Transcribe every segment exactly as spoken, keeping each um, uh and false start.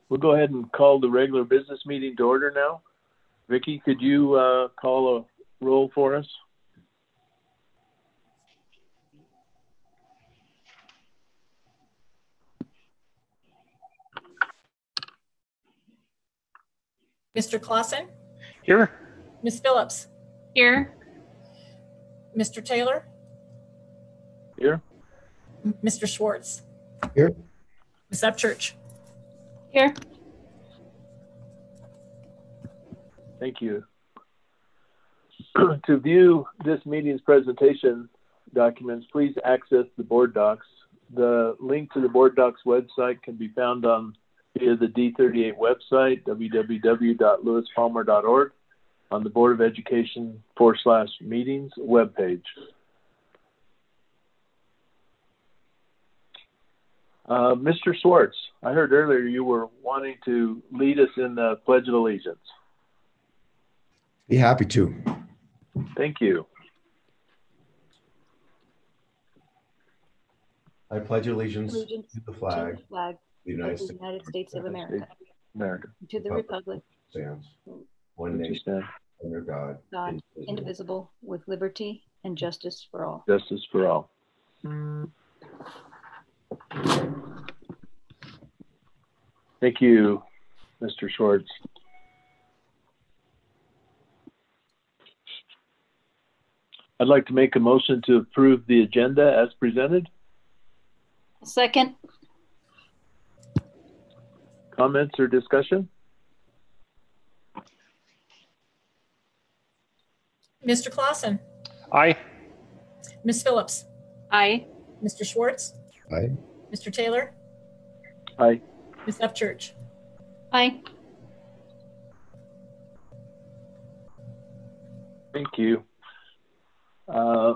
We'll go ahead and call the regular business meeting to order now. Vicki, could you uh, call a roll for us? Mister Clausen? Here. Miz Phillips? Here. Mister Taylor? Here. Mister Schwartz? Here. Miz Upchurch? Here. Thank you. To view this meeting's presentation documents, please access the board docs. The link to the board docs website can be found on via the D thirty-eight website, w w w dot lewis palmer dot org, on the Board of Education forward slash meetings webpage. Uh, Mister Schwartz, I heard earlier you were wanting to lead us in the Pledge of Allegiance. Be happy to. Thank you. I pledge allegiance, allegiance to the flag, to the flag of the United of the States, United States of America, America. to the republic, stands one nation under God, God, indivisible. indivisible, with liberty and justice for all. Justice for all. Thank you, Mister Schwartz. I'd like to make a motion to approve the agenda as presented. Second. Comments or discussion? Mister Clausen? Aye. Miz Phillips? Aye. Mister Schwartz? Aye. Mister Taylor? Aye. Miz Upchurch? Aye. Thank you. Uh,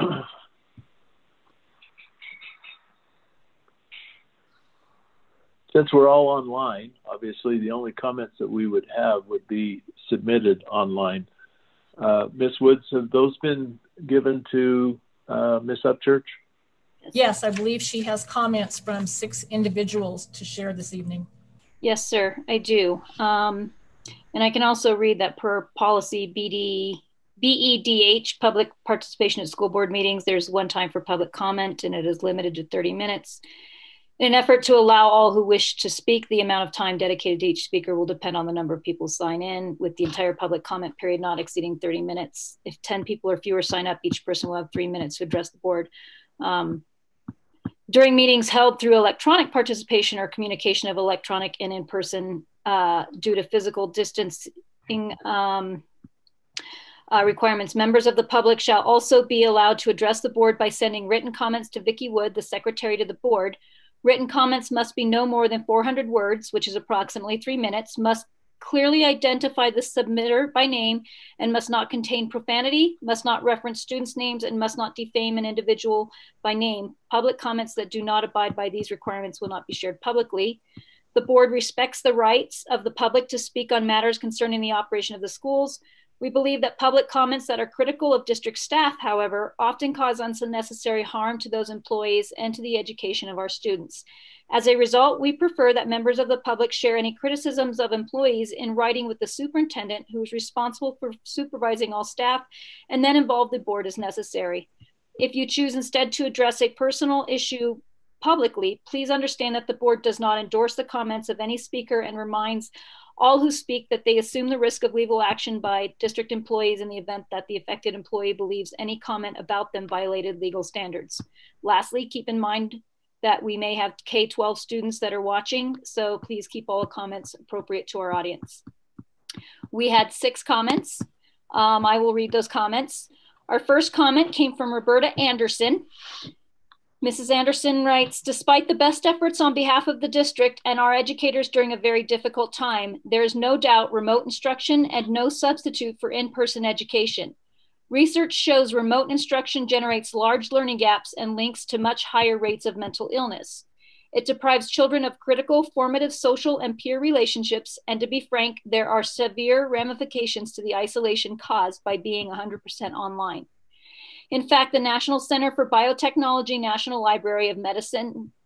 since we're all online, obviously the only comments that we would have would be submitted online. Uh, Miz Woods, have those been given to uh, Miz Upchurch? Yes, I believe she has comments from six individuals to share this evening. Yes, sir, I do. Um, and I can also read that per policy B D, B E D H, public participation at school board meetings, there's one time for public comment and it is limited to thirty minutes. In an effort to allow all who wish to speak, the amount of time dedicated to each speaker will depend on the number of people sign in, with the entire public comment period not exceeding thirty minutes. If ten people or fewer sign up, each person will have three minutes to address the board. Um, during meetings held through electronic participation or communication of electronic and in-person uh, due to physical distancing um, uh, requirements, members of the public shall also be allowed to address the board by sending written comments to Vicki Wood, the secretary to the board. Written comments must be no more than four hundred words, which is approximately three minutes, must clearly identify the submitter by name, and must not contain profanity, must not reference students' names, and must not defame an individual by name. Public comments that do not abide by these requirements will not be shared publicly. The board respects the rights of the public to speak on matters concerning the operation of the schools. We believe that public comments that are critical of district staff, however, often cause unnecessary harm to those employees and to the education of our students. As a result, we prefer that members of the public share any criticisms of employees in writing with the superintendent, who is responsible for supervising all staff, and then involve the board as necessary. If you choose instead to address a personal issue publicly, please understand that the board does not endorse the comments of any speaker and reminds all who speak that they assume the risk of legal action by district employees in the event that the affected employee believes any comment about them violated legal standards. Lastly, keep in mind that we may have K twelve students that are watching, so please keep all comments appropriate to our audience. We had six comments. Um, I will read those comments. Our first comment came from Roberta Anderson. Missus Anderson writes, despite the best efforts on behalf of the district and our educators during a very difficult time, there is no doubt remote instruction and no substitute for in-person education. Research shows remote instruction generates large learning gaps and links to much higher rates of mental illness. It deprives children of critical, formative social and peer relationships, and to be frank, there are severe ramifications to the isolation caused by being one hundred percent online. In fact, the National Center for Biotechnology National Library of Medicine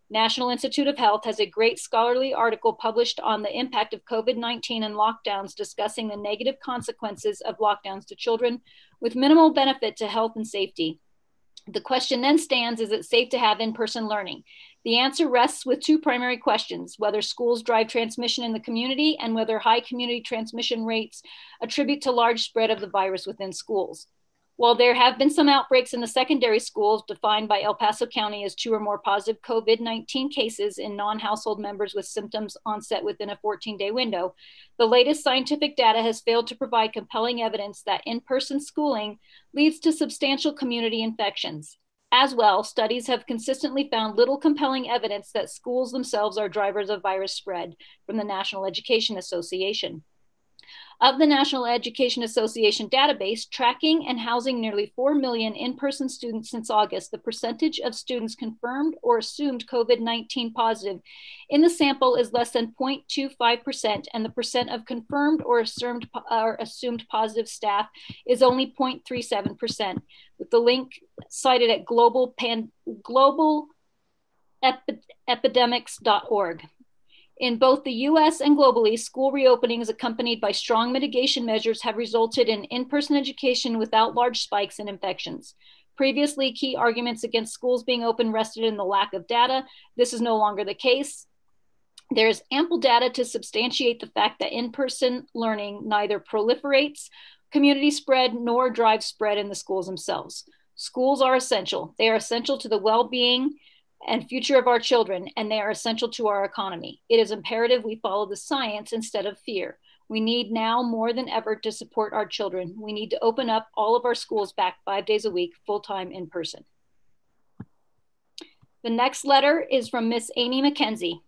National Institute of Health has a great scholarly article published on the impact of COVID nineteen and lockdowns, discussing the negative consequences of lockdowns to children with minimal benefit to health and safety. The question then stands, is it safe to have in-person learning? The answer rests with two primary questions: whether schools drive transmission in the community and whether high community transmission rates attribute to large spread of the virus within schools. While there have been some outbreaks in the secondary schools defined by El Paso County as two or more positive COVID nineteen cases in non-household members with symptoms onset within a fourteen day window, the latest scientific data has failed to provide compelling evidence that in-person schooling leads to substantial community infections. As well, studies have consistently found little compelling evidence that schools themselves are drivers of virus spread from the National Education Association. Of the National Education Association database, tracking and housing nearly four million in-person students since August, the percentage of students confirmed or assumed COVID nineteen positive in the sample is less than zero point two five percent, and the percent of confirmed or assumed, or assumed positive staff is only zero point three seven percent, with the link cited at global, pan, global epi, epidemics dot org. In both the U S and globally, school reopenings accompanied by strong mitigation measures have resulted in in-person education without large spikes in infections. Previously, key arguments against schools being open rested in the lack of data. This is no longer the case. There is ample data to substantiate the fact that in-person learning neither proliferates community spread nor drives spread in the schools themselves. Schools are essential. They are essential to the well-being and future of our children, and they are essential to our economy. It is imperative we follow the science instead of fear. We need now more than ever to support our children. We need to open up all of our schools back five days a week, full-time in person. The next letter is from Miss Amy McKenzie.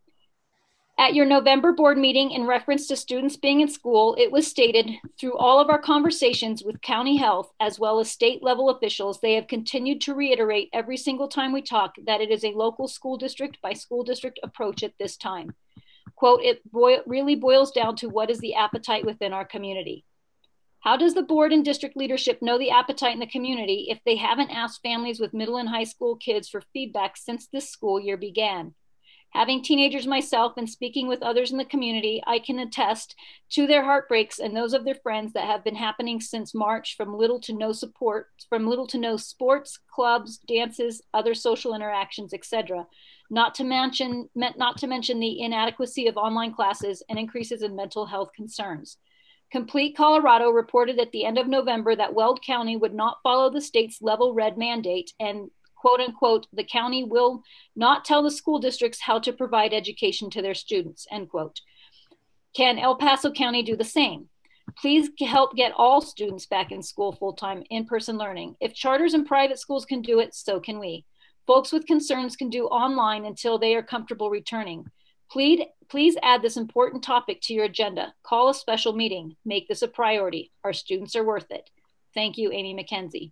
At your November board meeting, in reference to students being in school, it was stated, through all of our conversations with county health as well as state level officials, they have continued to reiterate every single time we talk that it is a local school district by school district approach at this time. Quote, it boi- really boils down to what is the appetite within our community. How does the board and district leadership know the appetite in the community if they haven't asked families with middle and high school kids for feedback since this school year began? Having teenagers myself and speaking with others in the community, I can attest to their heartbreaks and those of their friends that have been happening since March, from little to no support, from little to no sports, clubs, dances, other social interactions, et cetera. Not to mention, not to mention the inadequacy of online classes and increases in mental health concerns. Complete Colorado reported at the end of November that Weld County would not follow the state's level red mandate, and quote unquote, the county will not tell the school districts how to provide education to their students, end quote. Can El Paso County do the same? Please help get all students back in school full-time in-person learning. If charters and private schools can do it, so can we. Folks with concerns can do online until they are comfortable returning. Please, please add this important topic to your agenda. Call a special meeting. Make this a priority. Our students are worth it. Thank you, Amy McKenzie.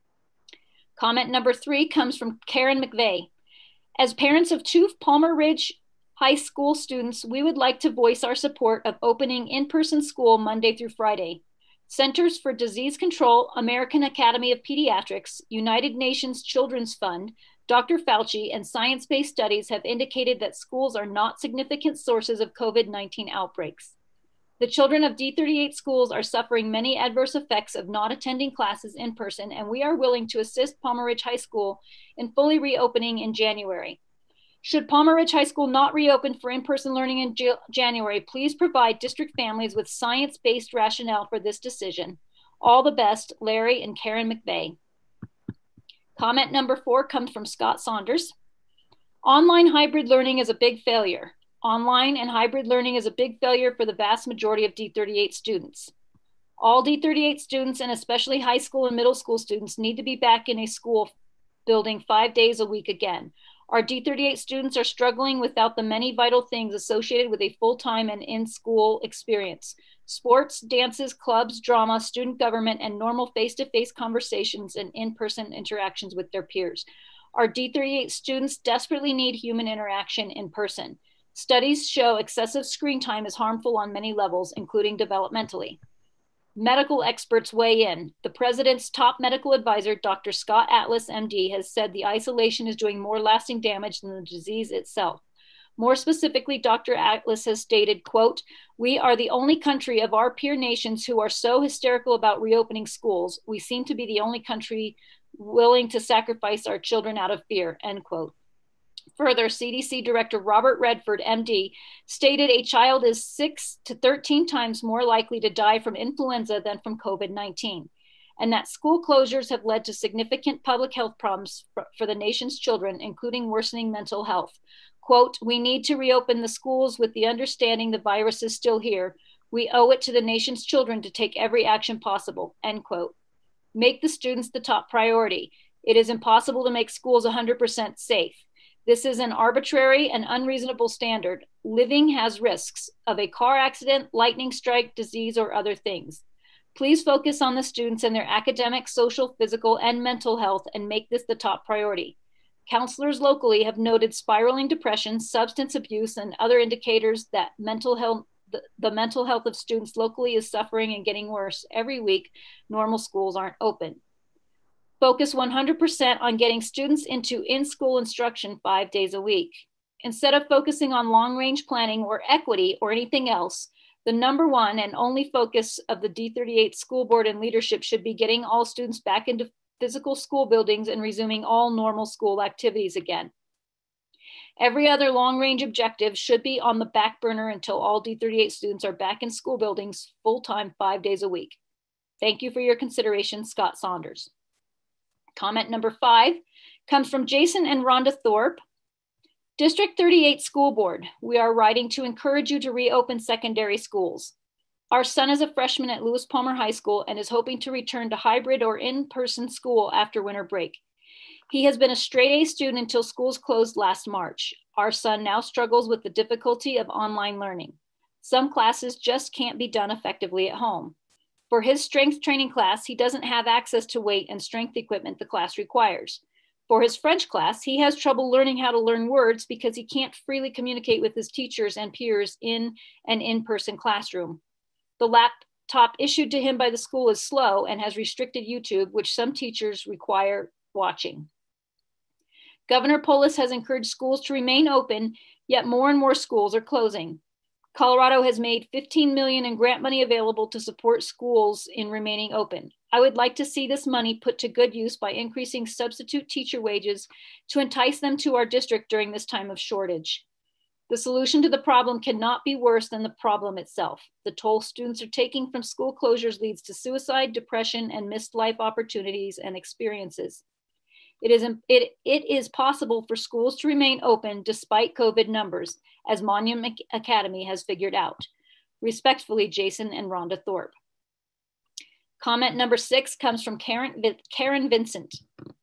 Comment number three comes from Karen McVeigh. As parents of two Palmer Ridge High School students, we would like to voice our support of opening in-person school Monday through Friday. Centers for Disease Control, American Academy of Pediatrics, United Nations Children's Fund, Doctor Fauci, and science-based studies have indicated that schools are not significant sources of COVID nineteen outbreaks. The children of D thirty-eight schools are suffering many adverse effects of not attending classes in person, and we are willing to assist Palmer Ridge High School in fully reopening in January. Should Palmer Ridge High School not reopen for in-person learning in January, please provide district families with science-based rationale for this decision. All the best, Larry and Karen McVeigh. Comment number four comes from Scott Saunders. Online hybrid learning is a big failure. Online and hybrid learning is a big failure for the vast majority of D thirty-eight students. All D thirty-eight students, and especially high school and middle school students, need to be back in a school building five days a week again. Our D thirty-eight students are struggling without the many vital things associated with a full-time and in-school experience. Sports, dances, clubs, drama, student government, and normal face-to-face conversations and in-person interactions with their peers. Our D thirty-eight students desperately need human interaction in person. Studies show excessive screen time is harmful on many levels, including developmentally. Medical experts weigh in. The president's top medical advisor, Doctor Scott Atlas, M D, has said the isolation is doing more lasting damage than the disease itself. More specifically, Doctor Atlas has stated, quote, "We are the only country of our peer nations who are so hysterical about reopening schools. We seem to be the only country willing to sacrifice our children out of fear," end quote. Further, C D C Director Robert Redford, M D, stated a child is six to thirteen times more likely to die from influenza than from COVID nineteen, and that school closures have led to significant public health problems for, for the nation's children, including worsening mental health. Quote, "We need to reopen the schools with the understanding the virus is still here. We owe it to the nation's children to take every action possible," end quote. Make the students the top priority. It is impossible to make schools one hundred percent safe. This is an arbitrary and unreasonable standard. Living has risks of a car accident, lightning strike, disease, or other things. Please focus on the students and their academic, social, physical, and mental health and make this the top priority. Counselors locally have noted spiraling depression, substance abuse, and other indicators that mental health, the, the mental health of students locally is suffering and getting worse. Every week, normal schools aren't open. Focus one hundred percent on getting students into in-school instruction five days a week. Instead of focusing on long-range planning or equity or anything else, the number one and only focus of the D thirty-eight school board and leadership should be getting all students back into physical school buildings and resuming all normal school activities again. Every other long-range objective should be on the back burner until all D thirty-eight students are back in school buildings full-time five days a week. Thank you for your consideration, Scott Saunders. Comment number five comes from Jason and Rhonda Thorpe. District thirty-eight School Board, we are writing to encourage you to reopen secondary schools. Our son is a freshman at Lewis Palmer High School and is hoping to return to hybrid or in-person school after winter break. He has been a straight A student until schools closed last March. Our son now struggles with the difficulty of online learning. Some classes just can't be done effectively at home. For his strength training class, he doesn't have access to weight and strength equipment the class requires. For his French class, he has trouble learning how to learn words because he can't freely communicate with his teachers and peers in an in-person classroom. The laptop issued to him by the school is slow and has restricted YouTube, which some teachers require watching. Governor Polis has encouraged schools to remain open, yet more and more schools are closing. Colorado has made fifteen million dollars in grant money available to support schools in remaining open. I would like to see this money put to good use by increasing substitute teacher wages to entice them to our district during this time of shortage. The solution to the problem cannot be worse than the problem itself. The toll students are taking from school closures leads to suicide, depression, and missed life opportunities and experiences. It is, it, it is possible for schools to remain open despite COVID numbers, as Monument Academy has figured out. Respectfully, Jason and Rhonda Thorpe. Comment number six comes from Karen, Karen Vincent.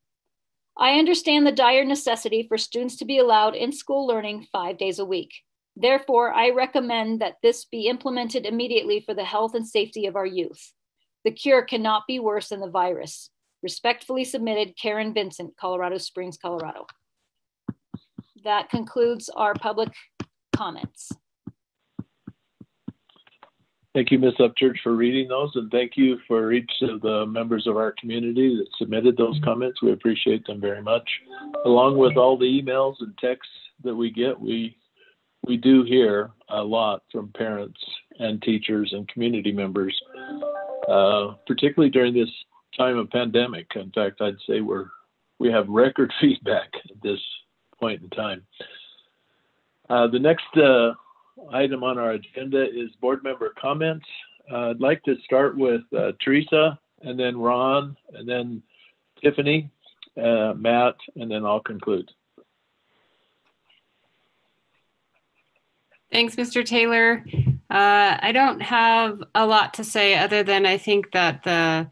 I understand the dire necessity for students to be allowed in-school learning five days a week. Therefore, I recommend that this be implemented immediately for the health and safety of our youth. The cure cannot be worse than the virus. Respectfully submitted, Karen Vincent, Colorado Springs, Colorado. That concludes our public comments. Thank you, Miz Upchurch, for reading those, and thank you for each of the members of our community that submitted those comments. We appreciate them very much. Along with all the emails and texts that we get, we we do hear a lot from parents and teachers and community members, uh, particularly during this time of pandemic. In fact, I'd say we're we have record feedback at this point in time. Uh, the next uh, item on our agenda is board member comments. Uh, I'd like to start with uh, Teresa, and then Ron, and then Tiffany, uh, Matt, and then I'll conclude. Thanks, Mister Taylor. Uh, I don't have a lot to say other than I think that the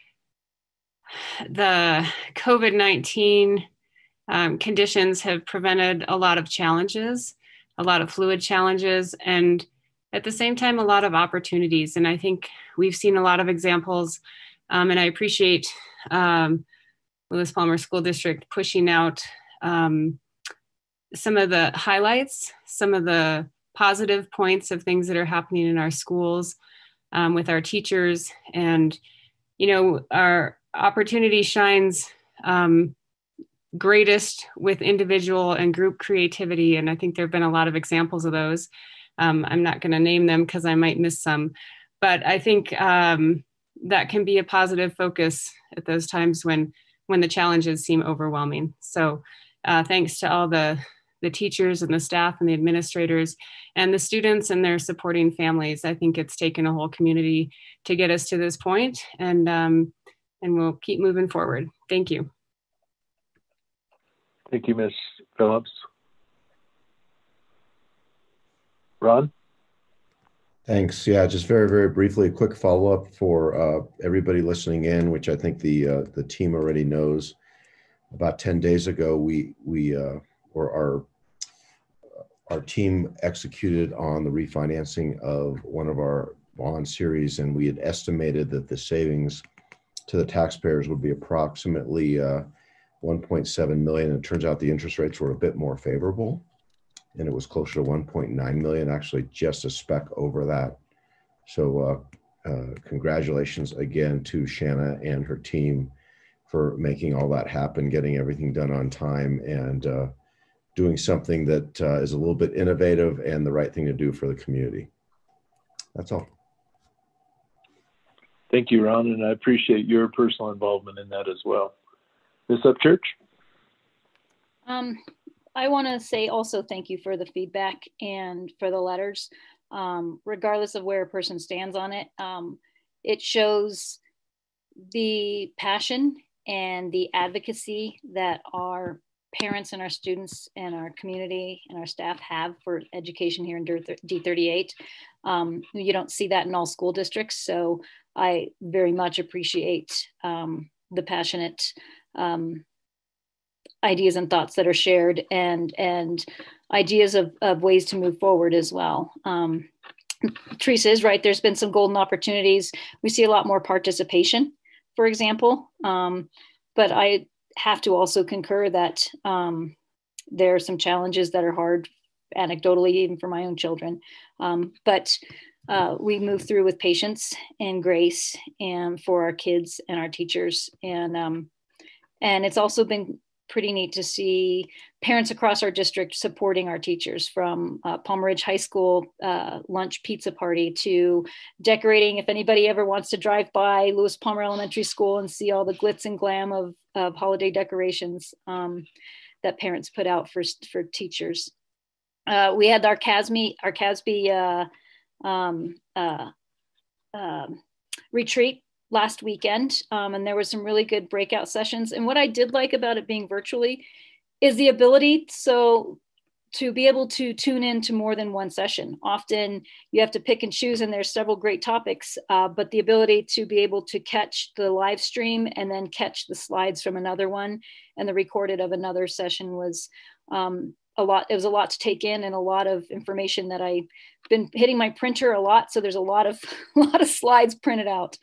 the COVID nineteen um, conditions have prevented a lot of challenges, a lot of fluid challenges, and at the same time, a lot of opportunities. And I think we've seen a lot of examples, um, and I appreciate um, Lewis Palmer School District pushing out um, some of the highlights, some of the positive points of things that are happening in our schools. um, with our teachers. And, you know, our opportunity shines um, greatest with individual and group creativity. And I think there have been a lot of examples of those. Um, I'm not going to name them because I might miss some, but I think um, that can be a positive focus at those times when when the challenges seem overwhelming. So uh, thanks to all the, the teachers and the staff and the administrators and the students and their supporting families. I think it's taken a whole community to get us to this point, and, um, and we'll keep moving forward. Thank you. Thank you, Miz Phillips. Ron? Thanks. Yeah, just very, very briefly, a quick follow-up for uh, everybody listening in, which I think the uh, the team already knows. About ten days ago, we we uh, or our our team executed on the refinancing of one of our bond series, and we had estimated that the savings to the taxpayers would be approximately uh, one point seven million. And it turns out the interest rates were a bit more favorable, and it was closer to one point nine million, actually just a speck over that. So uh, uh, congratulations again to Shanna and her team for making all that happen, getting everything done on time, and uh, doing something that uh, is a little bit innovative and the right thing to do for the community. That's all. Thank you, Ron, and I appreciate your personal involvement in that as well. Miz Upchurch? Um, I want to say also thank you for the feedback and for the letters. Um, regardless of where a person stands on it, um, it shows the passion and the advocacy that our parents and our students and our community and our staff have for education here in D thirty-eight. Um, you don't see that in all school districts, so I very much appreciate um, the passionate um, ideas and thoughts that are shared, and and ideas of, of ways to move forward as well. Um, Teresa is right. There's been some golden opportunities. We see a lot more participation, for example. Um, but I have to also concur that um, there are some challenges that are hard, anecdotally, even for my own children. Um, but uh, we move through with patience and grace, and for our kids and our teachers. And um, and it's also been pretty neat to see parents across our district supporting our teachers, from uh, Palmer Ridge High School uh, lunch pizza party to decorating. If anybody ever wants to drive by Lewis Palmer Elementary School and see all the glitz and glam of, of holiday decorations um, that parents put out for, for teachers. Uh, we had our C A S B, our C A S B uh, um, uh, uh, retreat last weekend, um, and there was some really good breakout sessions. And what I did like about it being virtually is the ability so to be able to tune in to more than one session. Often you have to pick and choose, and there's several great topics, uh, but the ability to be able to catch the live stream and then catch the slides from another one and the recorded of another session was um, a lot. It was a lot to take in, and a lot of information that I've been hitting my printer a lot. So there's a lot of, a lot of slides printed out.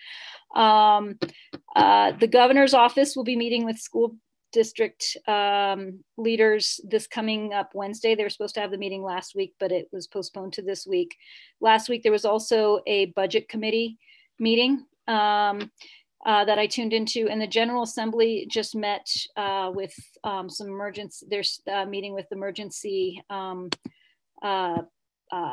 Um, uh, the governor's office will be meeting with school district um, leaders this coming up Wednesday. They were supposed to have the meeting last week, but it was postponed to this week. Last week, there was also a budget committee meeting um, uh, that I tuned into, and the General Assembly just met uh, with um, some emergency, there's a meeting with emergency um, uh, uh,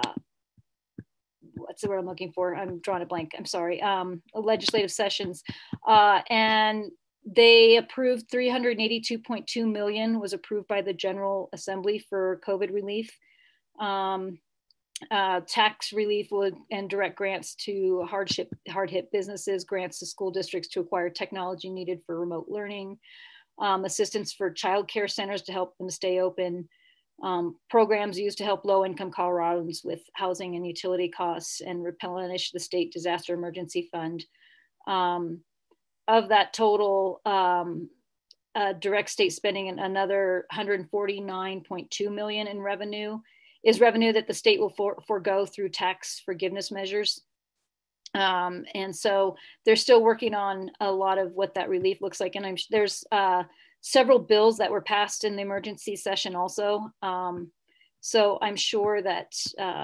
what's the word I'm looking for? I'm drawing a blank. I'm sorry. Um, legislative sessions. Uh, and they approved three hundred eighty-two point two million was approved by the General Assembly for COVID relief. Um, uh, tax relief would, and direct grants to hardship, hard hit businesses, grants to school districts to acquire technology needed for remote learning, um, assistance for childcare centers to help them stay open, Um, programs used to help low-income Coloradans with housing and utility costs, and replenish the state disaster emergency fund. Um, of that total, um, uh, direct state spending, and another one hundred forty-nine point two million in revenue is revenue that the state will for, forego through tax forgiveness measures. Um, and so they're still working on a lot of what that relief looks like. And I'm there's uh, several bills that were passed in the emergency session also. Um, so I'm sure that uh,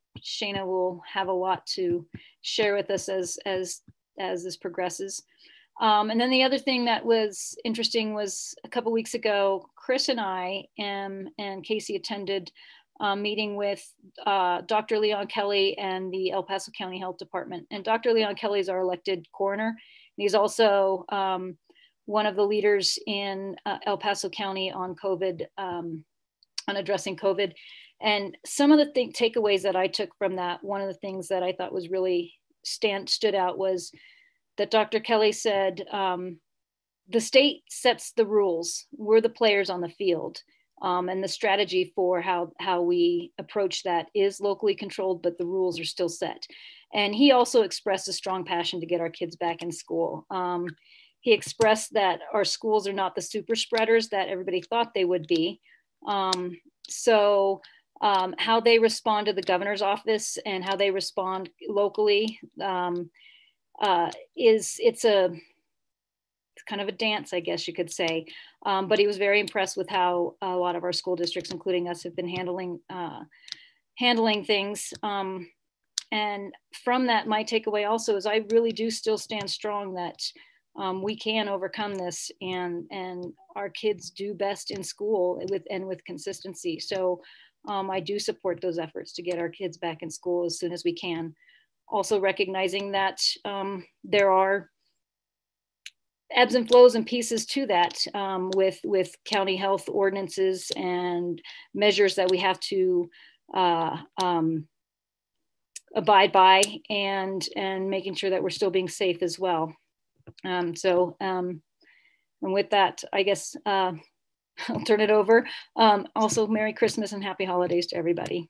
Shana will have a lot to share with us as as as this progresses. Um, and then the other thing that was interesting was a couple weeks ago, Chris and I um, and Casey attended a meeting with uh, Doctor Leon Kelly and the El Paso County Health Department. And Doctor Leon Kelly is our elected coroner. And he's also um, one of the leaders in uh, El Paso County on COVID, um, on addressing COVID. And some of the th- takeaways that I took from that, one of the things that I thought was really stand stood out was that Doctor Kelly said, um, the state sets the rules. We're the players on the field. Um, and the strategy for how, how we approach that is locally controlled, but the rules are still set. And he also expressed a strong passion to get our kids back in school. Um, he expressed that our schools are not the super spreaders that everybody thought they would be. Um, so um, how they respond to the governor's office and how they respond locally, um, Uh, is it's a it's kind of a dance, I guess you could say. Um, but he was very impressed with how a lot of our school districts, including us, have been handling uh, handling things. Um, and from that, my takeaway also is I really do still stand strong that um, we can overcome this, and and our kids do best in school with and with consistency. So um, I do support those efforts to get our kids back in school as soon as we can. Also recognizing that um, there are ebbs and flows and pieces to that um, with, with county health ordinances and measures that we have to uh, um, abide by, and, and making sure that we're still being safe as well. Um, so, um, and with that, I guess uh, I'll turn it over. Um, also, Merry Christmas and Happy Holidays to everybody.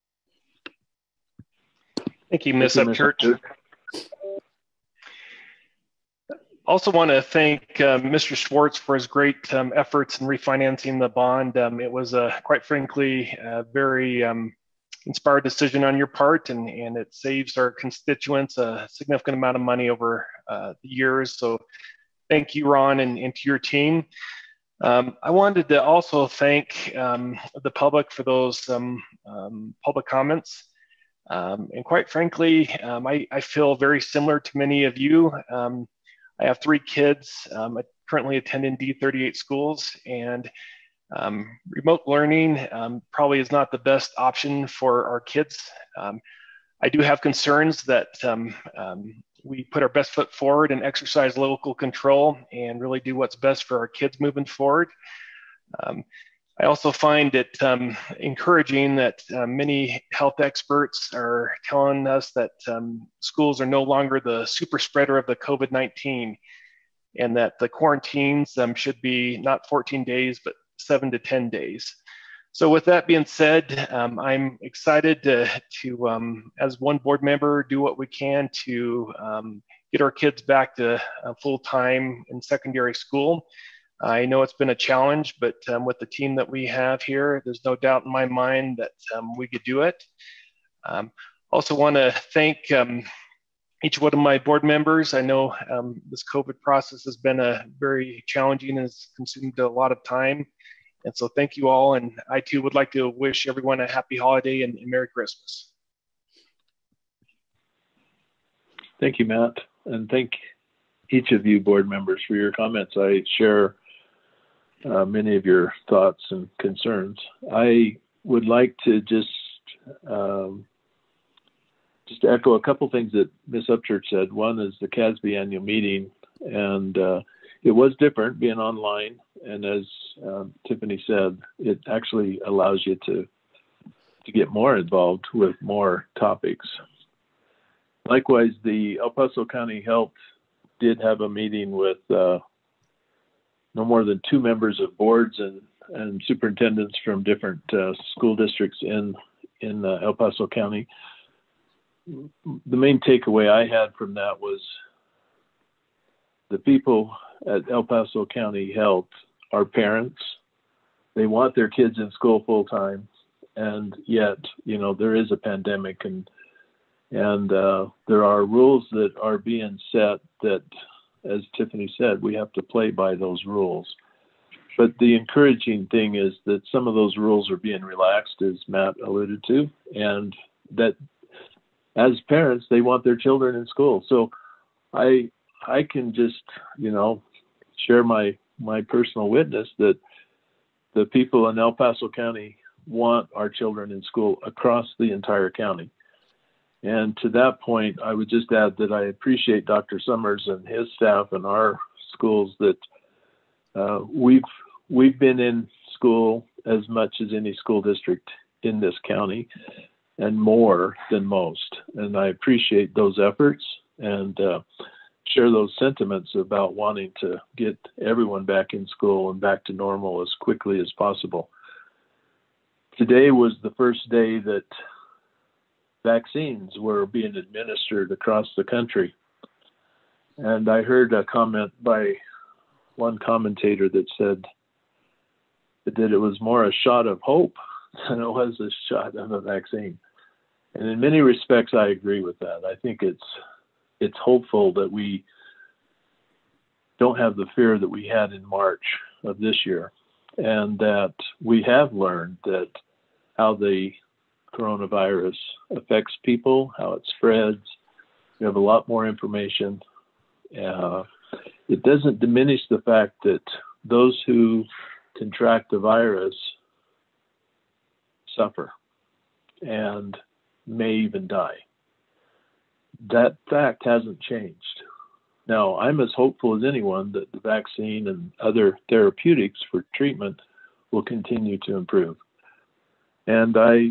Thank you, Miz Upchurch. Also want to thank uh, Mister Schwartz for his great um, efforts in refinancing the bond. Um, it was, a, quite frankly, a very um, inspired decision on your part, and, and it saves our constituents a significant amount of money over uh, the years. So thank you, Ron, and, and to your team. Um, I wanted to also thank um, the public for those um, um, public comments. Um, and quite frankly, um, I, I feel very similar to many of you. Um, I have three kids. Um, I currently attend in D thirty-eight schools, and um, remote learning um, probably is not the best option for our kids. Um, I do have concerns that um, um, we put our best foot forward and exercise local control and really do what's best for our kids moving forward. Um, I also find it um, encouraging that uh, many health experts are telling us that um, schools are no longer the super spreader of the COVID nineteen, and that the quarantines um, should be not fourteen days, but seven to ten days. So with that being said, um, I'm excited to, to um, as one board member, do what we can to um, get our kids back to uh, full time in secondary school. I know it's been a challenge, but um, with the team that we have here, there's no doubt in my mind that um, we could do it. Um, also want to thank um, each one of my board members. I know um, this COVID process has been a very challenging and has consumed a lot of time. And so thank you all. And I too would like to wish everyone a happy holiday and, and Merry Christmas. Thank you, Matt. And thank each of you board members for your comments. I share Uh, many of your thoughts and concerns. I would like to just um, just echo a couple things that Miz Upchurch said. One is the C A S B annual meeting, and uh, it was different being online. And as uh, Tiffany said, it actually allows you to to get more involved with more topics. Likewise, the El Paso County Health did have a meeting with uh, no more than two members of boards and, and superintendents from different uh, school districts in, in uh, El Paso County. The main takeaway I had from that was the people at El Paso County Health are parents. They want their kids in school full time, and yet, you know, there is a pandemic, and and uh, there are rules that are being set that, as Tiffany said, we have to play by those rules. But the encouraging thing is that some of those rules are being relaxed, as Matt alluded to, and that as parents, they want their children in school. So I I can just, you know, share my, my personal witness that the people in El Paso County want our children in school across the entire county. And to that point, I would just add that I appreciate Doctor Summers and his staff and our schools that uh, we've we've been in school as much as any school district in this county, and more than most. And I appreciate those efforts and uh, share those sentiments about wanting to get everyone back in school and back to normal as quickly as possible. Today was the first day that vaccines were being administered across the country. And I heard a comment by one commentator that said that it was more a shot of hope than it was a shot of a vaccine. And in many respects, I agree with that. I think it's it's hopeful that we don't have the fear that we had in March of this year, and that we have learned that how the coronavirus affects people, how it spreads. We have a lot more information. Uh, it doesn't diminish the fact that those who contract the virus suffer and may even die. That fact hasn't changed. Now, I'm as hopeful as anyone that the vaccine and other therapeutics for treatment will continue to improve. And I,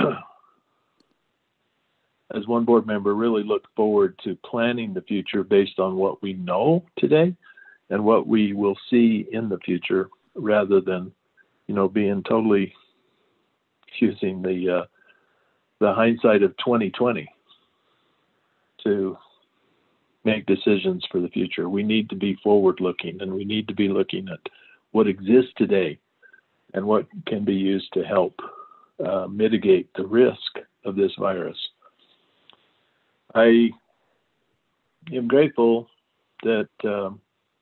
as one board member, really look forward to planning the future based on what we know today and what we will see in the future, rather than, you know, being totally using the uh, the hindsight of twenty twenty to make decisions for the future. We need to be forward-looking, and we need to be looking at what exists today and what can be used to help uh, mitigate the risk of this virus. I am grateful that um,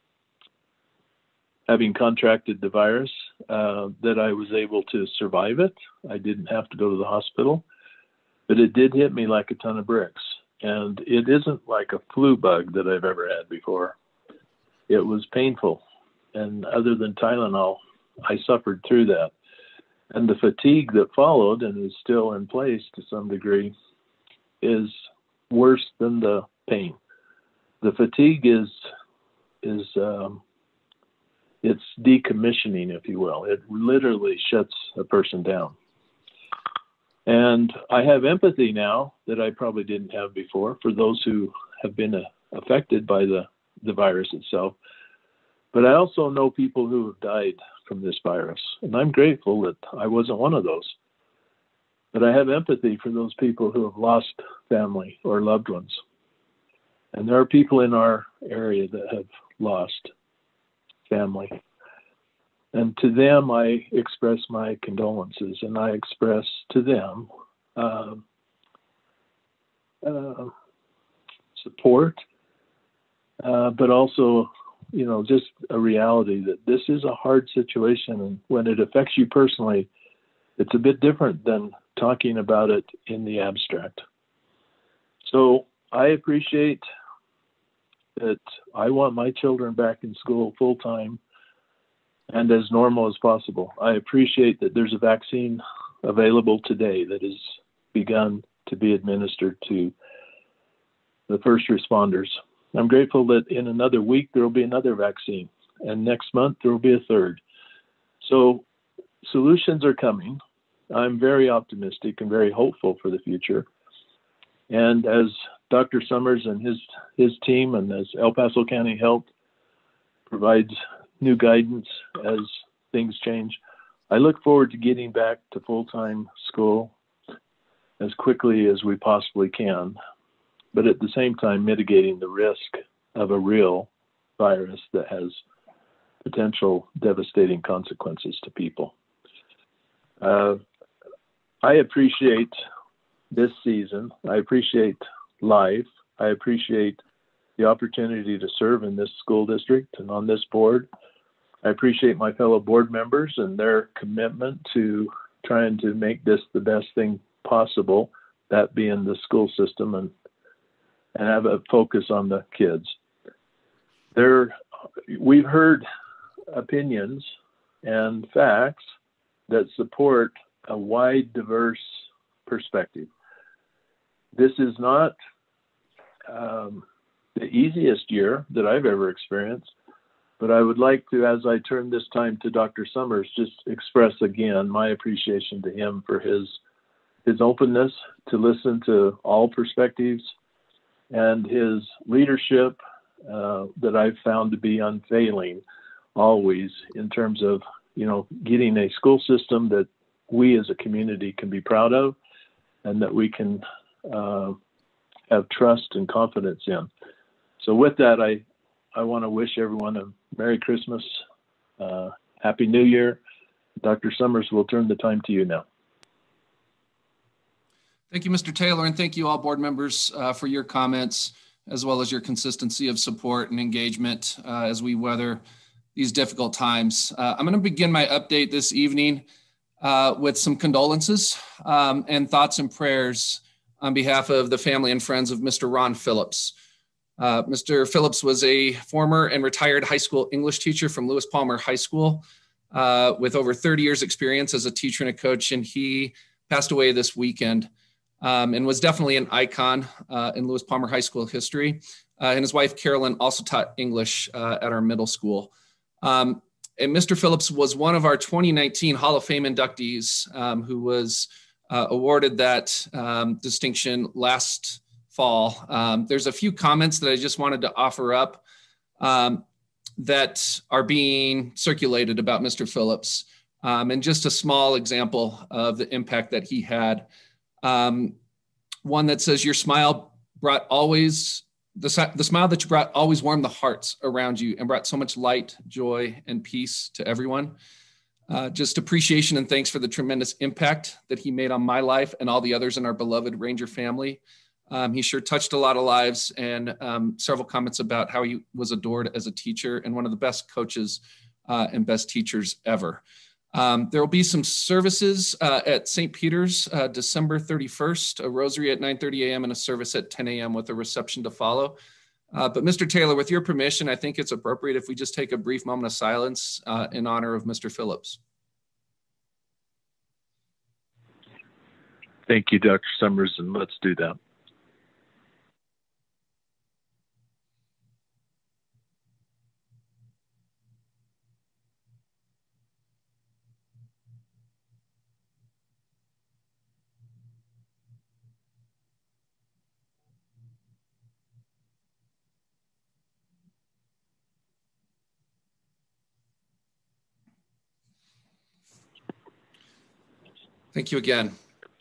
having contracted the virus, uh, that I was able to survive it. I didn't have to go to the hospital, but it did hit me like a ton of bricks. And it isn't like a flu bug that I've ever had before. It was painful. And other than Tylenol, I suffered through that. And the fatigue that followed, and is still in place to some degree, is worse than the pain. The fatigue is, is um, it's decommissioning, if you will. It literally shuts a person down. And I have empathy now that I probably didn't have before for those who have been uh, affected by the, the virus itself. But I also know people who have died from this virus, and I'm grateful that I wasn't one of those. But I have empathy for those people who have lost family or loved ones. And there are people in our area that have lost family. And to them, I express my condolences, and I express to them uh, uh, support, uh, but also, you know, just a reality that this is a hard situation, and when it affects you personally, it's a bit different than talking about it in the abstract. So I appreciate that I want my children back in school full time and as normal as possible. I appreciate that there's a vaccine available today that has begun to be administered to the first responders. I'm grateful that in another week there will be another vaccine, and next month there will be a third. So solutions are coming. I'm very optimistic and very hopeful for the future. And as Doctor Summers and his, his team, and as El Paso County Health provides new guidance as things change, I look forward to getting back to full-time school as quickly as we possibly can, but at the same time mitigating the risk of a real virus that has potential devastating consequences to people. Uh, I appreciate this season. I appreciate life. I appreciate the opportunity to serve in this school district and on this board. I appreciate my fellow board members and their commitment to trying to make this the best thing possible that being the school system, and and have a focus on the kids. There, we've heard opinions and facts that support a wide, diverse perspective. This is not um, the easiest year that I've ever experienced, but I would like to, as I turn this time to Doctor Summers, just express again my appreciation to him for his his openness to listen to all perspectives, and his leadership uh, that I've found to be unfailing always, in terms of, you know, getting a school system that we as a community can be proud of, and that we can uh, have trust and confidence in. So with that, I, I want to wish everyone a Merry Christmas, uh, Happy New Year. Doctor Summers, we'll turn the time to you now. Thank you, Mister Taylor, and thank you all board members uh, for your comments, as well as your consistency of support and engagement uh, as we weather these difficult times. Uh, I'm going to begin my update this evening uh, with some condolences um, and thoughts and prayers on behalf of the family and friends of Mister Ron Phillips. Uh, Mister Phillips was a former and retired high school English teacher from Lewis Palmer High School uh, with over thirty years experience as a teacher and a coach, and he passed away this weekend. Um, and was definitely an icon uh, in Lewis Palmer High School history. Uh, and his wife, Carolyn, also taught English uh, at our middle school. Um, and Mister Phillips was one of our twenty nineteen Hall of Fame inductees um, who was uh, awarded that um, distinction last fall. Um, there's a few comments that I just wanted to offer up um, that are being circulated about Mister Phillips. Um, and just a small example of the impact that he had. Um, one that says, your smile brought always, the, the smile that you brought always warmed the hearts around you and brought so much light, joy, and peace to everyone. Uh, just appreciation and thanks for the tremendous impact that he made on my life and all the others in our beloved Ranger family. Um, he sure touched a lot of lives, and um, several comments about how he was adored as a teacher and one of the best coaches uh, and best teachers ever. Um, there will be some services uh, at Saint Peter's uh, December thirty-first, a rosary at nine thirty a m and a service at ten a m with a reception to follow. Uh, but Mister Taylor, with your permission, I think it's appropriate if we just take a brief moment of silence uh, in honor of Mister Phillips. Thank you, Doctor Summers, and let's do that. Thank you again.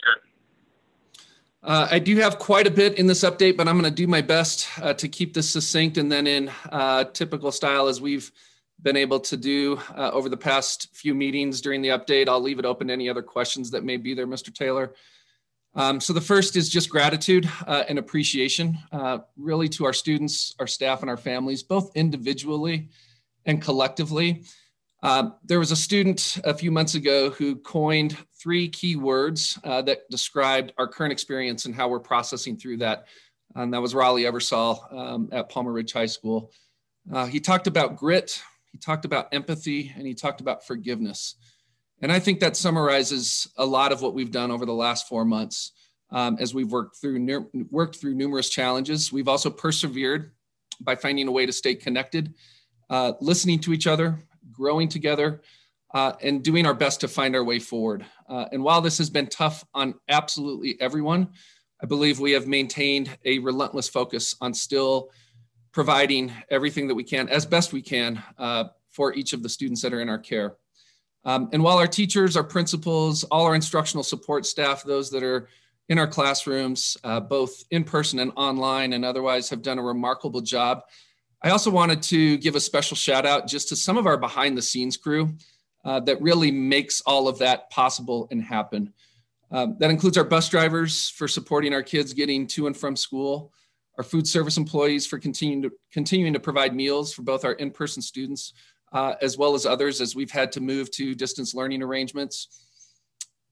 Uh, I do have quite a bit in this update, but I'm going to do my best uh, to keep this succinct, and then in uh, typical style as we've been able to do uh, over the past few meetings during the update, I'll leave it open to any other questions that may be there, Mister Taylor. Um, so the first is just gratitude uh, and appreciation, uh, really to our students, our staff, and our families, both individually and collectively. Uh, there was a student a few months ago who coined three key words uh, that described our current experience and how we're processing through that. And that was Raleigh Eversole um, at Palmer Ridge High School. Uh, he talked about grit, he talked about empathy, and he talked about forgiveness. And I think that summarizes a lot of what we've done over the last four months um, as we've worked through, worked through numerous challenges. We've also persevered by finding a way to stay connected, uh, listening to each other, growing together, uh, and doing our best to find our way forward. Uh, and while this has been tough on absolutely everyone, I believe we have maintained a relentless focus on still providing everything that we can, as best we can, uh, for each of the students that are in our care. Um, and while our teachers, our principals, all our instructional support staff, those that are in our classrooms, uh, both in person and online and otherwise, have done a remarkable job, I also wanted to give a special shout out just to some of our behind the scenes crew uh, that really makes all of that possible and happen. Um, that includes our bus drivers for supporting our kids getting to and from school, our food service employees for continuing to, continuing to provide meals for both our in-person students uh, as well as others as we've had to move to distance learning arrangements.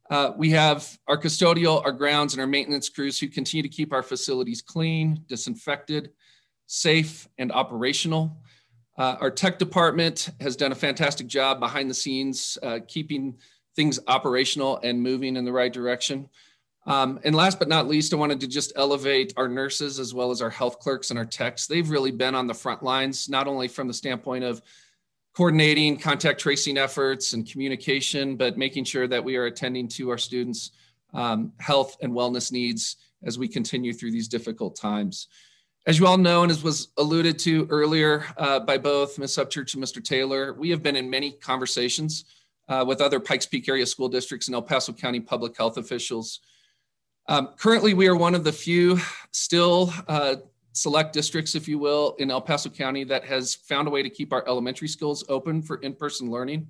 Uh, we have our custodial, our grounds, and our maintenance crews who continue to keep our facilities clean, disinfected, safe, and operational. Uh, our tech department has done a fantastic job behind the scenes, uh, keeping things operational and moving in the right direction. Um, and last but not least, I wanted to just elevate our nurses as well as our health clerks and our techs. They've really been on the front lines, not only from the standpoint of coordinating contact tracing efforts and communication, but making sure that we are attending to our students' um, health and wellness needs as we continue through these difficult times. As you all know, and as was alluded to earlier uh, by both Miz Upchurch and Mister Taylor, we have been in many conversations uh, with other Pikes Peak area school districts and El Paso County public health officials. Um, currently, we are one of the few still uh, select districts, if you will, in El Paso County that has found a way to keep our elementary schools open for in-person learning.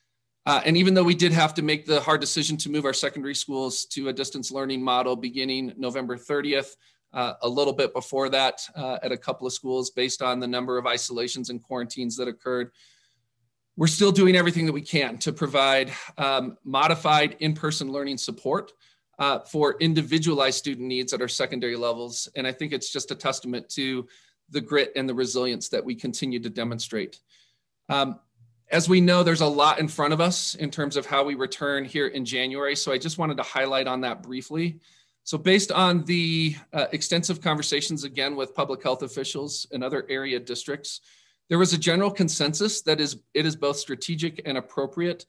Uh, and even though we did have to make the hard decision to move our secondary schools to a distance learning model beginning November thirtieth, uh, a little bit before that uh, at a couple of schools based on the number of isolations and quarantines that occurred, we're still doing everything that we can to provide um, modified in-person learning support Uh, for individualized student needs at our secondary levels. And I think it's just a testament to the grit and the resilience that we continue to demonstrate. Um, as we know, there's a lot in front of us in terms of how we return here in January. So I just wanted to highlight on that briefly. So based on the uh, extensive conversations, again, with public health officials and other area districts, there was a general consensus that is it is both strategic and appropriate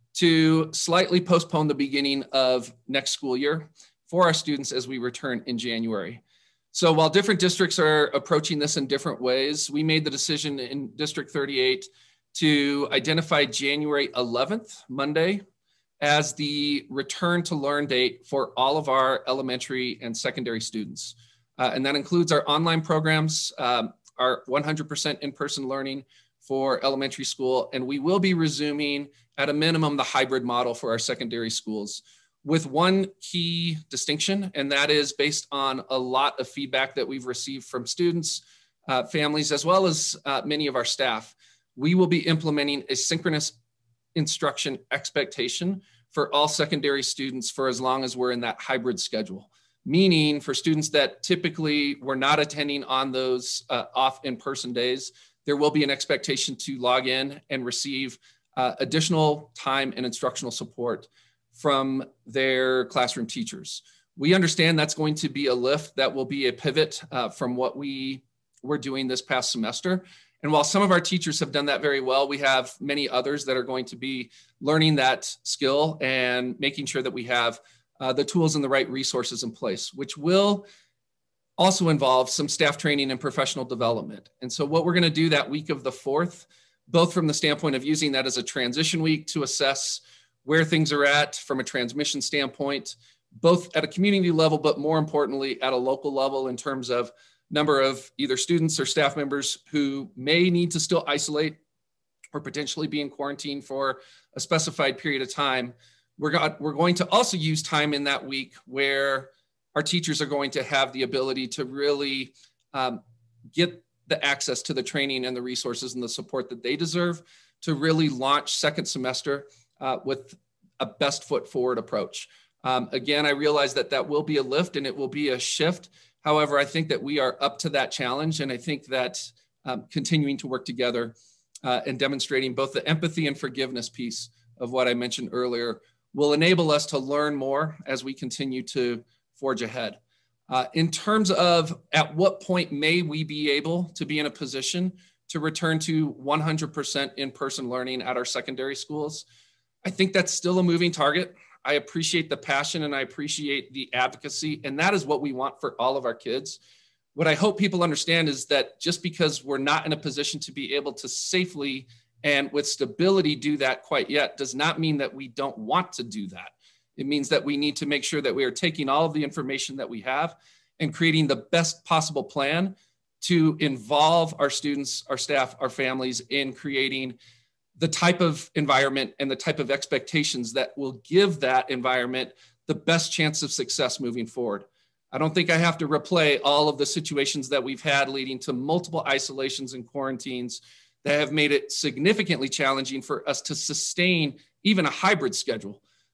to slightly postpone the beginning of next school year for our students as we return in January. So while different districts are approaching this in different ways, we made the decision in District thirty-eight to identify January eleventh, Monday, as the return to learn date for all of our elementary and secondary students. Uh, and that includes our online programs, um, our one hundred percent in-person learning for elementary school, and we will be resuming at a minimum the hybrid model for our secondary schools with one key distinction, and that is based on a lot of feedback that we've received from students, uh, families, as well as uh, many of our staff. We will be implementing a synchronous instruction expectation for all secondary students for as long as we're in that hybrid schedule, meaning for students that typically were not attending on those uh, off in-person days, there will be an expectation to log in and receive uh, additional time and instructional support from their classroom teachers. We understand that's going to be a lift, that will be a pivot uh, from what we were doing this past semester. And while some of our teachers have done that very well, we have many others that are going to be learning that skill and making sure that we have uh, the tools and the right resources in place, which will also involve some staff training and professional development. And so what we're going to do that week of the fourth, both from the standpoint of using that as a transition week to assess where things are at from a transmission standpoint, both at a community level, but more importantly at a local level in terms of number of either students or staff members who may need to still isolate or potentially be in quarantine for a specified period of time. We're, got, we're going to also use time in that week where our teachers are going to have the ability to really um, get the access to the training and the resources and the support that they deserve to really launch second semester uh, with a best foot forward approach. Um, again, I realize that that will be a lift and it will be a shift. However, I think that we are up to that challenge. And I think that um, continuing to work together uh, and demonstrating both the empathy and forgiveness piece of what I mentioned earlier will enable us to learn more as we continue to forge ahead. Uh, in terms of at what point may we be able to be in a position to return to one hundred percent in-person learning at our secondary schools, I think that's still a moving target. I appreciate the passion and I appreciate the advocacy, and that is what we want for all of our kids. What I hope people understand is that just because we're not in a position to be able to safely and with stability do that quite yet does not mean that we don't want to do that. It means that we need to make sure that we are taking all of the information that we have and creating the best possible plan to involve our students, our staff, our families in creating the type of environment and the type of expectations that will give that environment the best chance of success moving forward. I don't think I have to replay all of the situations that we've had leading to multiple isolations and quarantines that have made it significantly challenging for us to sustain even a hybrid schedule.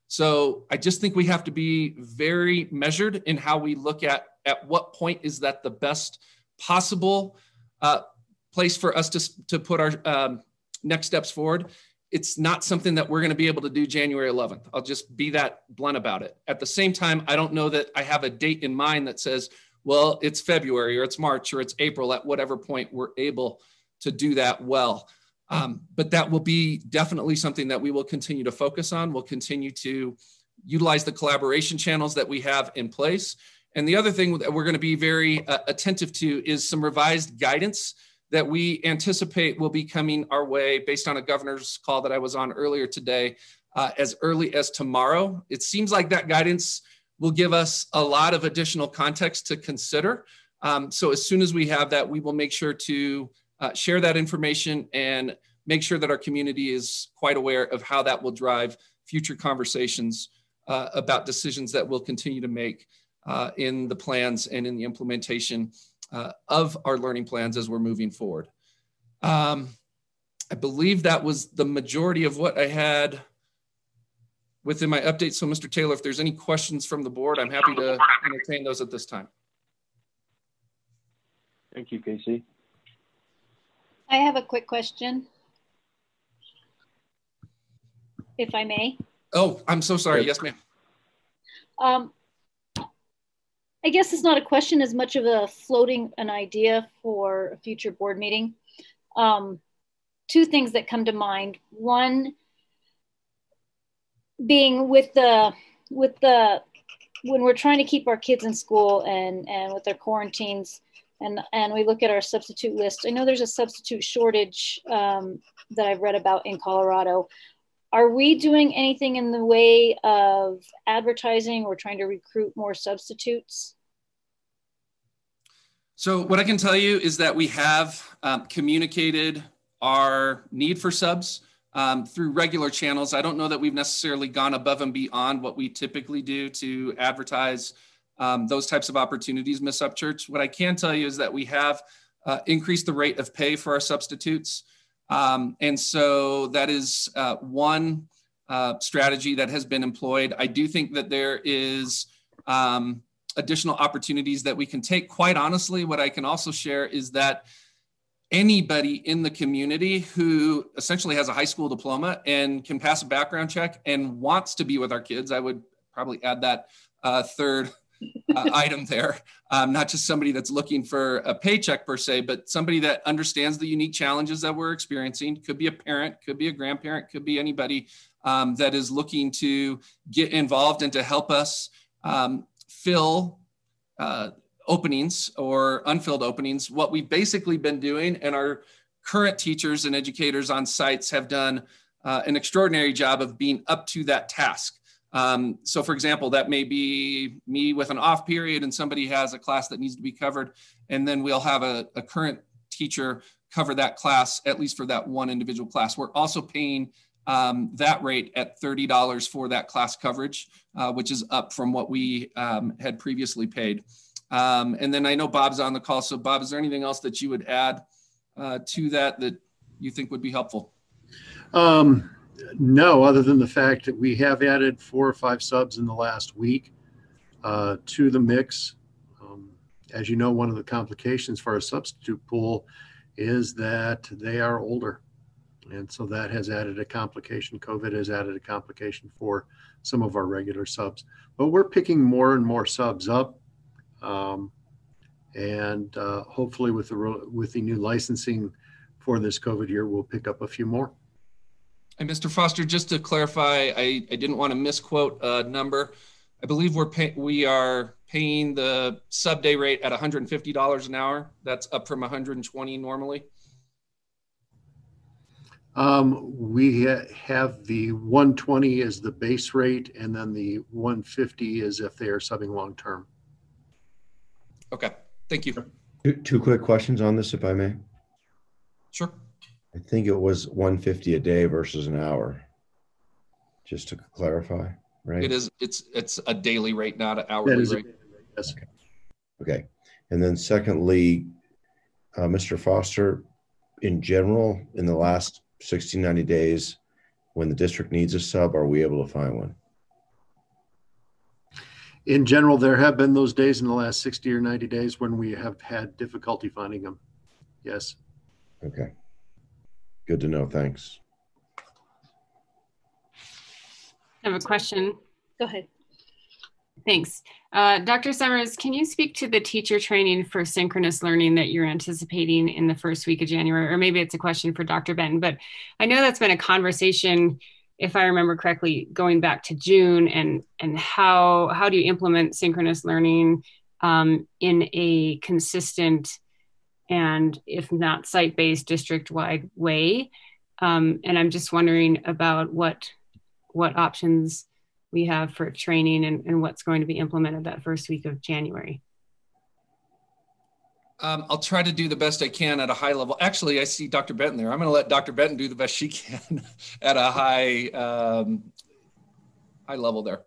So I just think we have to be very measured in how we look at at what point is that the best possible uh, place for us to, to put our um, next steps forward. It's not something that we're going to be able to do January eleventh. I'll just be that blunt about it. At the same time, I don't know that I have a date in mind that says, well, it's February or it's March or it's April, at whatever point we're able to do that well. Um, but that will be definitely something that we will continue to focus on. We'll continue to utilize the collaboration channels that we have in place. And the other thing that we're going to be very uh, attentive to is some revised guidance that we anticipate will be coming our way based on a governor's call that I was on earlier today, uh, as early as tomorrow. It seems like that guidance will give us a lot of additional context to consider. Um, so as soon as we have that, we will make sure to uh, share that information and make sure that our community is quite aware of how that will drive future conversations uh, about decisions that we'll continue to make uh, in the plans and in the implementation Uh, of our learning plans as we're moving forward. Um, I believe that was the majority of what I had within my update. So Mister Taylor, if there's any questions from the board, I'm happy to entertain those at this time. Thank you, Casey. I have a quick question, if I may. Oh, I'm so sorry. Yes, ma'am. Um, I guess it's not a question as much of a floating an idea for a future board meeting. Um, two things that come to mind. One being with the, with the, when we're trying to keep our kids in school and, and with their quarantines and, and we look at our substitute list, I know there's a substitute shortage um, that I've read about in Colorado. Are we doing anything in the way of advertising or trying to recruit more substitutes? So what I can tell you is that we have um, communicated our need for subs um, through regular channels. I don't know that we've necessarily gone above and beyond what we typically do to advertise um, those types of opportunities, Miz Upchurch. What I can tell you is that we have uh, increased the rate of pay for our substitutes. Um, and so that is uh, one uh, strategy that has been employed. I do think that there is um, additional opportunities that we can take. Quite honestly, what I can also share is that anybody in the community who essentially has a high school diploma and can pass a background check and wants to be with our kids, I would probably add that uh, third uh, item there. Um, not just somebody that's looking for a paycheck per se, but somebody that understands the unique challenges that we're experiencing. Could be a parent, could be a grandparent, could be anybody um, that is looking to get involved and to help us um, fill uh, openings or unfilled openings. What we've basically been doing, and our current teachers and educators on sites have done uh, an extraordinary job of being up to that task. Um, so for example, that may be me with an off period and somebody has a class that needs to be covered. And then we'll have a, a current teacher cover that class, at least for that one individual class. We're also paying um, that rate at thirty dollars for that class coverage, uh, which is up from what we um, had previously paid. Um, and then I know Bob's on the call. So Bob, is there anything else that you would add uh, to that that you think would be helpful? Um, No, other than the fact that we have added four or five subs in the last week uh, to the mix. Um, as you know, one of the complications for our substitute pool is that they are older. And so that has added a complication. COVID has added a complication for some of our regular subs. But we're picking more and more subs up. Um, and uh, hopefully with the, with the new licensing for this COVID year, we'll pick up a few more. And Mister Foster, just to clarify, I, I didn't want to misquote a number. I believe we're pay, we are paying the sub day rate at one hundred fifty dollars an hour. That's up from one hundred twenty normally. Um, we ha have the one twenty as the base rate, and then the one fifty is if they are subbing long term. Okay, thank you. Two, two quick questions on this, if I may. Sure. I think it was one fifty a day versus an hour. Just to clarify, right? It is. It's it's a daily rate, not an hourly rate. Yes. Okay. Okay. And then secondly, uh, Mister Foster, in general, in the last sixty, ninety days, when the district needs a sub, are we able to find one? in general, there have been those days in the last sixty or ninety days when we have had difficulty finding them. Yes. Okay. Good to know. Thanks. I have a question. Go ahead. Thanks. Uh, Doctor Summers, can you speak to the teacher training for synchronous learning that you're anticipating in the first week of January? Or maybe it's a question for Doctor Benton, but I know that's been a conversation, if I remember correctly, going back to June, and, and how, how do you implement synchronous learning um, in a consistent and, if not site-based, district-wide way? Um, and I'm just wondering about what, what options we have for training and, and what's going to be implemented that first week of January. Um, I'll try to do the best I can at a high level. Actually, I see Doctor Benton there. I'm going to let Doctor Benton do the best she can at a high, um, high level there.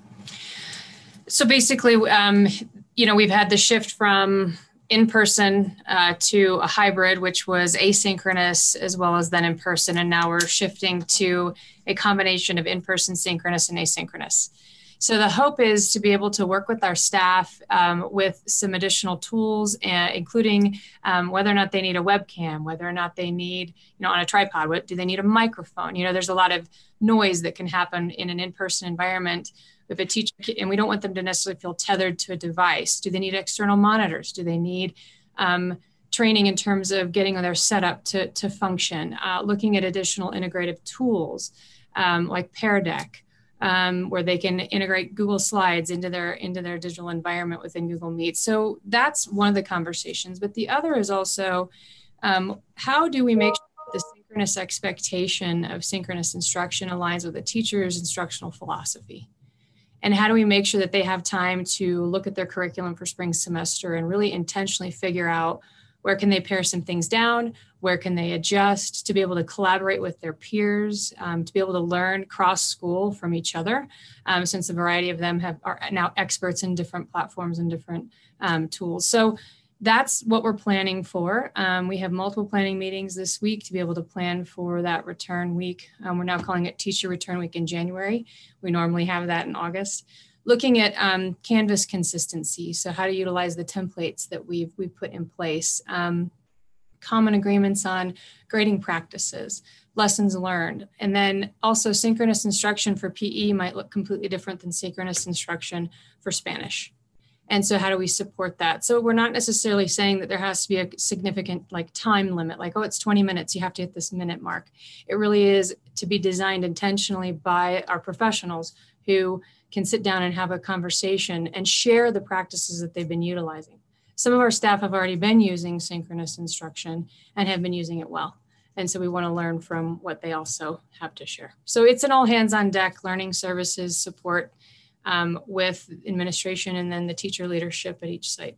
So basically, um, you know, we've had the shift from in-person uh, to a hybrid, which was asynchronous as well as then in-person. And now we're shifting to a combination of in-person, synchronous, and asynchronous. So the hope is to be able to work with our staff um, with some additional tools, uh, including um, whether or not they need a webcam, whether or not they need, you know, on a tripod, what do they need a microphone? You know, there's a lot of noise that can happen in an in-person environment. If a teacher, and we don't want them to necessarily feel tethered to a device. Do they need external monitors? Do they need um, training in terms of getting their setup to, to function? Uh, looking at additional integrative tools um, like Pear Deck, um, where they can integrate Google Slides into their, into their digital environment within Google Meet. So that's one of the conversations. But the other is also, um, how do we make sure the synchronous expectation of synchronous instruction aligns with the teacher's instructional philosophy? And how do we make sure that they have time to look at their curriculum for spring semester and really intentionally figure out where can they pare some things down, where can they adjust, to be able to collaborate with their peers, um, to be able to learn cross-school from each other, um, since a variety of them have are now experts in different platforms and different um, tools. So that's what we're planning for. Um, we have multiple planning meetings this week to be able to plan for that return week. Um, we're now calling it Teacher Return Week in January. We normally have that in August. Looking at um, Canvas consistency, so how to utilize the templates that we've, we've put in place. Um, common agreements on grading practices, lessons learned, and then also synchronous instruction for P E might look completely different than synchronous instruction for Spanish. And so how do we support that? So we're not necessarily saying that there has to be a significant like time limit, like, oh, it's twenty minutes, you have to hit this minute mark. It really is to be designed intentionally by our professionals who can sit down and have a conversation and share the practices that they've been utilizing. Some of our staff have already been using synchronous instruction and have been using it well. And so we want to learn from what they also have to share. So it's an all hands on deck learning services support Um, with administration and then the teacher leadership at each site.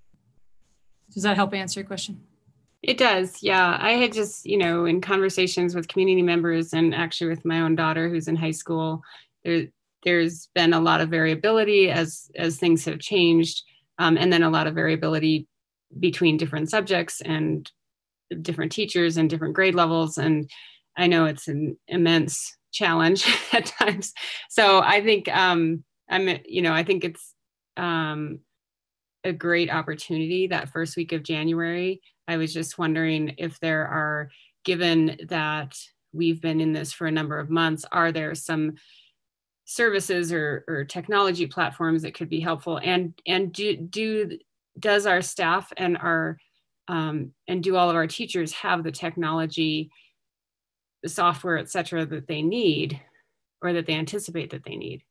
Does that help answer your question? It does, yeah. I had just, you know, in conversations with community members and actually with my own daughter who's in high school, there, there's been a lot of variability as, as things have changed, um, and then a lot of variability between different subjects and different teachers and different grade levels. And I know it's an immense challenge at times. So I think, um, I'm, you know, I think it's um, a great opportunity that first week of January. I was just wondering if there are, given that we've been in this for a number of months, are there some services or, or technology platforms that could be helpful? And and do do does our staff and our um, and do all of our teachers have the technology, the software, et cetera, that they need or that they anticipate that they need?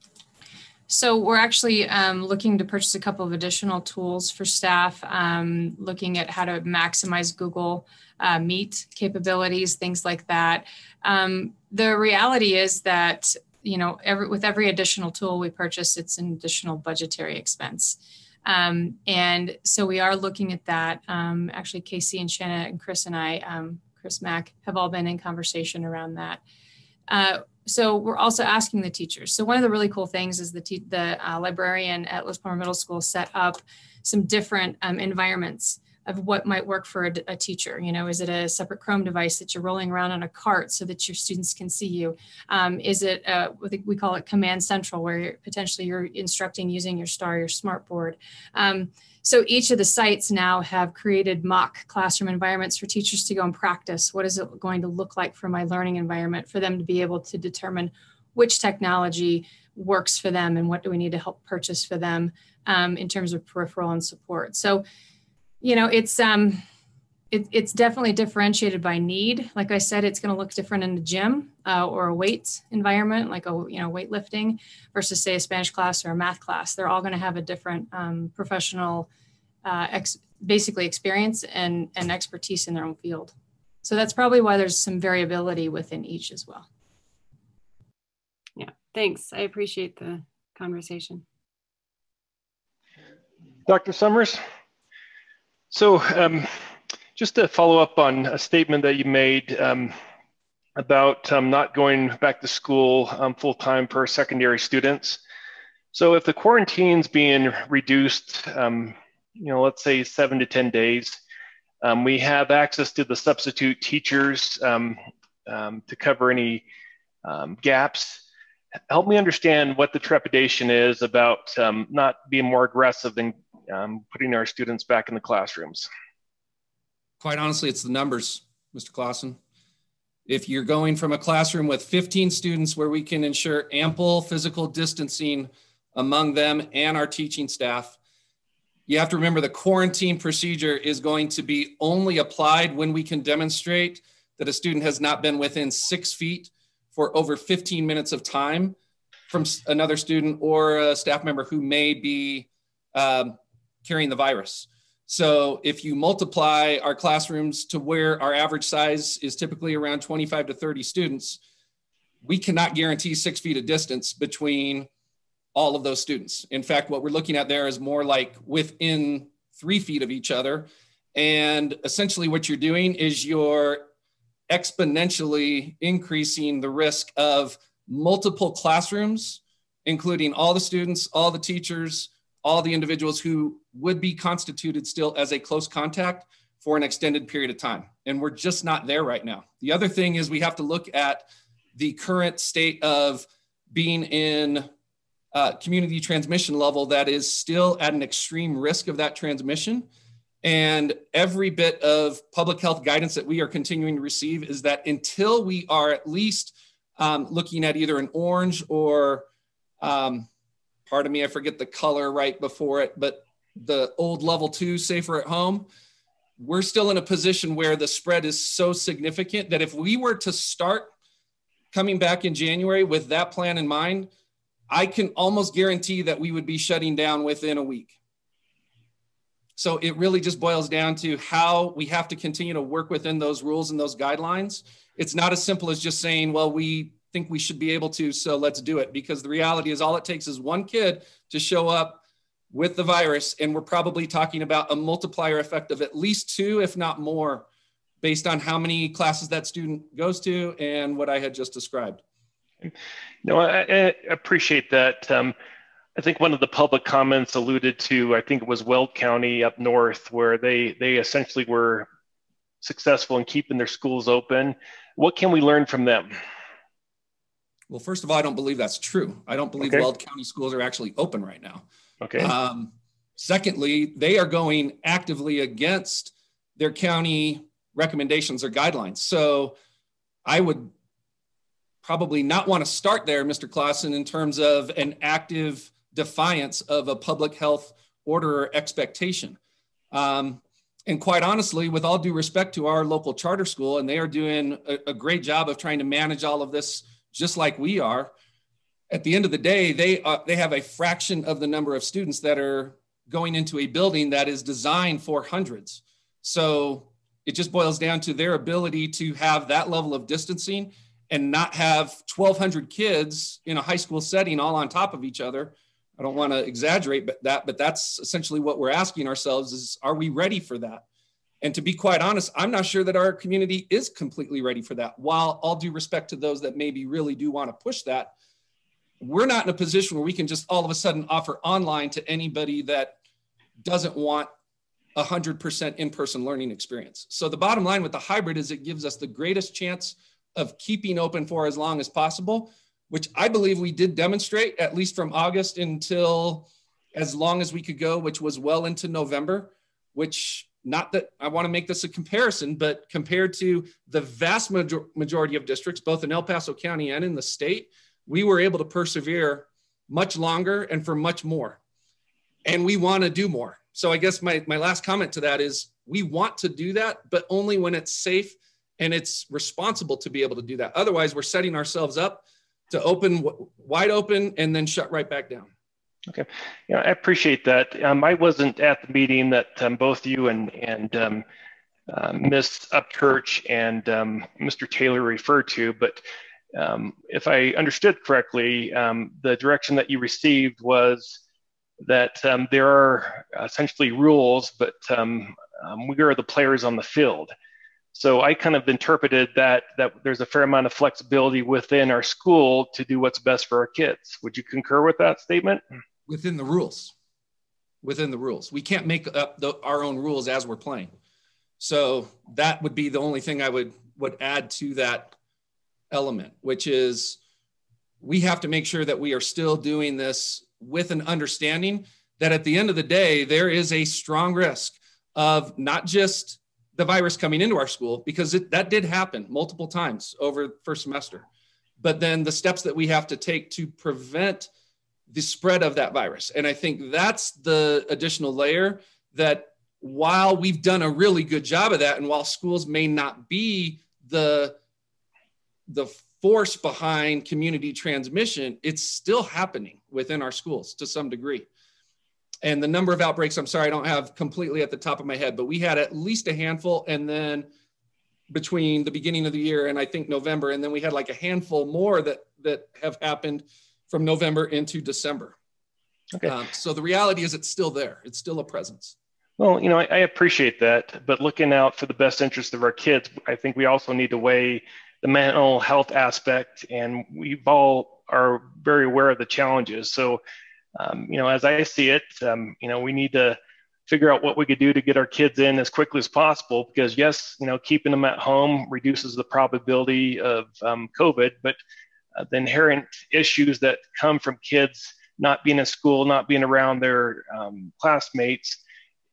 So we're actually um, looking to purchase a couple of additional tools for staff, um, looking at how to maximize Google uh, Meet capabilities, things like that. Um, the reality is that, you know, every, with every additional tool we purchase, it's an additional budgetary expense. Um, and so we are looking at that. Um, actually, Casey and Shanna and Chris and I, um, Chris Mack, have all been in conversation around that. Uh, so we're also asking the teachers. So one of the really cool things is the, te- the uh, librarian at Lewis Palmer Middle School set up some different um, environments of what might work for a, a teacher. You know, is it a separate Chrome device that you're rolling around on a cart so that your students can see you? Um, is it, uh, we call it Command Central, where you're, potentially you're instructing using your STAR, your smartboard. Um, so each of the sites now have created mock classroom environments for teachers to go and practice. What is it going to look like for my learning environment, for them to be able to determine which technology works for them and what do we need to help purchase for them um, in terms of peripheral and support. So, you know, it's um, it, it's definitely differentiated by need. Like I said, it's going to look different in the gym uh, or a weights environment, like a you know weightlifting versus say a Spanish class or a math class. They're all going to have a different um, professional, uh, ex basically experience and and expertise in their own field. So that's probably why there's some variability within each as well. Yeah, thanks. I appreciate the conversation. Doctor Summers, so um, just to follow up on a statement that you made um, about um, not going back to school um, full-time for secondary students. So if the quarantine's being reduced, um, you know, let's say seven to ten days, um, we have access to the substitute teachers um, um, to cover any um, gaps. Help me understand what the trepidation is about um, not being more aggressive in um, putting our students back in the classrooms. Quite honestly, it's the numbers, Mister Clausen. If you're going from a classroom with fifteen students where we can ensure ample physical distancing among them and our teaching staff, you have to remember the quarantine procedure is going to be only applied when we can demonstrate that a student has not been within six feet for over fifteen minutes of time from another student or a staff member who may be um, carrying the virus. So if you multiply our classrooms to where our average size is typically around twenty-five to thirty students, we cannot guarantee six feet of distance between all of those students. In fact, what we're looking at there is more like within three feet of each other. And essentially what you're doing is you're exponentially increasing the risk of multiple classrooms, including all the students, all the teachers, all the individuals who would be constituted still as a close contact for an extended period of time. And we're just not there right now. The other thing is we have to look at the current state of being in uh, community transmission level that is still at an extreme risk of that transmission. And every bit of public health guidance that we are continuing to receive is that until we are at least um, looking at either an orange or, um, pardon me, I forget the color right before it, but the old level two, safer at home, we're still in a position where the spread is so significant that if we were to start coming back in January with that plan in mind, I can almost guarantee that we would be shutting down within a week. So it really just boils down to how we have to continue to work within those rules and those guidelines. It's not as simple as just saying, well, we think we should be able to, so let's do it. Because the reality is all it takes is one kid to show up with the virus, and we're probably talking about a multiplier effect of at least two, if not more, based on how many classes that student goes to and what I had just described. No, I, I appreciate that. Um, I think one of the public comments alluded to, I think it was Weld County up north, where they, they essentially were successful in keeping their schools open. What can we learn from them? Well, first of all, I don't believe that's true. I don't believe okay. Weld County schools are actually open right now. Okay. Um, secondly, they are going actively against their county recommendations or guidelines. So I would probably not want to start there, Mister Clausen, in terms of an active defiance of a public health order or expectation. Um, and quite honestly, with all due respect to our local charter school, and they are doing a, a great job of trying to manage all of this just like we are, at the end of the day, they, uh, they have a fraction of the number of students that are going into a building that is designed for hundreds. So it just boils down to their ability to have that level of distancing and not have twelve hundred kids in a high school setting all on top of each other. I don't want to exaggerate that, but that's essentially what we're asking ourselves is, are we ready for that? And to be quite honest, I'm not sure that our community is completely ready for that. While all due respect to those that maybe really do want to push that, we're not in a position where we can just all of a sudden offer online to anybody that doesn't want one hundred percent in-person learning experience. So the bottom line with the hybrid is it gives us the greatest chance of keeping open for as long as possible, which I believe we did demonstrate, at least from August until as long as we could go, which was well into November, which, not that I want to make this a comparison, but compared to the vast major majority of districts, both in El Paso County and in the state, we were able to persevere much longer and for much more. And we want to do more. So I guess my, my last comment to that is we want to do that, but only when it's safe and it's responsible to be able to do that. Otherwise, we're setting ourselves up to open wide open and then shut right back down. Okay, yeah, I appreciate that. Um, I wasn't at the meeting that um, both you and and um, uh, Miz Upchurch and um, Mister Taylor referred to, but um, if I understood correctly, um, the direction that you received was that um, there are essentially rules, but um, um, we are the players on the field. So I kind of interpreted that that there's a fair amount of flexibility within our school to do what's best for our kids. Would you concur with that statement? Within the rules, within the rules. We can't make up the, our own rules as we're playing. So that would be the only thing I would, would add to that element, which is we have to make sure that we are still doing this with an understanding that at the end of the day, there is a strong risk of not just the virus coming into our school, because it, that did happen multiple times over the first semester, but then the steps that we have to take to prevent the spread of that virus. And I think that's the additional layer that while we've done a really good job of that, and while schools may not be the, the force behind community transmission, it's still happening within our schools to some degree. And the number of outbreaks, I'm sorry, I don't have completely at the top of my head, but we had at least a handful. And then between the beginning of the year and I think November, and then we had like a handful more that, that have happened from November into December. Okay. Um, so the reality is it's still there. It's still a presence. Well, you know, I, I appreciate that, but looking out for the best interest of our kids, I think we also need to weigh the mental health aspect, and we all are very aware of the challenges. So, um, you know, as I see it, um, you know, we need to figure out what we could do to get our kids in as quickly as possible, because yes, you know, keeping them at home reduces the probability of um, COVID, but uh, the inherent issues that come from kids not being in school, not being around their um, classmates,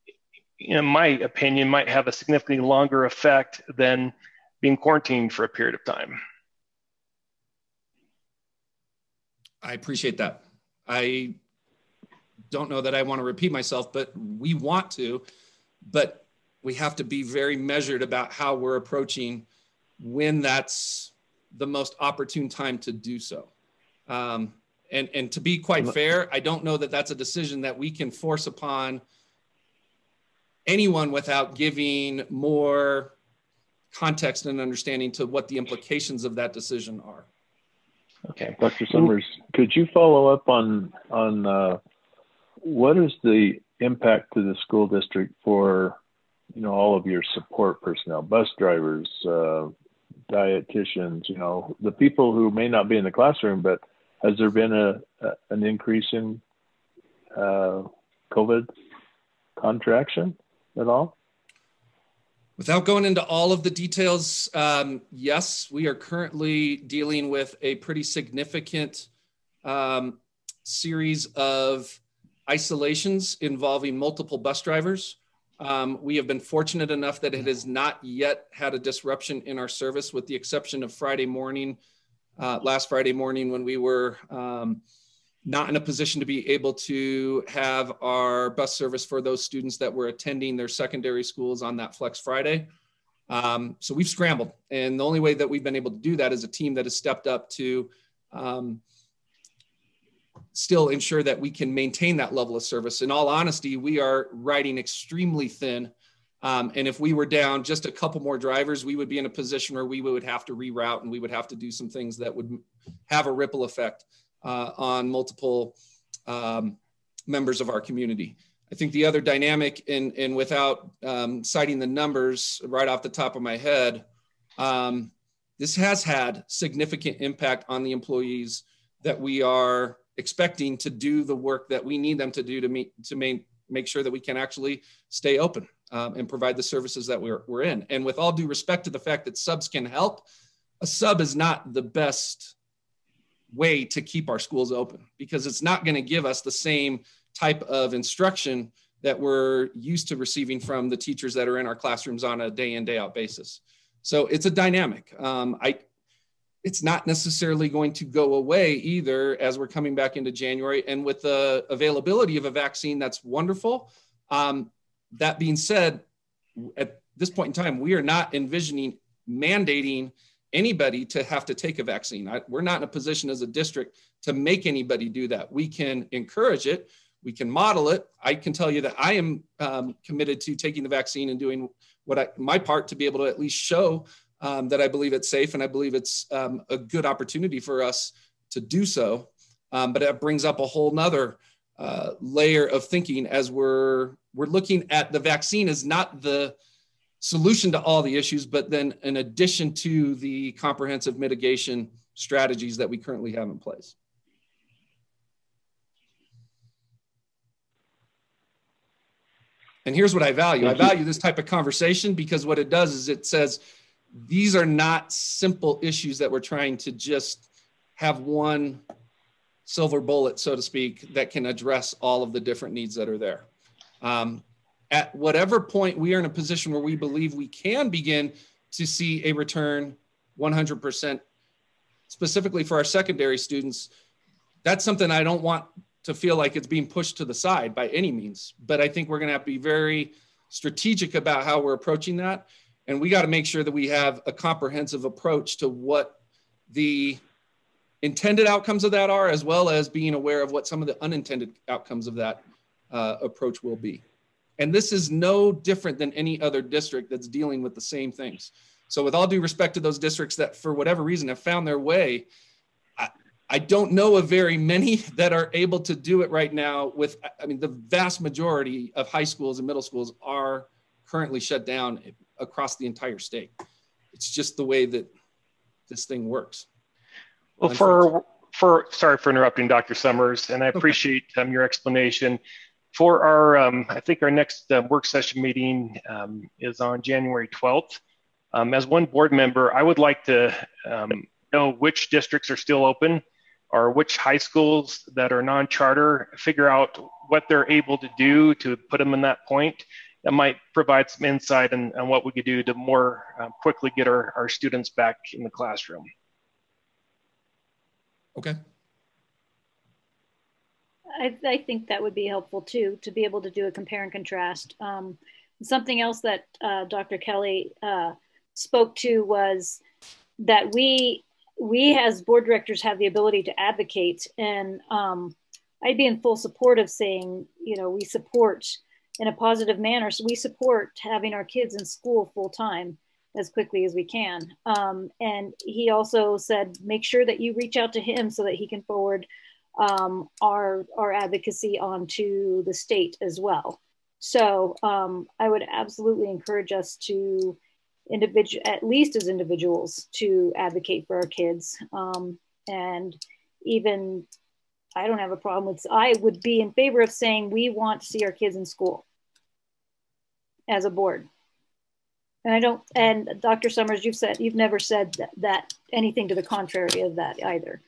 in my opinion, might have a significantly longer effect than being quarantined for a period of time. I appreciate that. I don't know that I want to repeat myself, but we want to, but we have to be very measured about how we're approaching when that's the most opportune time to do so. Um, and, and to be quite fair, I don't know that that's a decision that we can force upon anyone without giving more context and understanding to what the implications of that decision are. Okay. Doctor Summers, could you follow up on, on uh, what is the impact to the school district for, you know, all of your support personnel, bus drivers, uh, dietitians, you know, the people who may not be in the classroom, but has there been a, a an increase in uh, COVID contraction at all? Without going into all of the details, um, yes, we are currently dealing with a pretty significant um, series of isolations involving multiple bus drivers. Um, we have been fortunate enough that it has not yet had a disruption in our service, with the exception of Friday morning, uh, last Friday morning, when we were um, not in a position to be able to have our bus service for those students that were attending their secondary schools on that Flex Friday. Um, so we've scrambled. And the only way that we've been able to do that is a team that has stepped up to um, still ensure that we can maintain that level of service. In all honesty, we are riding extremely thin. Um, and if we were down just a couple more drivers, we would be in a position where we would have to reroute, and we would have to do some things that would have a ripple effect Uh, on multiple um, members of our community. I think the other dynamic, in, in without um, citing the numbers right off the top of my head, um, this has had significant impact on the employees that we are expecting to do the work that we need them to do to meet, to main, make sure that we can actually stay open. um, and provide the services that we're, we're in. And with all due respect to the fact that subs can help, a sub is not the best way to keep our schools open, because it's not going to give us the same type of instruction that we're used to receiving from the teachers that are in our classrooms on a day in, day out basis. So it's a dynamic. Um, I, it's not necessarily going to go away either as we're coming back into January. And with the availability of a vaccine, that's wonderful. Um, that being said, at this point in time, we are not envisioning mandating anybody to have to take a vaccine. I, we're not in a position as a district to make anybody do that. We can encourage it. We can model it. I can tell you that I am um, committed to taking the vaccine and doing what I, my part to be able to at least show um, that I believe it's safe, and I believe it's um, a good opportunity for us to do so. Um, but it brings up a whole nother uh, layer of thinking as we're, we're looking at the vaccine as not the solution to all the issues, but then in addition to the comprehensive mitigation strategies that we currently have in place. And here's what I value. I value this type of conversation because what it does is it says, these are not simple issues that we're trying to just have one silver bullet, so to speak, that can address all of the different needs that are there. Um, at whatever point we are in a position where we believe we can begin to see a return one hundred percent, specifically for our secondary students, that's something I don't want to feel like it's being pushed to the side by any means. But I think we're going to have to be very strategic about how we're approaching that. And we got to make sure that we have a comprehensive approach to what the intended outcomes of that are, as well as being aware of what some of the unintended outcomes of that uh, approach will be. And this is no different than any other district that's dealing with the same things. So with all due respect to those districts that for whatever reason have found their way, I, I don't know of very many that are able to do it right now with, I mean, the vast majority of high schools and middle schools are currently shut down across the entire state. It's just the way that this thing works. Well, for, for sorry for interrupting, Doctor Summers, and I appreciate um, your explanation. For our, um, I think our next uh, work session meeting um, is on January twelfth. Um, as one board member, I would like to um, know which districts are still open or which high schools that are non-charter, figure out what they're able to do to put them in that point. That might provide some insight on, on what we could do to more uh, quickly get our, our students back in the classroom. Okay. I, I think that would be helpful too, to be able to do a compare and contrast. Um, something else that uh, Doctor Kelly uh, spoke to was that we, we as board directors have the ability to advocate, and um, I'd be in full support of saying, you know, we support in a positive manner. So we support having our kids in school full time as quickly as we can. Um, and he also said, make sure that you reach out to him so that he can forward um, our, our advocacy onto the state as well. So um, I would absolutely encourage us to individual, at least as individuals, to advocate for our kids. Um, and even, I don't have a problem with, I would be in favor of saying we want to see our kids in school as a board. And I don't, and Doctor Summers, you've said, you've never said that, that anything to the contrary of that either.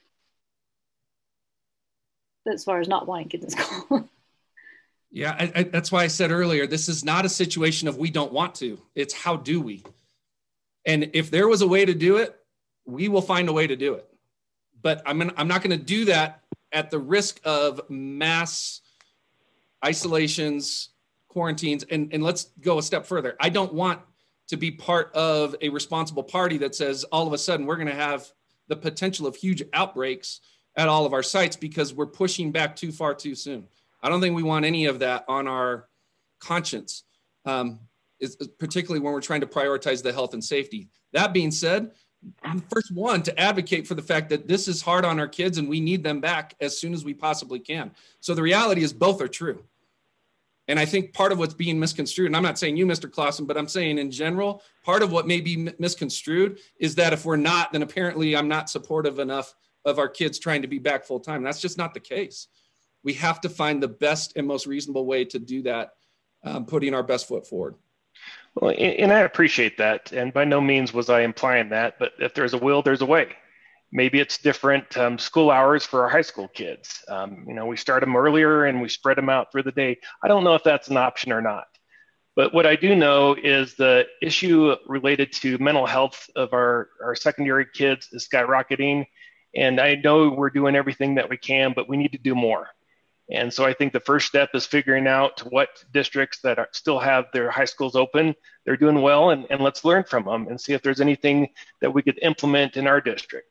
As far as not wanting kids in school. Yeah, I, I, that's why I said earlier, this is not a situation of we don't want to, it's how do we? And if there was a way to do it, we will find a way to do it. But I'm, gonna, I'm not gonna do that at the risk of mass isolations, quarantines, and, and let's go a step further. I don't want to be part of a responsible party that says all of a sudden we're gonna have the potential of huge outbreaks at all of our sites because we're pushing back too far too soon. I don't think we want any of that on our conscience, um, is, particularly when we're trying to prioritize the health and safety. That being said, I'm the first one to advocate for the fact that this is hard on our kids and we need them back as soon as we possibly can. So the reality is both are true. And I think part of what's being misconstrued, and I'm not saying you, Mister Clausen, but I'm saying in general, part of what may be misconstrued is that if we're not, then apparently I'm not supportive enough of our kids trying to be back full time. That's just not the case. We have to find the best and most reasonable way to do that, um, putting our best foot forward. Well, and I appreciate that. And by no means was I implying that, but if there's a will, there's a way. Maybe it's different um, school hours for our high school kids. Um, you know, we start them earlier and we spread them out through the day. I don't know if that's an option or not. But what I do know is the issue related to mental health of our, our secondary kids is skyrocketing. And I know we're doing everything that we can, but we need to do more. And so I think the first step is figuring out what districts that are, still have their high schools open, they're doing well, and, and let's learn from them and see if there's anything that we could implement in our district.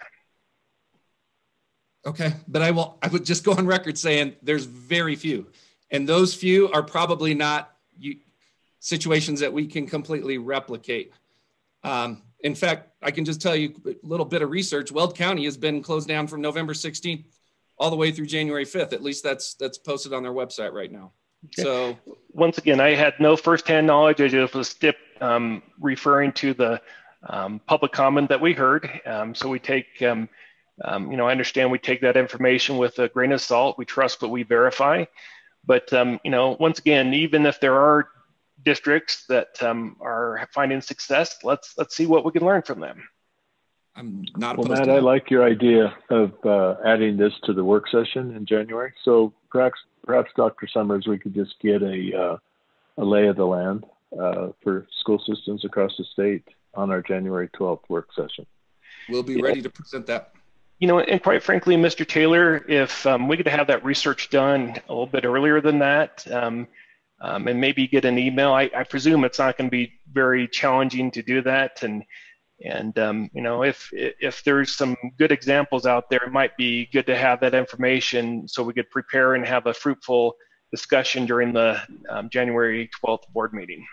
Okay, but I will, I would just go on record saying there's very few. And those few are probably not you, situations that we can completely replicate. Um, in fact, I can just tell you a little bit of research. Weld County has been closed down from November sixteenth all the way through January fifth. At least that's that's posted on their website right now. Okay. So once again, I had no firsthand knowledge. I just was stip, um, referring to the um, public comment that we heard. Um, so we take, um, um, you know, I understand we take that information with a grain of salt. We trust what we verify. But, um, you know, once again, even if there are districts that um, are finding success, let's let's see what we can learn from them. I'm not well, opposed Matt, to I that. like your idea of uh, adding this to the work session in January. So perhaps, perhaps Doctor Summers, we could just get a, uh, a lay of the land uh, for school systems across the state on our January twelfth work session. We'll be ready to present that. You know, and quite frankly, Mister Taylor, if um, we could have that research done a little bit earlier than that, um, um, and maybe get an email, I, I presume it's not going to be very challenging to do that. And And, um, you know, if if there's some good examples out there, it might be good to have that information so we could prepare and have a fruitful discussion during the um, January twelfth board meeting.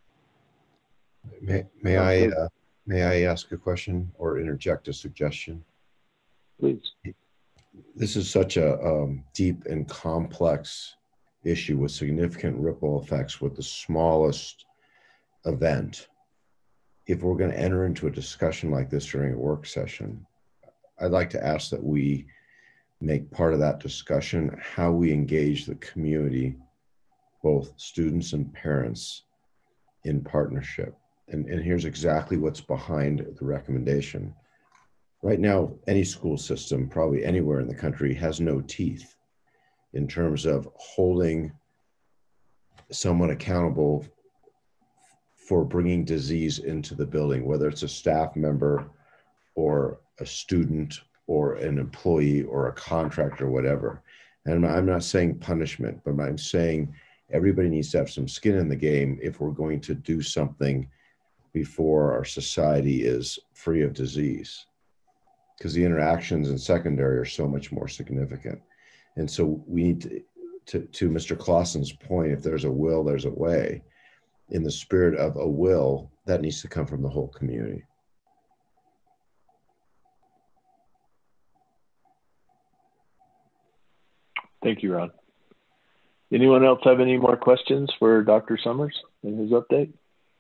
May, may I uh, may I ask a question or interject a suggestion? Please. This is such a um, deep and complex issue with significant ripple effects with the smallest event. If we're going to enter into a discussion like this during a work session, I'd like to ask that we make part of that discussion how we engage the community, both students and parents, in partnership. And, and here's exactly what's behind the recommendation. Right now, any school system, probably anywhere in the country, has no teeth in terms of holding someone accountable for bringing disease into the building, whether it's a staff member or a student or an employee or a contractor or whatever. And I'm not saying punishment, but I'm saying everybody needs to have some skin in the game if we're going to do something before our society is free of disease, because the interactions in secondary are so much more significant. And so we need to, to, to Mister Clausen's point, if there's a will, there's a way. In the spirit of a will, that needs to come from the whole community. Thank you, Ron. Anyone else have any more questions for Doctor Summers in his update?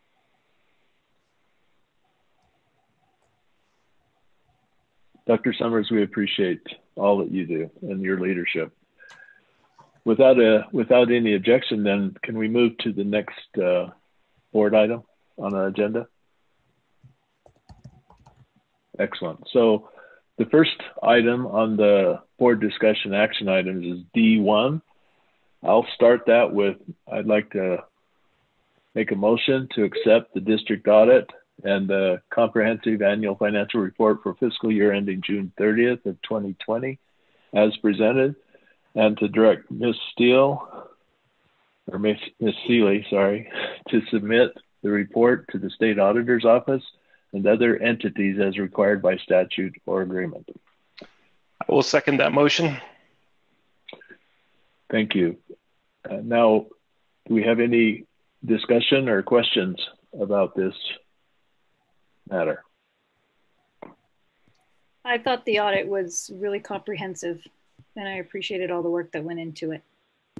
Doctor Summers, we appreciate all that you do and your leadership. Without a without any objection, then can we move to the next uh, board item on our agenda? Excellent. So the first item on the board discussion action items is D one. I'll start that with, I'd like to make a motion to accept the district audit and the comprehensive annual financial report for fiscal year ending June thirtieth of twenty twenty as presented, and to direct Miz Steele, or Miz Seeley, sorry, to submit the report to the state auditor's office and other entities as required by statute or agreement. I will second that motion. Thank you. Uh, now, do we have any discussion or questions about this matter? I thought the audit was really comprehensive, and I appreciated all the work that went into it.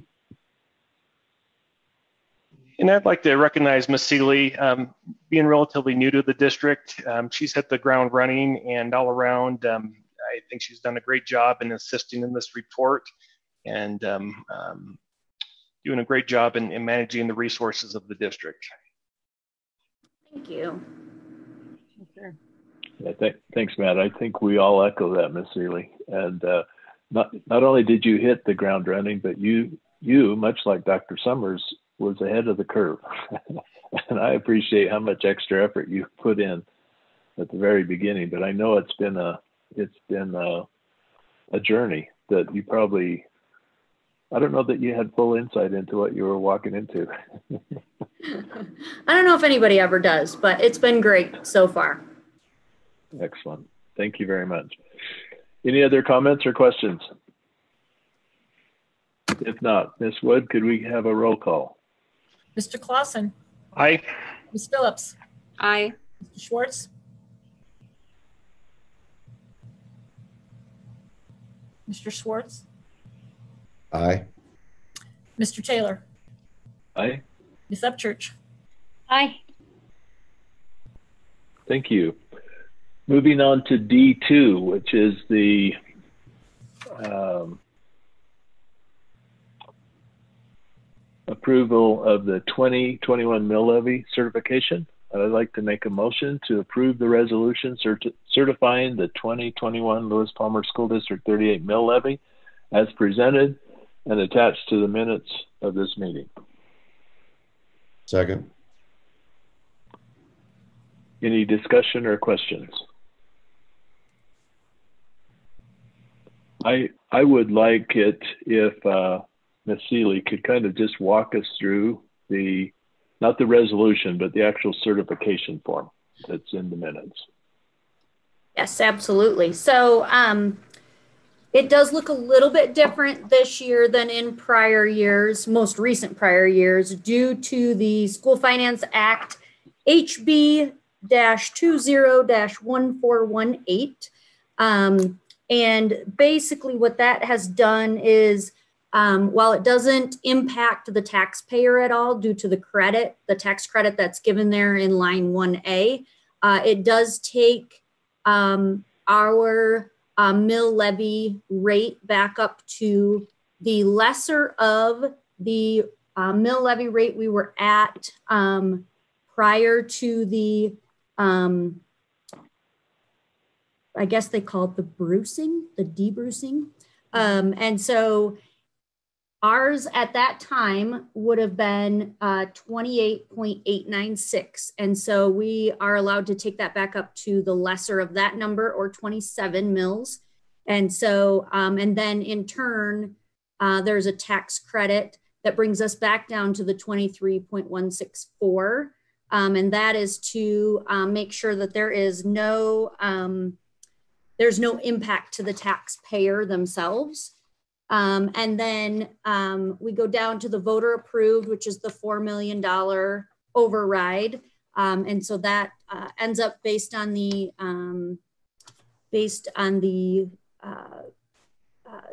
And I'd like to recognize Miz Seeley, um, being relatively new to the district. Um, she's hit the ground running, and all around, um, I think she's done a great job in assisting in this report, and um, um, doing a great job in, in managing the resources of the district. Thank you. Sure. Yeah, th- thanks, Matt. I think we all echo that, Miss Seeley. And uh, not not only did you hit the ground running, but you you much like Doctor Summers was ahead of the curve. And I appreciate how much extra effort you put in at the very beginning. But I know it's been a it's been a, a journey that you probably, I don't know that you had full insight into what you were walking into. I don't know if anybody ever does, but it's been great so far. Excellent. Thank you very much. Any other comments or questions? If not, Miz Wood, could we have a roll call? Mister Clausen. Aye. Miz Phillips. Aye. Mister Schwartz. Mister Schwartz. Aye. Mister Taylor. Aye. Miz Upchurch. Aye. Thank you. Moving on to D two, which is the um, approval of the twenty twenty-one mill levy certification. I'd like to make a motion to approve the resolution certi certifying the twenty twenty-one Lewis Palmer School District thirty-eight mill levy as presented and attached to the minutes of this meeting. Second. Any discussion or questions? I I would like it if uh, Miz Seeley could kind of just walk us through the, not the resolution, but the actual certification form that's in the minutes. Yes, absolutely. So um, it does look a little bit different this year than in prior years, most recent prior years, due to the School Finance Act H B twenty one four one eight. Um, and basically what that has done is, um, while it doesn't impact the taxpayer at all due to the credit, the tax credit that's given there in line one A, uh, it does take um, our uh, mill levy rate back up to the lesser of the uh, mill levy rate we were at um, prior to the Um, I guess they call it the bruising, the debruising. Um, and so ours at that time would have been uh, twenty-eight point eight nine six. And so we are allowed to take that back up to the lesser of that number, or twenty-seven mils. And so, um, and then in turn, uh, there's a tax credit that brings us back down to the twenty-three point one six four. Um, and that is to um, make sure that there is no um, there's no impact to the taxpayer themselves. Um, and then um, we go down to the voter approved, which is the four million dollars override. Um, and so that uh, ends up based on the um, based on the uh, uh,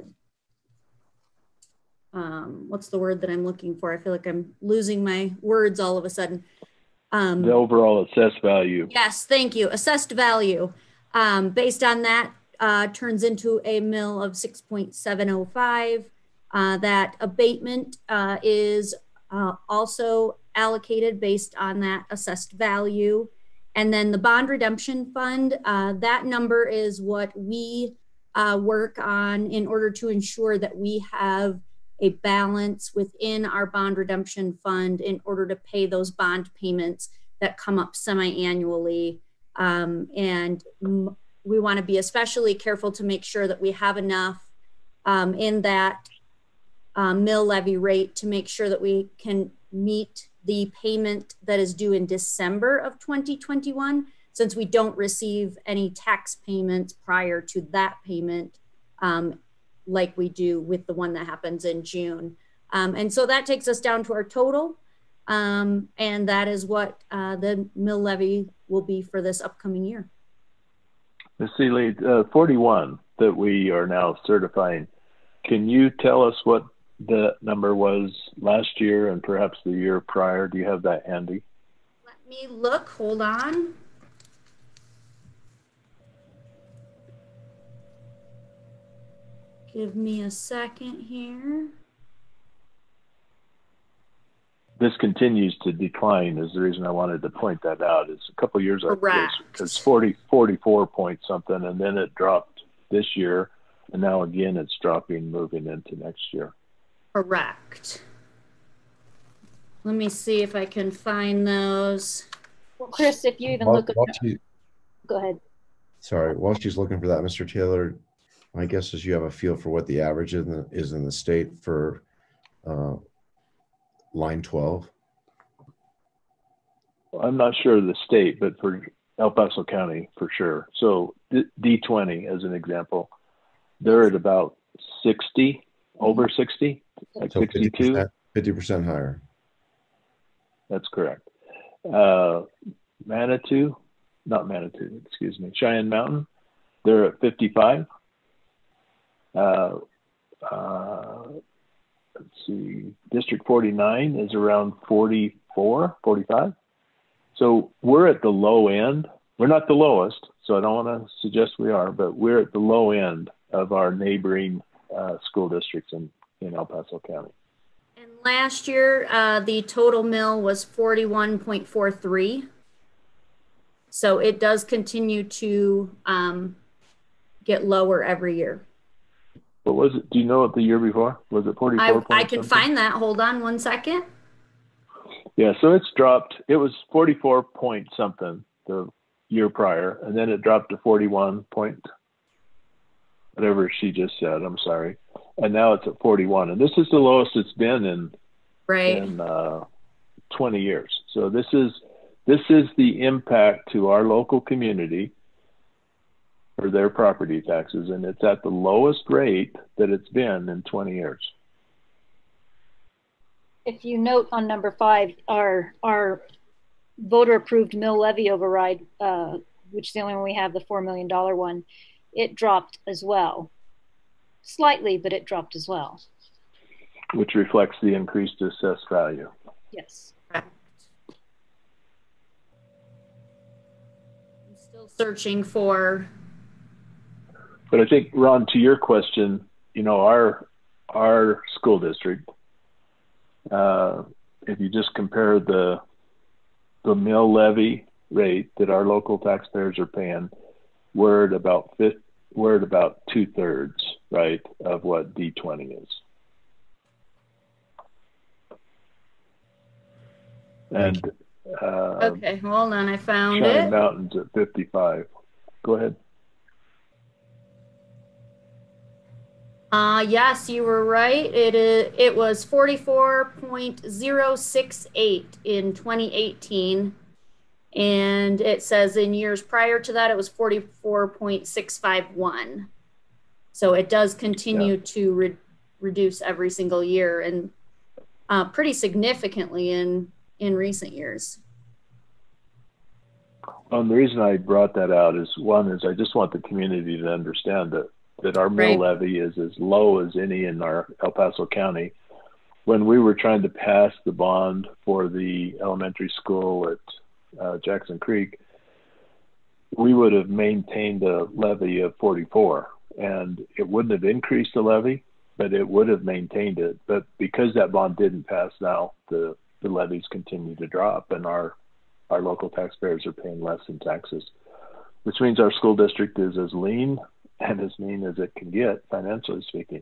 um, what's the word that I'm looking for? I feel like I'm losing my words all of a sudden. Um, the overall assessed value. Yes, thank you. Assessed value. Um, based on that, uh, turns into a mill of six point seven oh five. Uh, that abatement uh, is uh, also allocated based on that assessed value. And then the bond redemption fund, uh, that number is what we uh, work on in order to ensure that we have a balance within our bond redemption fund in order to pay those bond payments that come up semi-annually. Um, and m- we want to be especially careful to make sure that we have enough um, in that um, mill levy rate to make sure that we can meet the payment that is due in December of twenty twenty-one, since we don't receive any tax payments prior to that payment, um, like we do with the one that happens in June. Um, and so that takes us down to our total. Um, and that is what uh, the mill levy will be for this upcoming year. Miz Seeley, uh, forty-one that we are now certifying, can you tell us what the number was last year and perhaps the year prior? Do you have that handy? Let me look, hold on. Give me a second here. this continues to decline is the reason I wanted to point that out. Is a couple of years ago it was forty, forty-four point something, and then it dropped this year, and now again it's dropping moving into next year. Correct. Let me see if I can find those. Well, Chris, if you even While- look at, while she- go ahead. Sorry, while she's looking for that, Mister Taylor, my guess is you have a feel for what the average is in the, is in the state for uh, line twelve. I'm not sure of the state, but for El Paso County, for sure. So D twenty, as an example, they're at about sixty, over sixty, like So sixty-two. fifty percent higher. That's correct. Uh, Manitou, not Manitou, excuse me, Cheyenne Mountain, they're at fifty-five. Uh, uh, let's see, District forty-nine is around forty-four, forty-five. So we're at the low end. We're not the lowest, so I don't want to suggest we are, but we're at the low end of our neighboring uh, school districts in, in El Paso County. And last year, uh, the total mill was forty-one point four three. So it does continue to um, get lower every year. What was it? Do you know what the year before? Was it forty-four? I, I can find that. Hold on one second. Yeah, so it's dropped. It was forty-four point something the year prior, and then it dropped to forty-one point whatever she just said. I'm sorry, and now it's at forty-one, and this is the lowest it's been in right in uh, twenty years. So this is this is the impact to our local community for their property taxes, and it's at the lowest rate that it's been in twenty years. If you note on number five, our our voter approved mill levy override, uh, which is the only one we have, the four million dollar one, it dropped as well. Slightly, but it dropped as well. Which reflects the increased assessed value. Yes. I'm still searching for. But I think, Ron, to your question, you know, our our school district, uh, if you just compare the the mill levy rate that our local taxpayers are paying, we're at about fifth, we're at about two thirds, right, of what D twenty is. And uh, Okay, hold on, I found Cheyenne it. Mountain's at fifty-five. Go ahead. Uh, yes, you were right. It is. It was forty-four point zero six eight in twenty eighteen, and it says in years prior to that it was forty-four point six five one. So it does continue yeah. to re reduce every single year, and uh, pretty significantly in in recent years. Um, the reason I brought that out is, one, is I just want the community to understand that that our mill right. levy is as low as any in our El Paso County. When we were trying to pass the bond for the elementary school at uh, Jackson Creek, we would have maintained a levy of forty-four, and it wouldn't have increased the levy, but it would have maintained it. But because that bond didn't pass now, the, the levies continue to drop, and our, our local taxpayers are paying less in taxes, which means our school district is as lean and as mean as it can get, financially speaking.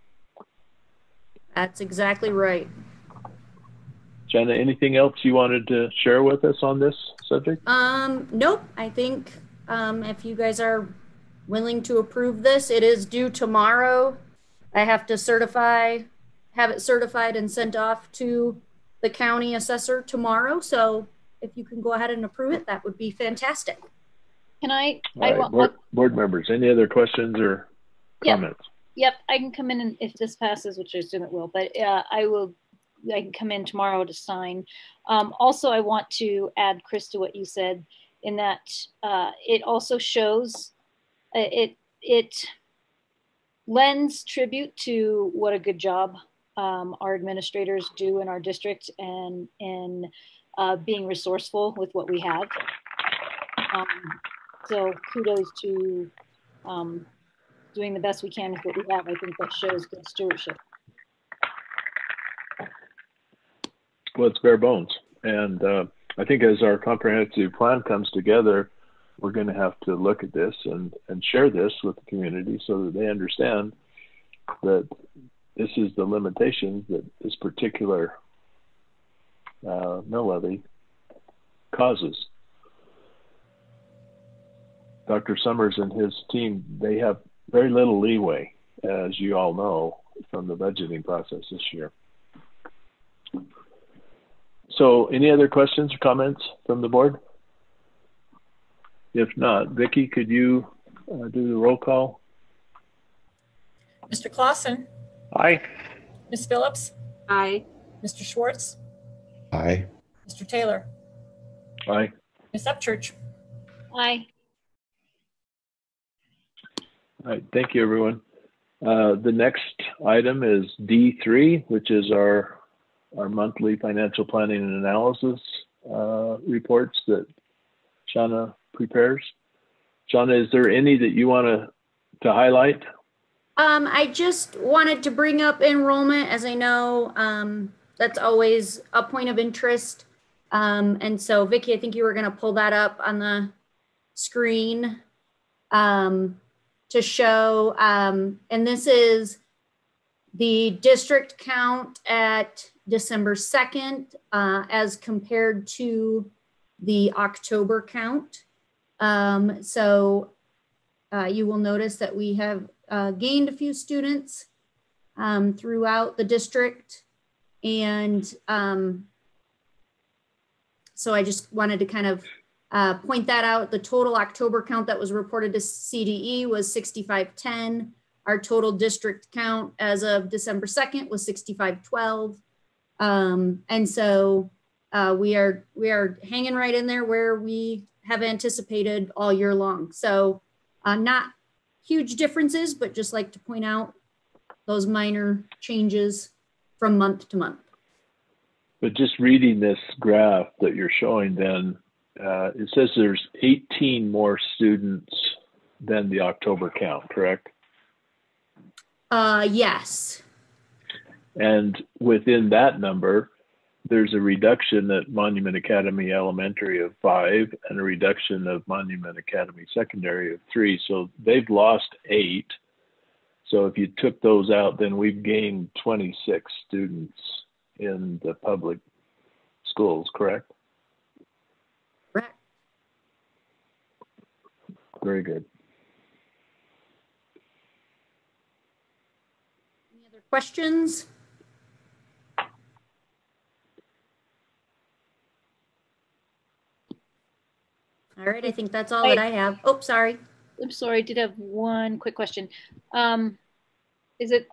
That's exactly right. Jenna, anything else you wanted to share with us on this subject? Um, nope. I think um, if you guys are willing to approve this, it is due tomorrow. I have to certify, have it certified and sent off to the county assessor tomorrow. So if you can go ahead and approve it, that would be fantastic. Can I? All I right, want, board, board members, any other questions or yep. comments? Yep, I can come in and if this passes, which I assume it will, but uh, I will, I can come in tomorrow to sign. Um, also, I want to add, Chris, to what you said in that uh, it also shows, uh, it, it lends tribute to what a good job um, our administrators do in our district and in uh, being resourceful with what we have. Um, So kudos to um, doing the best we can with what we have. I think that shows good stewardship. well, it's bare bones. And uh, I think as our comprehensive plan comes together, we're going to have to look at this and, and share this with the community so that they understand that this is the limitations that this particular uh, mill levy causes. Doctor Summers and his team, they have very little leeway, as you all know, from the budgeting process this year. So any other questions or comments from the board? If not, Vicki, could you uh, do the roll call? Mister Clausen? Aye. Miz Phillips? Aye. Mister Schwartz? Aye. Mister Taylor? Aye. Miz Upchurch? Aye. All right, thank you, everyone. Uh, the next item is D three, which is our, our monthly financial planning and analysis uh, reports that Shauna prepares. Shauna, is there any that you want to to highlight? Um, I just wanted to bring up enrollment, as I know um, that's always a point of interest. Um, and so, Vicki, I think you were going to pull that up on the screen um, to show. Um, and this is the district count at December second uh, as compared to the October count. Um, so uh, you will notice that we have uh, gained a few students um, throughout the district. And um, so I just wanted to kind of uh, point that out. The total October count that was reported to C D E was sixty-five ten. Our total district count as of December second was sixty-five twelve. Um, and so uh, we are we are hanging right in there where we have anticipated all year long. So uh, not huge differences, but just like to point out those minor changes from month to month. But just reading this graph that you're showing then, uh, it says there's eighteen more students than the October count, correct? Uh, yes. And within that number, there's a reduction at Monument Academy Elementary of five and a reduction of Monument Academy Secondary of three. So they've lost eight. So if you took those out, then we've gained twenty-six students in the public schools, correct? Correct. Very good. Any other questions? All right, I think that's all that I have. Oh, sorry. I'm sorry, I did have one quick question. Um, is it,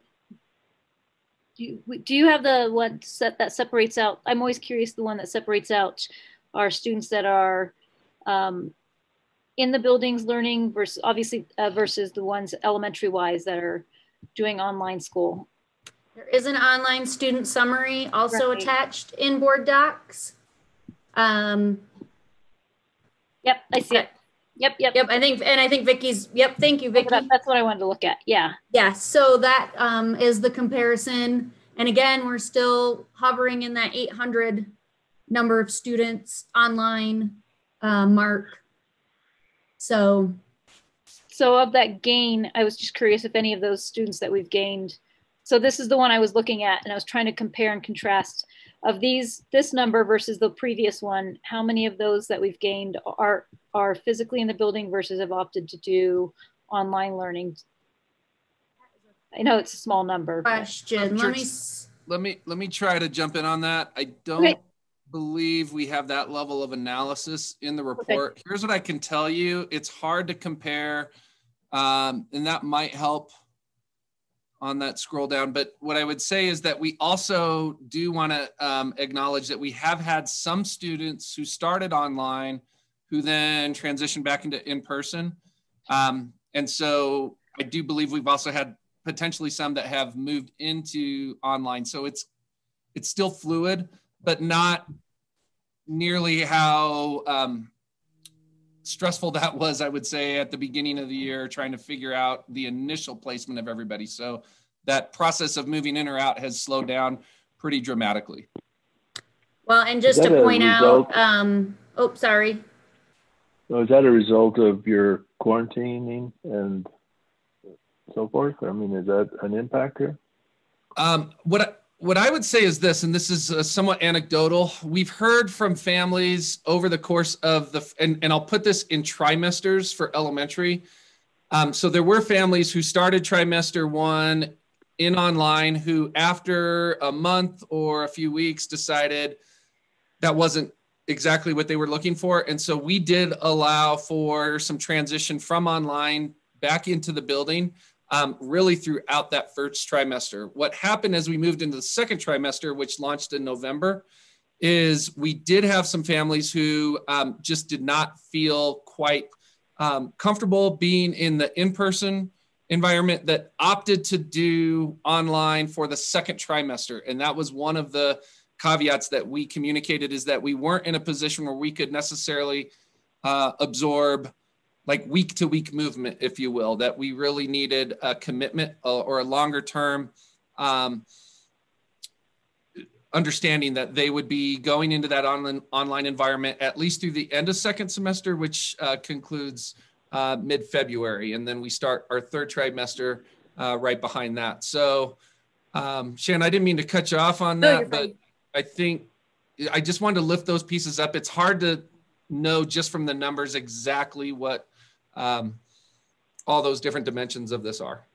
do you, do you have the one set that separates out, I'm always curious, the one that separates out our students that are um, in the buildings learning versus, obviously, uh, versus the ones elementary wise that are doing online school? There is an online student summary also Right. attached in board docs. Um, Yep, I see it. Yep, yep. Yep, I think, and I think Vicky's, yep, thank you, Vicky. That- That's what I wanted to look at, yeah. Yeah, so that um, is the comparison. And again, we're still hovering in that eight hundred number of students online uh, mark. So. So of that gain, I was just curious if any of those students that we've gained, so this is the one I was looking at and I was trying to compare and contrast of these, this number versus the previous one, how many of those that we've gained are, are physically in the building versus have opted to do online learning? I know it's a small number. but- Question, let me, Let me let me try to jump in on that. I don't Okay. believe we have that level of analysis in the report. Here's what I can tell you. It's hard to compare, um, and that might help on that scroll down. But what I would say is that we also do want to um, acknowledge that we have had some students who started online who then transitioned back into in-person. Um, and so I do believe we've also had potentially some that have moved into online. So it's it's still fluid, but not nearly how um, stressful that was, I would say, at the beginning of the year, trying to figure out the initial placement of everybody. So that process of moving in or out has slowed down pretty dramatically. Well, and just to point out, um, oh, sorry. So is that a result of your quarantining and so forth? I mean, is that an impact here? Um, what I, what I would say is this, and this is uh, somewhat anecdotal. We've heard from families over the course of the, and, and I'll put this in trimesters for elementary. Um, so there were families who started trimester one in online who after a month or a few weeks decided that wasn't exactly what they were looking for. And so we did allow for some transition from online back into the building, um, really throughout that first trimester. What happened as we moved into the second trimester, which launched in November, is we did have some families who um, just did not feel quite um, comfortable being in the in-person environment, that opted to do online for the second trimester. And that was one of the caveats that we communicated, is that we weren't in a position where we could necessarily uh, absorb like week to week movement, if you will, that we really needed a commitment uh, or a longer term um, understanding that they would be going into that online, online environment at least through the end of second semester, which uh, concludes uh, mid-February. And then we start our third trimester uh, right behind that. So um, Shannon, I didn't mean to cut you off on that, no, but I think I just wanted to lift those pieces up. It's hard to know just from the numbers exactly what um, all those different dimensions of this are.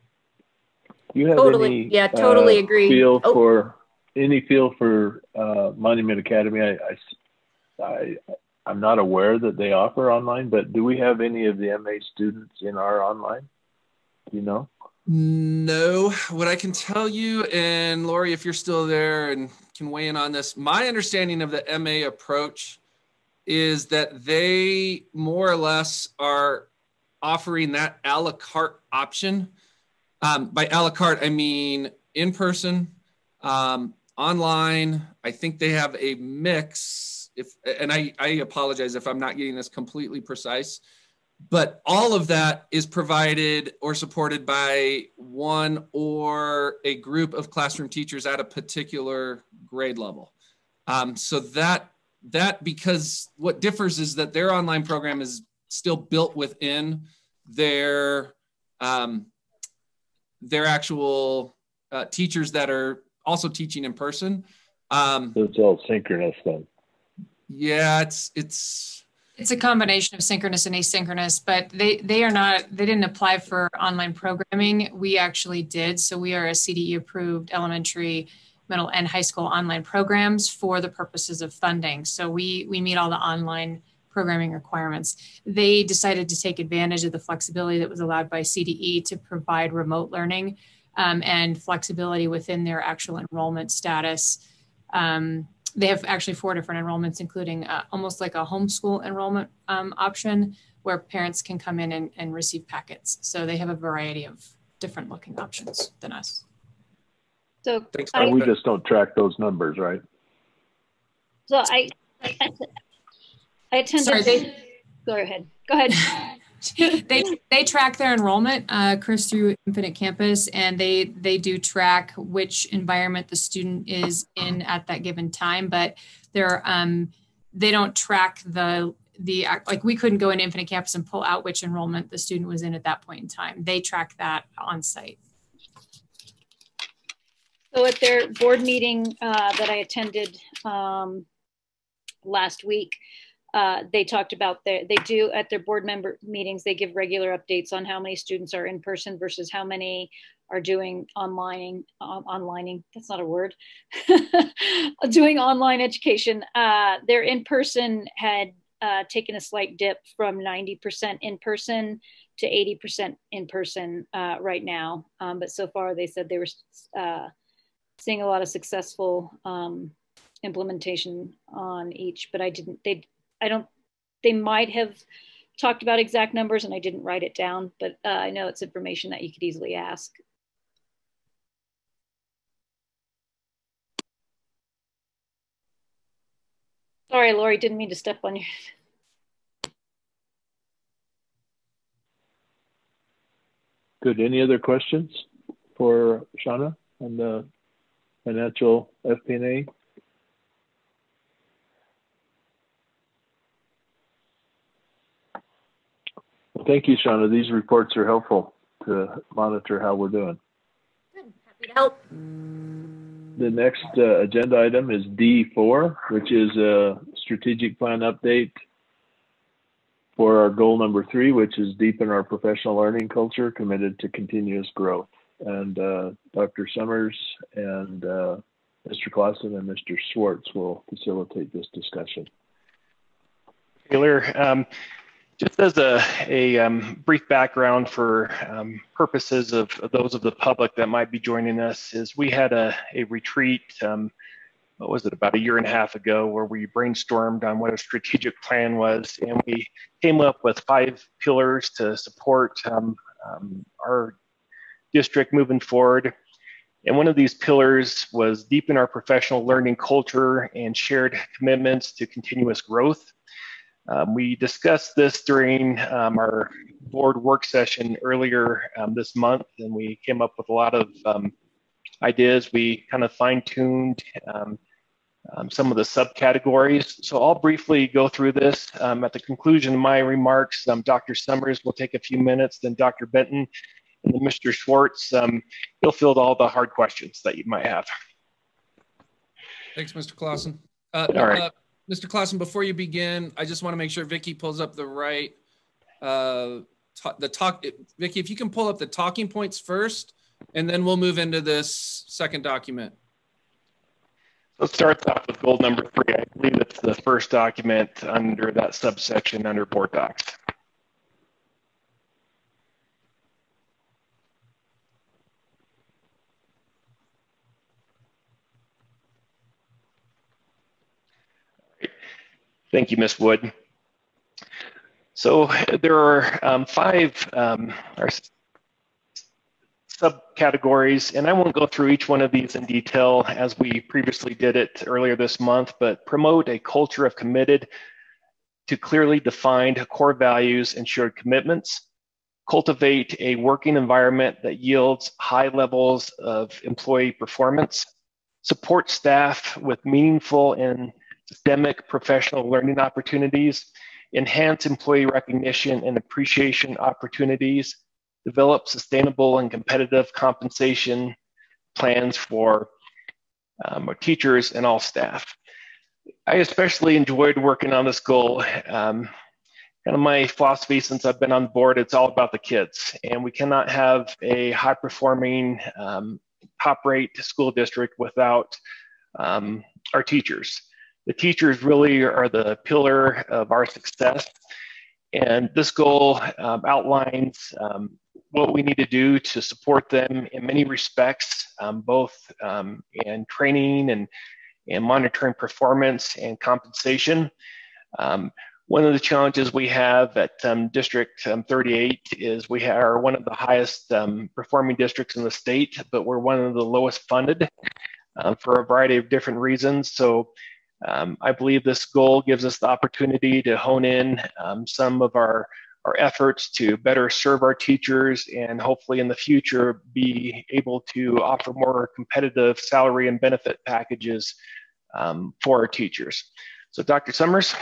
Do you have totally, any yeah, totally uh, agree. feel oh. for any feel for uh, Monument Academy? I, I, I, I'm not aware that they offer online, but do we have any of the M A students in our online? Do you know? No. What I can tell you, and Lori, if you're still there and can weigh in on this, my understanding of the M A approach is that they more or less are offering that a la carte option. Um, by a la carte, I mean in person, um, online. I think they have a mix. If and I, I apologize if I'm not getting this completely precise, but all of that is provided or supported by one or a group of classroom teachers at a particular grade level. Um, so that that because what differs is that their online program is still built within their um, their actual uh, teachers that are also teaching in person. Um, so it's all synchronous then. Yeah, it's it's it's a combination of synchronous and asynchronous, but they they are not they didn't apply for online programming. We actually did. So we are a C D E approved elementary, middle, and high school online programs for the purposes of funding. So we we meet all the online programming requirements. They decided to take advantage of the flexibility that was allowed by C D E to provide remote learning um, and flexibility within their actual enrollment status. Um, they have actually four different enrollments, including uh, almost like a homeschool enrollment um, option where parents can come in and, and receive packets. So they have a variety of different looking options than us. So I, we just don't track those numbers, right? So I, I, I attended. Sorry, they, go ahead. Go ahead. they they track their enrollment, uh, Chris, through Infinite Campus, and they they do track which environment the student is in at that given time. But they're um, they don't track the the like we couldn't go into Infinite Campus and pull out which enrollment the student was in at that point in time. They track that on site. So at their board meeting uh, that I attended um, last week, uh, they talked about their, they do at their board member meetings, they give regular updates on how many students are in person versus how many are doing online, uh, onlining, that's not a word, doing online education. Uh, their in-person had uh, taken a slight dip from ninety percent in person to eighty percent in person uh, right now. Um, but so far they said they were uh, seeing a lot of successful um, implementation on each, but I didn't, they, I don't, they might have talked about exact numbers and I didn't write it down, but uh, I know it's information that you could easily ask. Sorry, Lori, didn't mean to step on you. Good. Any other questions for Shauna on the financial F P and A? Thank you, Shauna. These reports are helpful to monitor how we're doing. Good. Happy to help. The next uh, agenda item is D four, which is a strategic plan update for our goal number three, which is deepen our professional learning culture committed to continuous growth. And uh, Doctor Summers and uh, Mister Clausen and Mister Schwartz will facilitate this discussion. Taylor, um, just as a, a um, brief background for um, purposes of, of those of the public that might be joining us, is we had a, a retreat, um, what was it, about a year and a half ago, where we brainstormed on what a strategic plan was, and we came up with five pillars to support um, um, our district moving forward. And one of these pillars was deepen our professional learning culture and shared commitments to continuous growth. Um, we discussed this during um, our board work session earlier um, this month, and we came up with a lot of um, ideas. We kind of fine-tuned um, um, some of the subcategories. So I'll briefly go through this. Um, at the conclusion of my remarks, um, Doctor Summers will take a few minutes, then Doctor Benton, and then Mister Schwartz, um, he'll field all the hard questions that you might have. Thanks, Mister Clausen. Uh, all right. Uh, Mister Clausen, before you begin, I just want to make sure Vicki pulls up the right, uh, the talk. Vicki, if you can pull up the talking points first, and then we'll move into this second document. So it starts off with goal number three. I believe it's the first document under that subsection under board docs. Thank you, Miz Wood. So there are um, five um, our subcategories, and I won't go through each one of these in detail as we previously did it earlier this month, but promote a culture of committed to clearly defined core values and shared commitments, cultivate a working environment that yields high levels of employee performance, support staff with meaningful and systemic professional learning opportunities, enhance employee recognition and appreciation opportunities, develop sustainable and competitive compensation plans for um, our teachers and all staff. I especially enjoyed working on this goal. Um, kind of my philosophy since I've been on board, it's all about the kids, and we cannot have a high performing um, top rate school district without um, our teachers. The teachers really are the pillar of our success. And this goal um, outlines um, what we need to do to support them in many respects, um, both um, in training and, and monitoring performance and compensation. Um, one of the challenges we have at um, District um, thirty-eight is we are one of the highest um, performing districts in the state, but we're one of the lowest funded uh, for a variety of different reasons. So Um, I believe this goal gives us the opportunity to hone in um, some of our, our efforts to better serve our teachers and hopefully in the future be able to offer more competitive salary and benefit packages um, for our teachers. So Doctor Summers.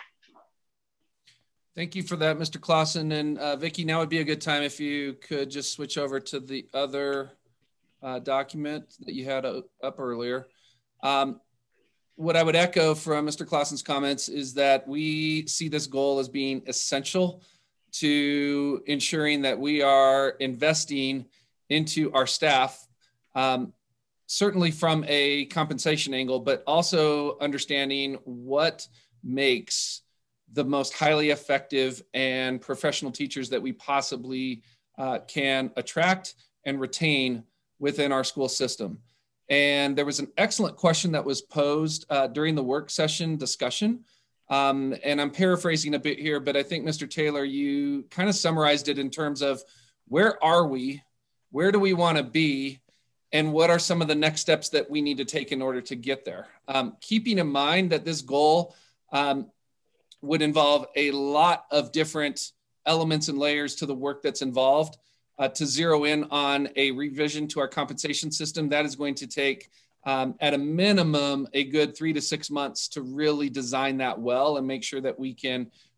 Thank you for that, Mister Clausen. And uh, Vicki, now would be a good time if you could just switch over to the other uh, document that you had up earlier. Um, What I would echo from Mister Clausen's comments is that we see this goal as being essential to ensuring that we are investing into our staff, um, certainly from a compensation angle, but also understanding what makes the most highly effective and professional teachers that we possibly uh, can attract and retain within our school system. And there was an excellent question that was posed uh, during the work session discussion. Um, and I'm paraphrasing a bit here, but I think Mister Taylor, you kind of summarized it in terms of where are we, where do we want to be, and what are some of the next steps that we need to take in order to get there. Um, keeping in mind that this goal um, would involve a lot of different elements and layers to the work that's involved. Uh, to zero in on a revision to our compensation system, that is going to take, um, at a minimum, a good three to six months to really design that well and make sure that we can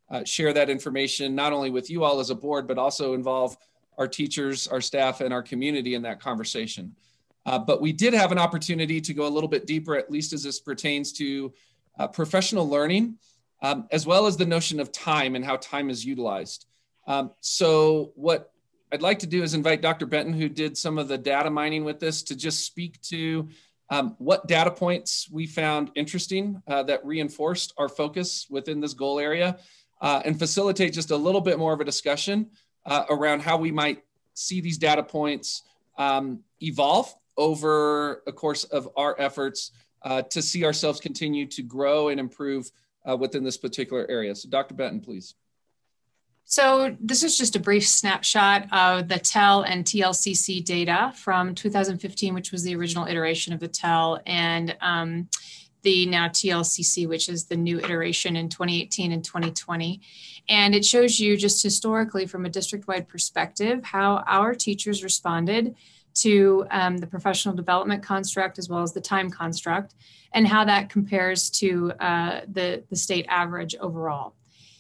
uh, share that information, not only with you all as a board, but also involve our teachers, our staff, and our community in that conversation. Uh, but we did have an opportunity to go a little bit deeper, at least as this pertains to uh, professional learning, um, as well as the notion of time and how time is utilized. Um, so what I'd like to do is invite Doctor Benton, who did some of the data mining with this, to just speak to um, what data points we found interesting uh, that reinforced our focus within this goal area, uh, and facilitate just a little bit more of a discussion uh, around how we might see these data points um, evolve over a course of our efforts uh, to see ourselves continue to grow and improve uh, within this particular area. So Doctor Benton, please. So this is just a brief snapshot of the T E L and T L C C data from two thousand fifteen, which was the original iteration of the T E L, and um, the now T L C C, which is the new iteration in twenty eighteen and twenty twenty. And it shows you just historically from a district-wide perspective how our teachers responded to um, the professional development construct as well as the time construct, and how that compares to uh, the, the state average overall.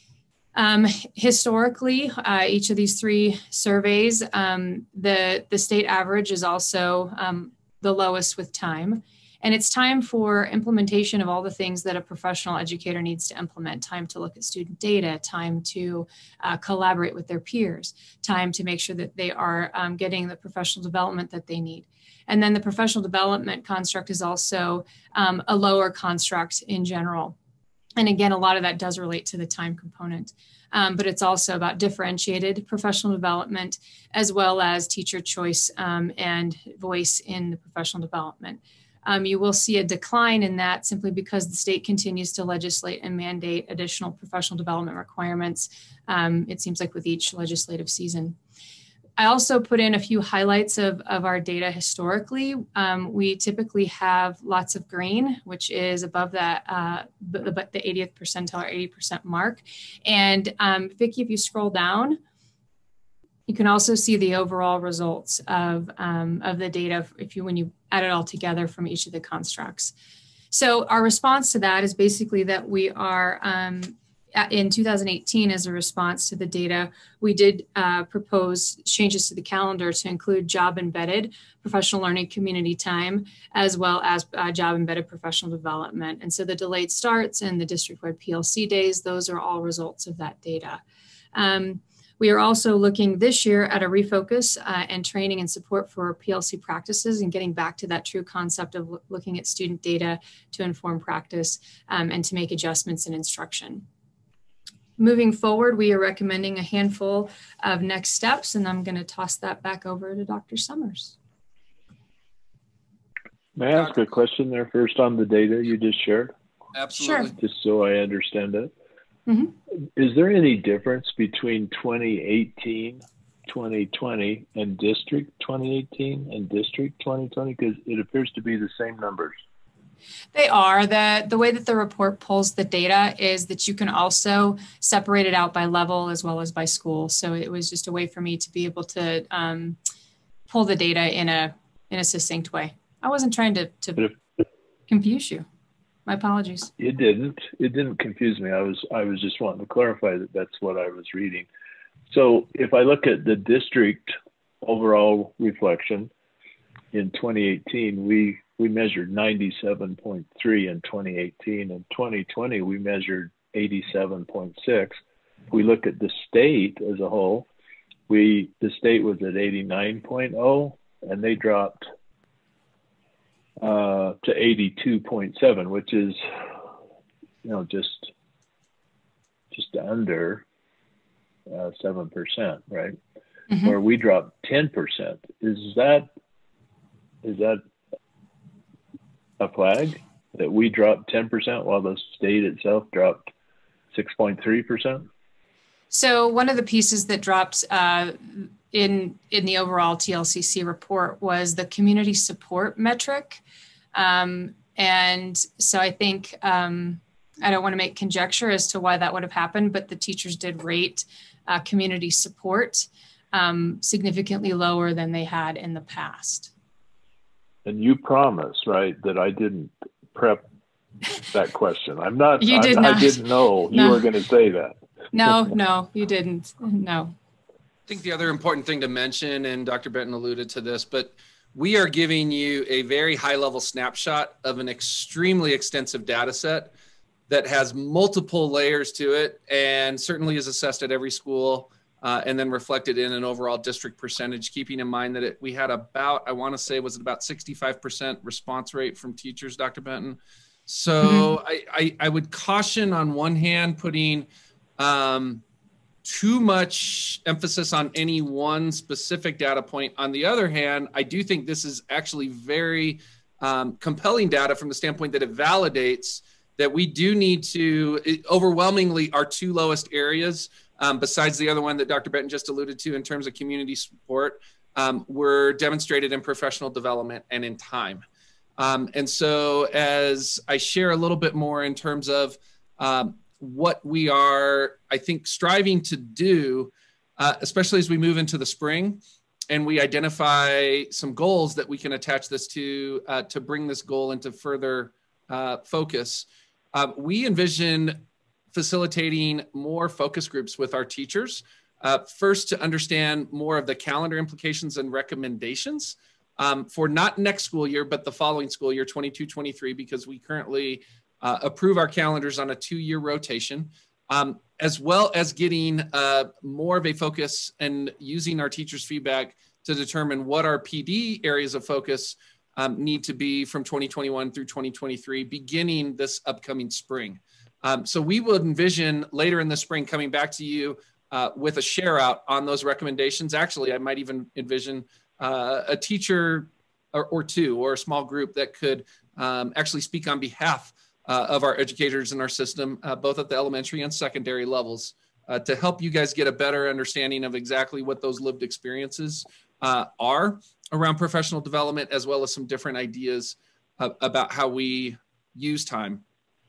Um, historically, uh, each of these three surveys, um, the, the state average is also um, the lowest with time. And it's time for implementation of all the things that a professional educator needs to implement: time to look at student data, time to uh, collaborate with their peers, time to make sure that they are um, getting the professional development that they need. And then the professional development construct is also um, a lower construct in general. And again, a lot of that does relate to the time component, um, but it's also about differentiated professional development as well as teacher choice um, and voice in the professional development. Um, you will see a decline in that simply because the state continues to legislate and mandate additional professional development requirements, um, it seems like with each legislative season. I also put in a few highlights of, of our data historically. Um, we typically have lots of green, which is above that, uh, the, the eightieth percentile or eighty percent mark. And um, Vicki, if you scroll down, you can also see the overall results of, um, of the data if you, when you add it all together from each of the constructs. So our response to that is basically that we are, um, in two thousand eighteen, as a response to the data, we did uh, propose changes to the calendar to include job embedded professional learning community time, as well as uh, job embedded professional development. And so the delayed starts and the district-wide P L C days, those are all results of that data. Um, we are also looking this year at a refocus uh, and training and support for P L C practices and getting back to that true concept of lo- looking at student data to inform practice um, and to make adjustments in instruction. Moving forward, we are recommending a handful of next steps, and I'm going to toss that back over to Doctor Summers. May I ask a question there first on the data you just shared? Absolutely. Sure. Just so I understand it. Mm-hmm. Is there any difference between twenty eighteen, twenty twenty and District twenty eighteen and District twenty twenty? Because it appears to be the same numbers. They are. The, the way that the report pulls the data is that you can also separate it out by level as well as by school. So it was just a way for me to be able to um, pull the data in a in a succinct way. I wasn't trying to, to if, confuse you. My apologies. It didn't. It didn't confuse me. I was I was just wanting to clarify that that's what I was reading. So if I look at the district overall reflection in twenty eighteen, we we measured ninety-seven point three in twenty eighteen. In twenty twenty, we measured eighty-seven point six. If we look at the state as a whole, we the state was at eighty-nine point oh, and they dropped uh, to eighty-two point seven, which is, you know, just just under uh, seven percent, right? Mm-hmm. Where we dropped ten percent. Is that is that a flag that we dropped ten percent while the state itself dropped six point three percent? So one of the pieces that dropped uh, in, in the overall T L C C report was the community support metric. Um, and so I think, um, I don't want to make conjecture as to why that would have happened, but the teachers did rate uh, community support um, significantly lower than they had in the past. And you promised, right, that I didn't prep that question. I'm not, you I'm, did not. I didn't know no. you were going to say that. No, no, you didn't. No. I think the other important thing to mention, and Doctor Benton alluded to this, but we are giving you a very high level snapshot of an extremely extensive data set that has multiple layers to it and certainly is assessed at every school uh, and then reflected in an overall district percentage, keeping in mind that it, we had about, I want to say, was it about sixty-five percent response rate from teachers, Doctor Benton? So mm-hmm. I, I, I would caution on one hand putting um, too much emphasis on any one specific data point. On the other hand, I do think this is actually very um, compelling data from the standpoint that it validates that we do need to, it, overwhelmingly our two lowest areas, um, besides the other one that Doctor Benton just alluded to in terms of community support, um, were demonstrated in professional development and in time. Um, and so as I share a little bit more in terms of um, what we are, I think, striving to do, uh, especially as we move into the spring, and we identify some goals that we can attach this to, uh, to bring this goal into further uh, focus. Uh, we envision facilitating more focus groups with our teachers, uh, first to understand more of the calendar implications and recommendations um, for not next school year, but the following school year, twenty-two twenty-three, because we currently uh, approve our calendars on a two-year rotation, um, as well as getting uh, more of a focus and using our teachers' feedback to determine what our P D areas of focus Um, need to be from twenty twenty-one through twenty twenty-three, beginning this upcoming spring. Um, so we would envision later in the spring coming back to you uh, with a share out on those recommendations. Actually, I might even envision uh, a teacher or, or two or a small group that could um, actually speak on behalf uh, of our educators in our system, uh, both at the elementary and secondary levels, uh, to help you guys get a better understanding of exactly what those lived experiences uh, are around professional development, as well as some different ideas uh, about how we use time.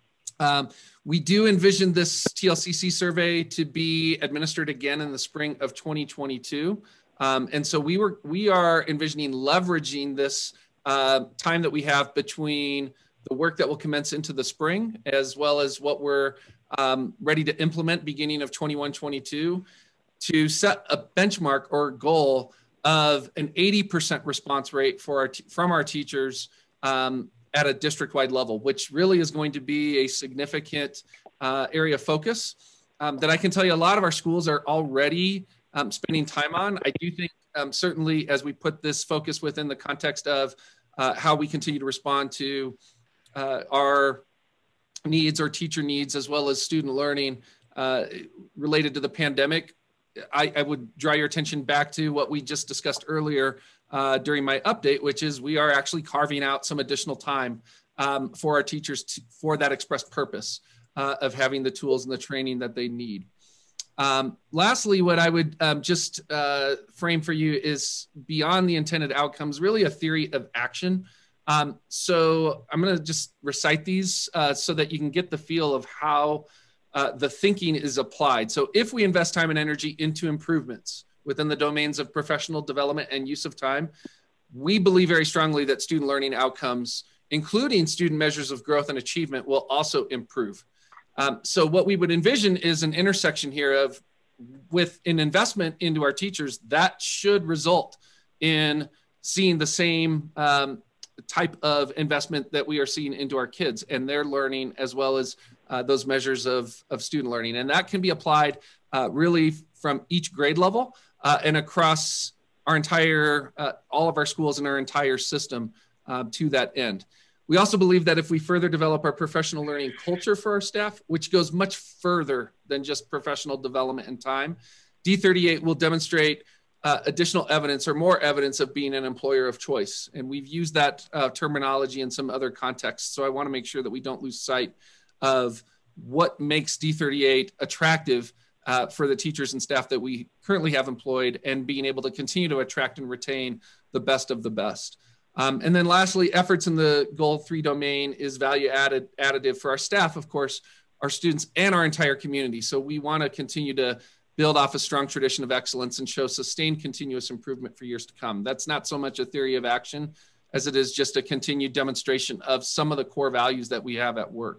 Um, we do envision this T L C C survey to be administered again in the spring of twenty twenty-two. Um, and so we were we are envisioning leveraging this uh, time that we have between the work that will commence into the spring, as well as what we're um, ready to implement beginning of twenty-one twenty-two, to set a benchmark or goal of an eighty percent response rate for our t- from our teachers um, at a district-wide level, which really is going to be a significant uh, area of focus um, that I can tell you a lot of our schools are already um, spending time on. I do think um, certainly as we put this focus within the context of uh, how we continue to respond to uh, our needs or teacher needs, as well as student learning uh, related to the pandemic, I, I would draw your attention back to what we just discussed earlier uh, during my update, which is we are actually carving out some additional time um, for our teachers to, for that express purpose uh, of having the tools and the training that they need. Um, lastly, what I would um, just uh, frame for you is beyond the intended outcomes, really a theory of action. Um, so I'm going to just recite these uh, so that you can get the feel of how Uh, the thinking is applied. So if we invest time and energy into improvements within the domains of professional development and use of time, we believe very strongly that student learning outcomes, including student measures of growth and achievement, will also improve. Um, so what we would envision is an intersection here of, with an investment into our teachers, that should result in seeing the same um, type of investment that we are seeing into our kids and their learning, as well as uh, those measures of, of student learning. And that can be applied uh, really from each grade level uh, and across our entire, uh, all of our schools and our entire system uh, to that end. We also believe that if we further develop our professional learning culture for our staff, which goes much further than just professional development and time, D thirty-eight will demonstrate Uh, additional evidence or more evidence of being an employer of choice. And we've used that uh, terminology in some other contexts. So I want to make sure that we don't lose sight of what makes D thirty-eight attractive uh, for the teachers and staff that we currently have employed, and being able to continue to attract and retain the best of the best. Um, and then lastly, efforts in the goal three domain is value added additive for our staff, of course, our students and our entire community. So we want to continue to build off a strong tradition of excellence and show sustained continuous improvement for years to come. That's not so much a theory of action as it is just a continued demonstration of some of the core values that we have at work.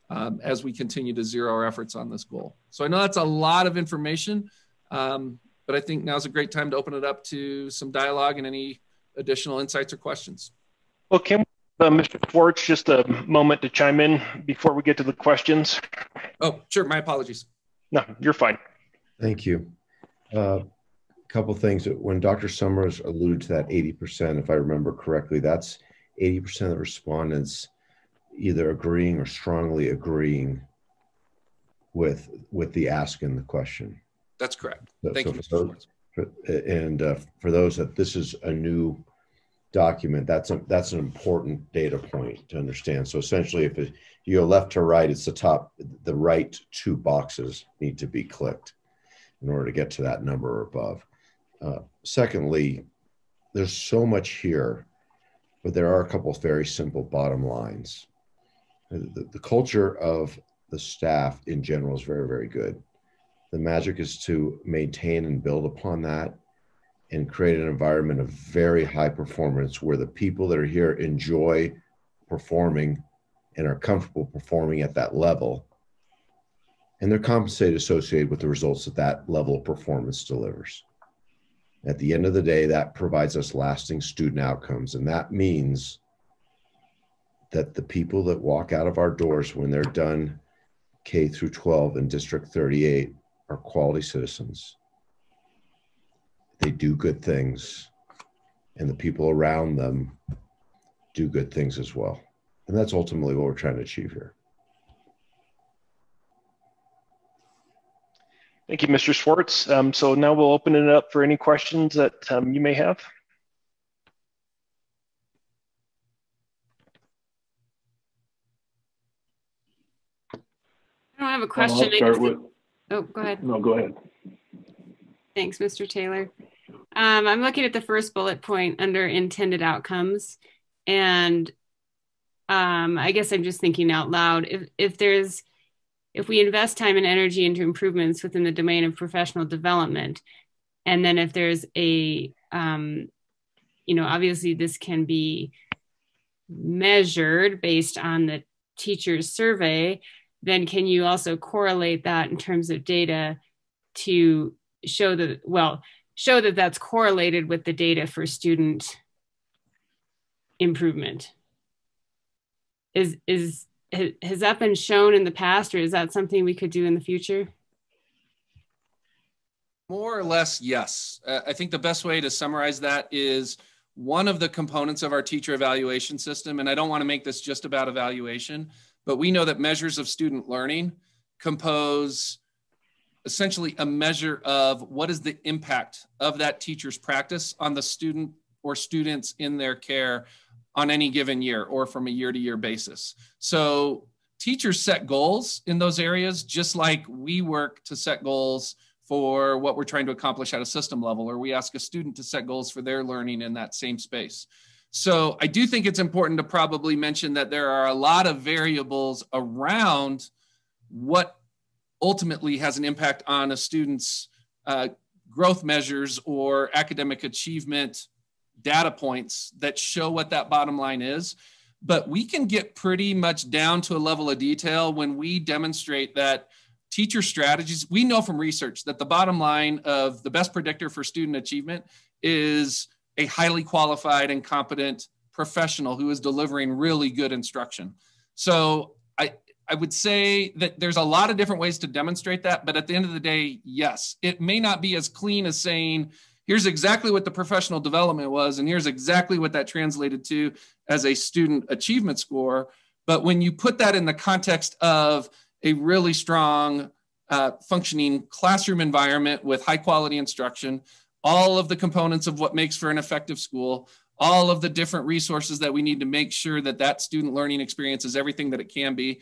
um, as we continue to zero our efforts on this goal. So I know that's a lot of information, um, but I think now's a great time to open it up to some dialogue and any additional insights or questions. Well, Kim, uh, Mister Schwartz, just a moment to chime in before we get to the questions. Oh, sure. My apologies. No, you're fine. Thank you. Uh, a couple things. When Doctor Summers alluded to that eighty percent, if I remember correctly, that's eighty percent of the respondents either agreeing or strongly agreeing with with the ask in the question. That's correct. So, Thank so you, Mister those, Schwartz. for, and uh, for those that this is a new document, that's a, that's an important data point to understand. So essentially, if it, you go left to right, it's the top, the right two boxes need to be clicked in order to get to that number or above. Uh, secondly, there's so much here, but there are a couple of very simple bottom lines. The, the culture of the staff in general is very, very good. The magic is to maintain and build upon that and create an environment of very high performance where the people that are here enjoy performing and are comfortable performing at that level. And they're compensated associated with the results that that level of performance delivers. At the end of the day, that provides us lasting student outcomes. And that means that the people that walk out of our doors when they're done K through twelve in District thirty-eight are quality citizens. They do good things, and the people around them do good things as well. And that's ultimately what we're trying to achieve here. Thank you, Mister Schwartz. Um, so now we'll open it up for any questions that um, you may have. I don't have a question. Well, I'll start with, oh, go ahead. No, go ahead. Thanks, Mister Taylor. Um, I'm looking at the first bullet point under intended outcomes. And um, I guess I'm just thinking out loud. If, if there's, if we invest time and energy into improvements within the domain of professional development, and then if there's a, um, you know, obviously this can be measured based on the teacher's survey, then can you also correlate that in terms of data to show that, well, show that that's correlated with the data for student improvement? Is, is, has that been shown in the past, or is that something we could do in the future? More or less, yes. Uh, I think the best way to summarize that is one of the components of our teacher evaluation system, and I don't want to make this just about evaluation, but we know that measures of student learning compose essentially a measure of what is the impact of that teacher's practice on the student or students in their care on any given year or from a year to year basis. So teachers set goals in those areas, just like we work to set goals for what we're trying to accomplish at a system level, or we ask a student to set goals for their learning in that same space. So I do think it's important to probably mention that there are a lot of variables around what ultimately has an impact on a student's uh, growth measures or academic achievement data points that show what that bottom line is. But we can get pretty much down to a level of detail when we demonstrate that teacher strategies, we know from research that the bottom line of the best predictor for student achievement is a highly qualified and competent professional who is delivering really good instruction. So I, I would say that there's a lot of different ways to demonstrate that, but at the end of the day, yes, it may not be as clean as saying, here's exactly what the professional development was, and here's exactly what that translated to as a student achievement score. But when you put that in the context of a really strong uh, functioning classroom environment with high quality instruction, all of the components of what makes for an effective school, all of the different resources that we need to make sure that that student learning experience is everything that it can be.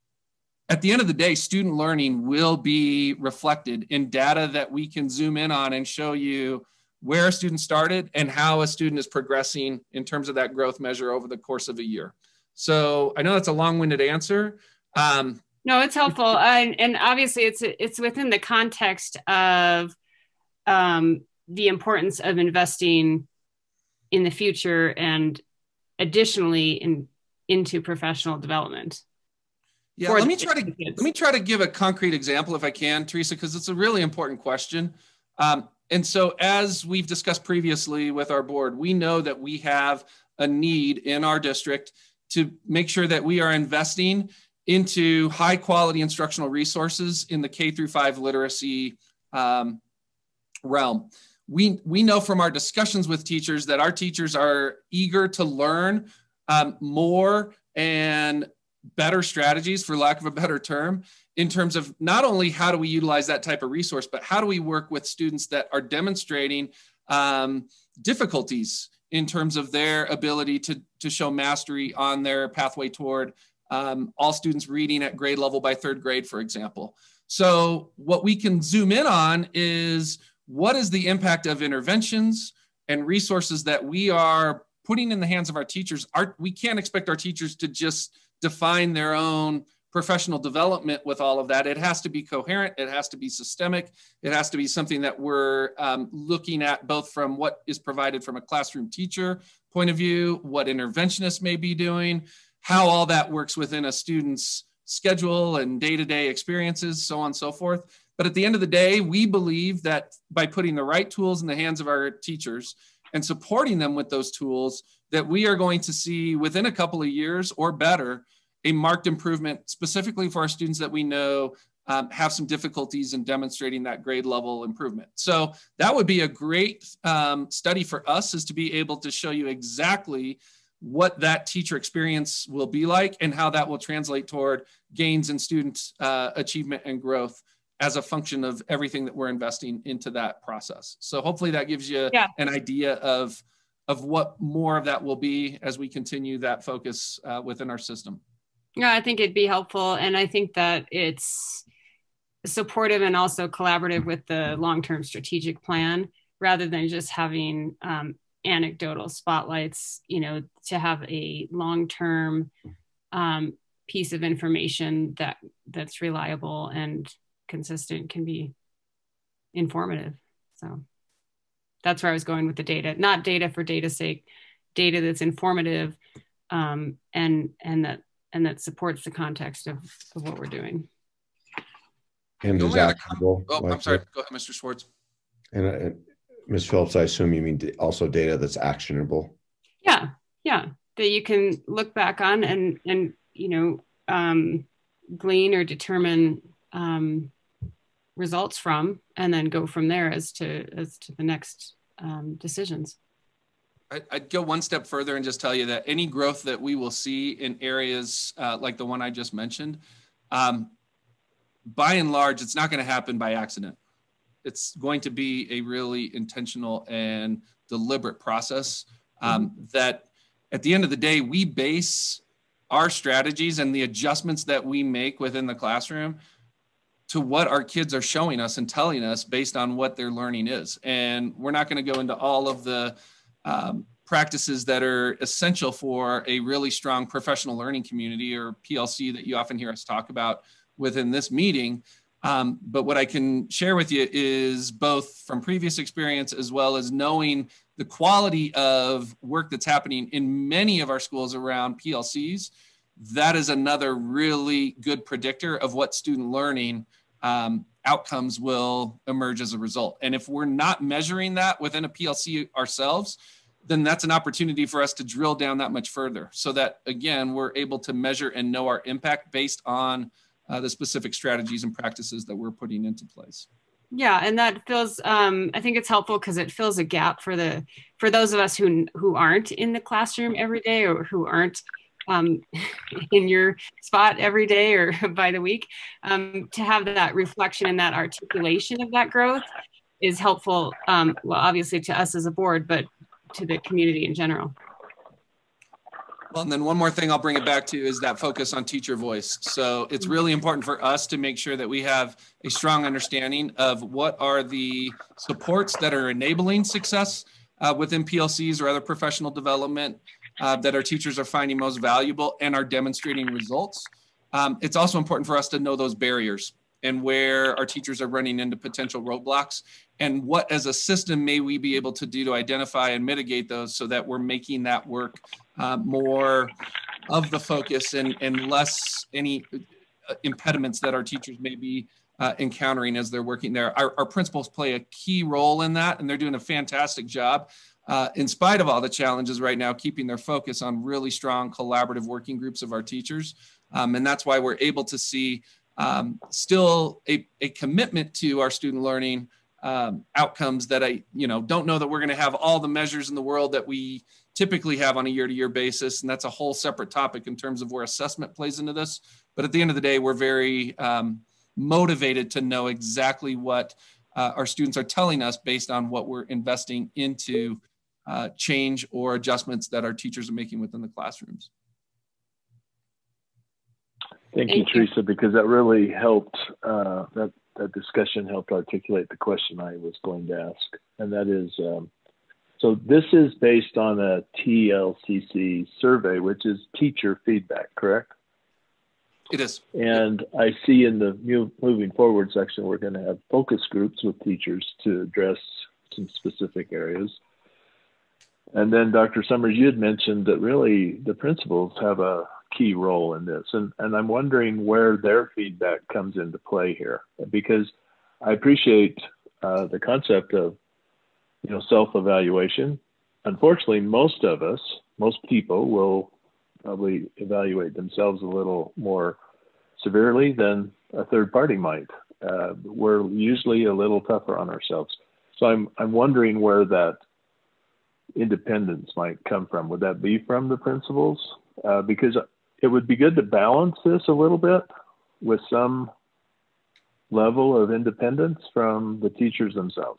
At the end of the day, student learning will be reflected in data that we can zoom in on and show you where a student started and how a student is progressing in terms of that growth measure over the course of a year. So I know that's a long-winded answer. Um, No, it's helpful. Uh, and, and obviously it's, it's within the context of um, the importance of investing in the future and additionally in, into professional development. Yeah, let me try to let me try to give a concrete example if I can, Teresa, because it's a really important question. Um, and so, as we've discussed previously with our board, we know that we have a need in our district to make sure that we are investing into high quality instructional resources in the K through five literacy um, realm. We, we know from our discussions with teachers that our teachers are eager to learn um, more and better strategies, for lack of a better term, in terms of not only how do we utilize that type of resource, but how do we work with students that are demonstrating um, difficulties in terms of their ability to, to show mastery on their pathway toward um, all students reading at grade level by third grade, for example. So what we can zoom in on is what is the impact of interventions and resources that we are putting in the hands of our teachers. Our, we can't expect our teachers to just define their own professional development with all of that. It has to be coherent. It has to be systemic. It has to be something that we're um, looking at both from what is provided from a classroom teacher point of view, what interventionists may be doing, how all that works within a student's schedule and day-to-day experiences, so on and so forth. But at the end of the day, we believe that by putting the right tools in the hands of our teachers and supporting them with those tools, that we are going to see within a couple of years or better, a marked improvement specifically for our students that we know um, have some difficulties in demonstrating that grade level improvement. So that would be a great um, study for us, is to be able to show you exactly what that teacher experience will be like and how that will translate toward gains in student uh, achievement and growth as a function of everything that we're investing into that process. So hopefully that gives you yeah. an idea of, of what more of that will be as we continue that focus uh, within our system. Yeah, I think it'd be helpful. And I think that it's supportive and also collaborative with the long-term strategic plan, rather than just having um, anecdotal spotlights, you know, to have a long-term um, piece of information that that's reliable and consistent, can be informative. So that's where I was going with the data, not data for data's sake, data that's informative um, and, and that, and that supports the context of, of what we're doing. And is actionable. Oh, I'm sorry. Go ahead, Mister Schwartz. And uh, Miz Phillips, I assume you mean also data that's actionable. Yeah, yeah, that you can look back on and and you know um, glean or determine um, results from, and then go from there as to as to the next um, decisions. I'd go one step further and just tell you that any growth that we will see in areas uh, like the one I just mentioned, um, by and large, it's not going to happen by accident. It's going to be a really intentional and deliberate process um, mm-hmm. that at the end of the day, we base our strategies and the adjustments that we make within the classroom to what our kids are showing us and telling us based on what their learning is. And we're not going to go into all of the um, practices that are essential for a really strong professional learning community, or P L C, that you often hear us talk about within this meeting. Um, but what I can share with you is both from previous experience, as well as knowing the quality of work that's happening in many of our schools around P L Cs. That is another really good predictor of what student learning um, outcomes will emerge as a result. And if we're not measuring that within a P L C ourselves, then that's an opportunity for us to drill down that much further, so that, again, we're able to measure and know our impact based on uh, the specific strategies and practices that we're putting into place. Yeah, and that fills, um, I think it's helpful because it fills a gap for the for those of us who who aren't in the classroom every day, or who aren't um, in your spot every day or by the week, um, to have that reflection and that articulation of that growth is helpful, um, well, obviously to us as a board, but to the community in general. Well, and then one more thing I'll bring it back to is that focus on teacher voice. So it's really important for us to make sure that we have a strong understanding of what are the supports that are enabling success uh, within P L Cs or other professional development uh, that our teachers are finding most valuable and are demonstrating results. Um, it's also important for us to know those barriers and where our teachers are running into potential roadblocks, and what as a system may we be able to do to identify and mitigate those, so that we're making that work uh, more of the focus and, and less any impediments that our teachers may be uh, encountering as they're working there. Our, our principals play a key role in that, and they're doing a fantastic job. Uh, in spite of all the challenges right now, keeping their focus on really strong collaborative working groups of our teachers. Um, and that's why we're able to see um, still a, a commitment to our student learning um, outcomes that I, you know, don't know that we're going to have all the measures in the world that we typically have on a year-to-year basis. And that's a whole separate topic in terms of where assessment plays into this. But at the end of the day, we're very um, motivated to know exactly what uh, our students are telling us based on what we're investing into Uh, change or adjustments that our teachers are making within the classrooms. Thank, Thank you, you, Teresa, because that really helped, uh, that, that discussion helped articulate the question I was going to ask. And that is, um, so this is based on a T L C C survey, which is teacher feedback, correct? It is. And I see in the moving forward section, we're going to have focus groups with teachers to address some specific areas. And then Doctor Summers, you had mentioned that really the principals have a key role in this. And, and I'm wondering where their feedback comes into play here, because I appreciate uh, the concept of, you know, self-evaluation. Unfortunately, most of us, most people will probably evaluate themselves a little more severely than a third party might. Uh, we're usually a little tougher on ourselves. So I'm, I'm wondering where that independence might come from. Would that be from the principals? Uh, because it would be good to balance this a little bit with some level of independence from the teachers themselves.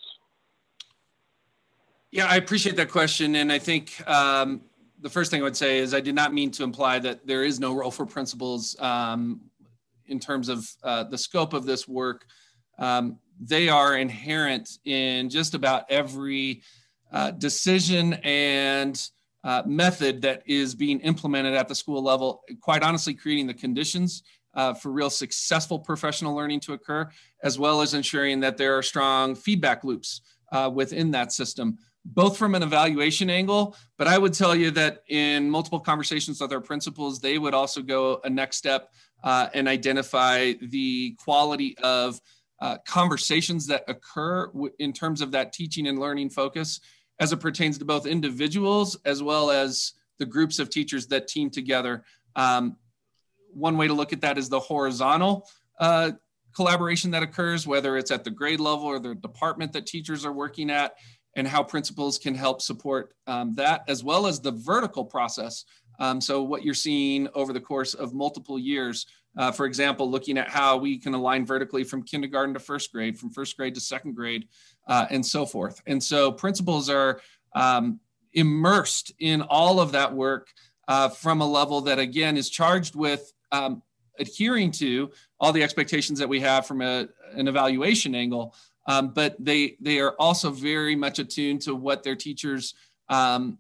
Yeah, I appreciate that question. And I think um, the first thing I would say is I did not mean to imply that there is no role for principals um, in terms of uh, the scope of this work. Um, they are inherent in just about every Uh, decision and uh, method that is being implemented at the school level, quite honestly, creating the conditions uh, for real successful professional learning to occur, as well as ensuring that there are strong feedback loops uh, within that system, both from an evaluation angle. But I would tell you that in multiple conversations with our principals, they would also go a next step uh, and identify the quality of uh, conversations that occur w- in terms of that teaching and learning focus, as it pertains to both individuals as well as the groups of teachers that team together. Um, one way to look at that is the horizontal uh, collaboration that occurs, whether it's at the grade level or the department that teachers are working at, and how principals can help support um, that, as well as the vertical process. Um, so what you're seeing over the course of multiple years, uh, for example, looking at how we can align vertically from kindergarten to first grade, from first grade to second grade, uh, and so forth. And so principals are um, immersed in all of that work uh, from a level that, again, is charged with um, adhering to all the expectations that we have from a, an evaluation angle. Um, but they, they are also very much attuned to what their teachers um,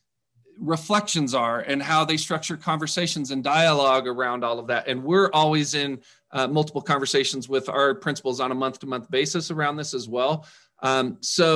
reflections are and how they structure conversations and dialogue around all of that. And we're always in uh, multiple conversations with our principals on a month-to-month basis around this as well. Um, so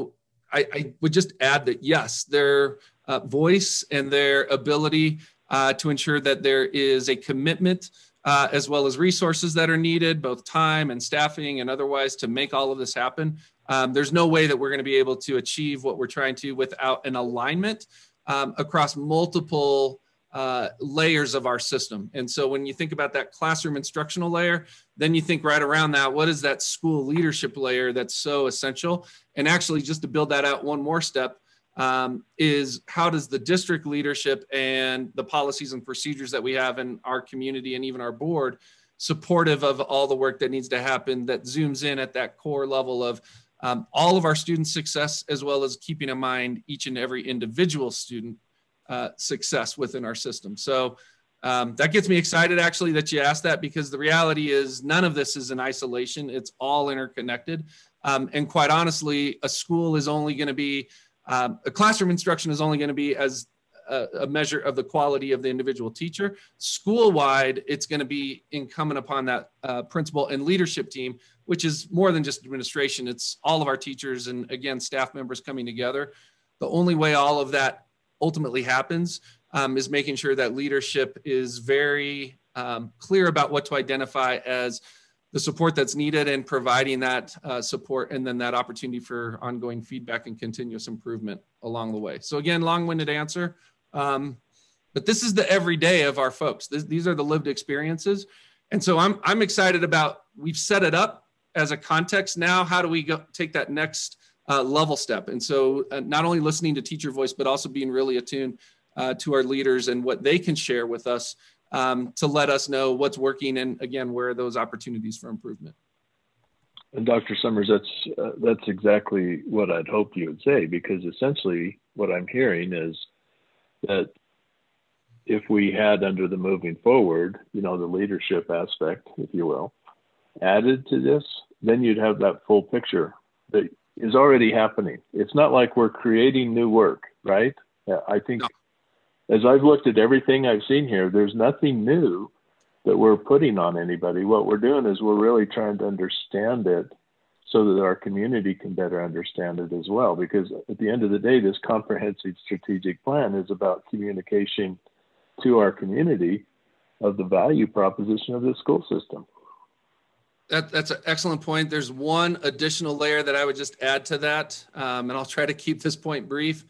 I, I would just add that, yes, their uh, voice and their ability uh, to ensure that there is a commitment uh, as well as resources that are needed, both time and staffing and otherwise, to make all of this happen. Um, there's no way that we're going to be able to achieve what we're trying to without an alignment Um, across multiple uh, layers of our system. And so when you think about that classroom instructional layer, then you think right around that, what is that school leadership layer that's so essential? And actually, just to build that out one more step, um, is how does the district leadership and the policies and procedures that we have in our community and even our board supportive of all the work that needs to happen that zooms in at that core level of Um, all of our student success, as well as keeping in mind each and every individual student uh, success within our system. So um, that gets me excited, actually, that you asked that, because the reality is none of this is in isolation. It's all interconnected. Um, and quite honestly, a school is only going to be, um, a classroom instruction is only going to be as a, a measure of the quality of the individual teacher. School-wide, it's going to be incumbent upon that uh, principal and leadership team, which is more than just administration. It's all of our teachers and, again, staff members coming together. The only way all of that ultimately happens um, is making sure that leadership is very um, clear about what to identify as the support that's needed and providing that uh, support, and then that opportunity for ongoing feedback and continuous improvement along the way. So again, long-winded answer, um, but this is the everyday of our folks. This, these are the lived experiences. And so I'm, I'm excited about, we've set it up as a context. Now, how do we go take that next uh, level step? And so uh, not only listening to teacher voice, but also being really attuned uh, to our leaders and what they can share with us um, to let us know what's working, and again, where are those opportunities for improvement. And Doctor Summers, that's uh, that's exactly what I'd hoped you would say, because essentially what I'm hearing is that if we had, under the moving forward, you know, the leadership aspect, if you will, added to this, then you'd have that full picture that is already happening. It's not like we're creating new work, right? I think no. As I've looked at everything I've seen here, there's nothing new that we're putting on anybody. What we're doing is we're really trying to understand it so that our community can better understand it as well. Because at the end of the day, this comprehensive strategic plan is about communication to our community of the value proposition of the school system. That, that's an excellent point. There's one additional layer that I would just add to that, um, and I'll try to keep this point brief.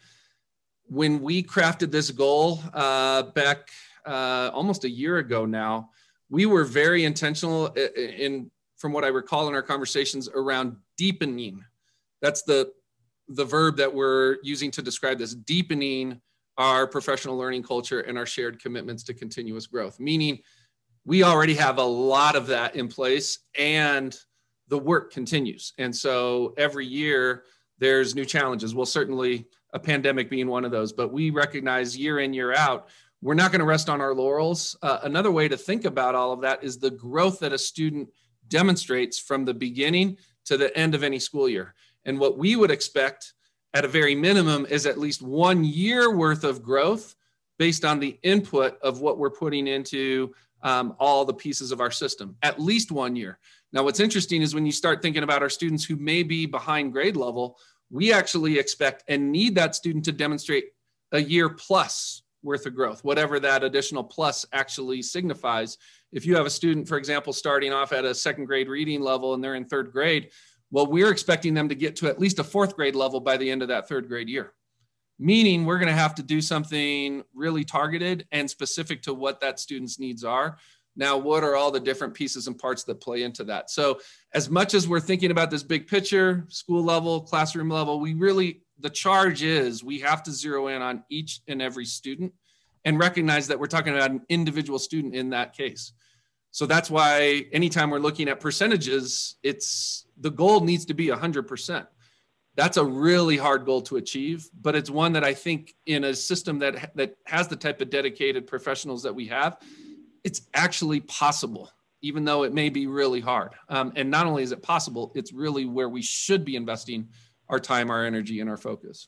When we crafted this goal uh, back uh, almost a year ago now, we were very intentional in, in, from what I recall in our conversations, around deepening. That's the, the verb that we're using to describe this, deepening our professional learning culture and our shared commitments to continuous growth, meaning we already have a lot of that in place and the work continues. And so every year there's new challenges. Well, certainly a pandemic being one of those, but we recognize year in, year out, we're not going to rest on our laurels. Uh, another way to think about all of that is the growth that a student demonstrates from the beginning to the end of any school year. And what we would expect at a very minimum is at least one year worth of growth based on the input of what we're putting into um, all the pieces of our system, at least one year. Now, what's interesting is when you start thinking about our students who may be behind grade level, we actually expect and need that student to demonstrate a year plus worth of growth, whatever that additional plus actually signifies. If you have a student, for example, starting off at a second grade reading level and they're in third grade, well, we're expecting them to get to at least a fourth grade level by the end of that third grade year. Meaning we're going to have to do something really targeted and specific to what that student's needs are. Now, what are all the different pieces and parts that play into that? So as much as we're thinking about this big picture, school level, classroom level, we really, the charge is we have to zero in on each and every student and recognize that we're talking about an individual student in that case. So that's why anytime we're looking at percentages, it's the goal needs to be one hundred percent. That's a really hard goal to achieve, but it's one that I think in a system that, that has the type of dedicated professionals that we have, it's actually possible, even though it may be really hard. Um, and not only is it possible, it's really where we should be investing our time, our energy, and our focus.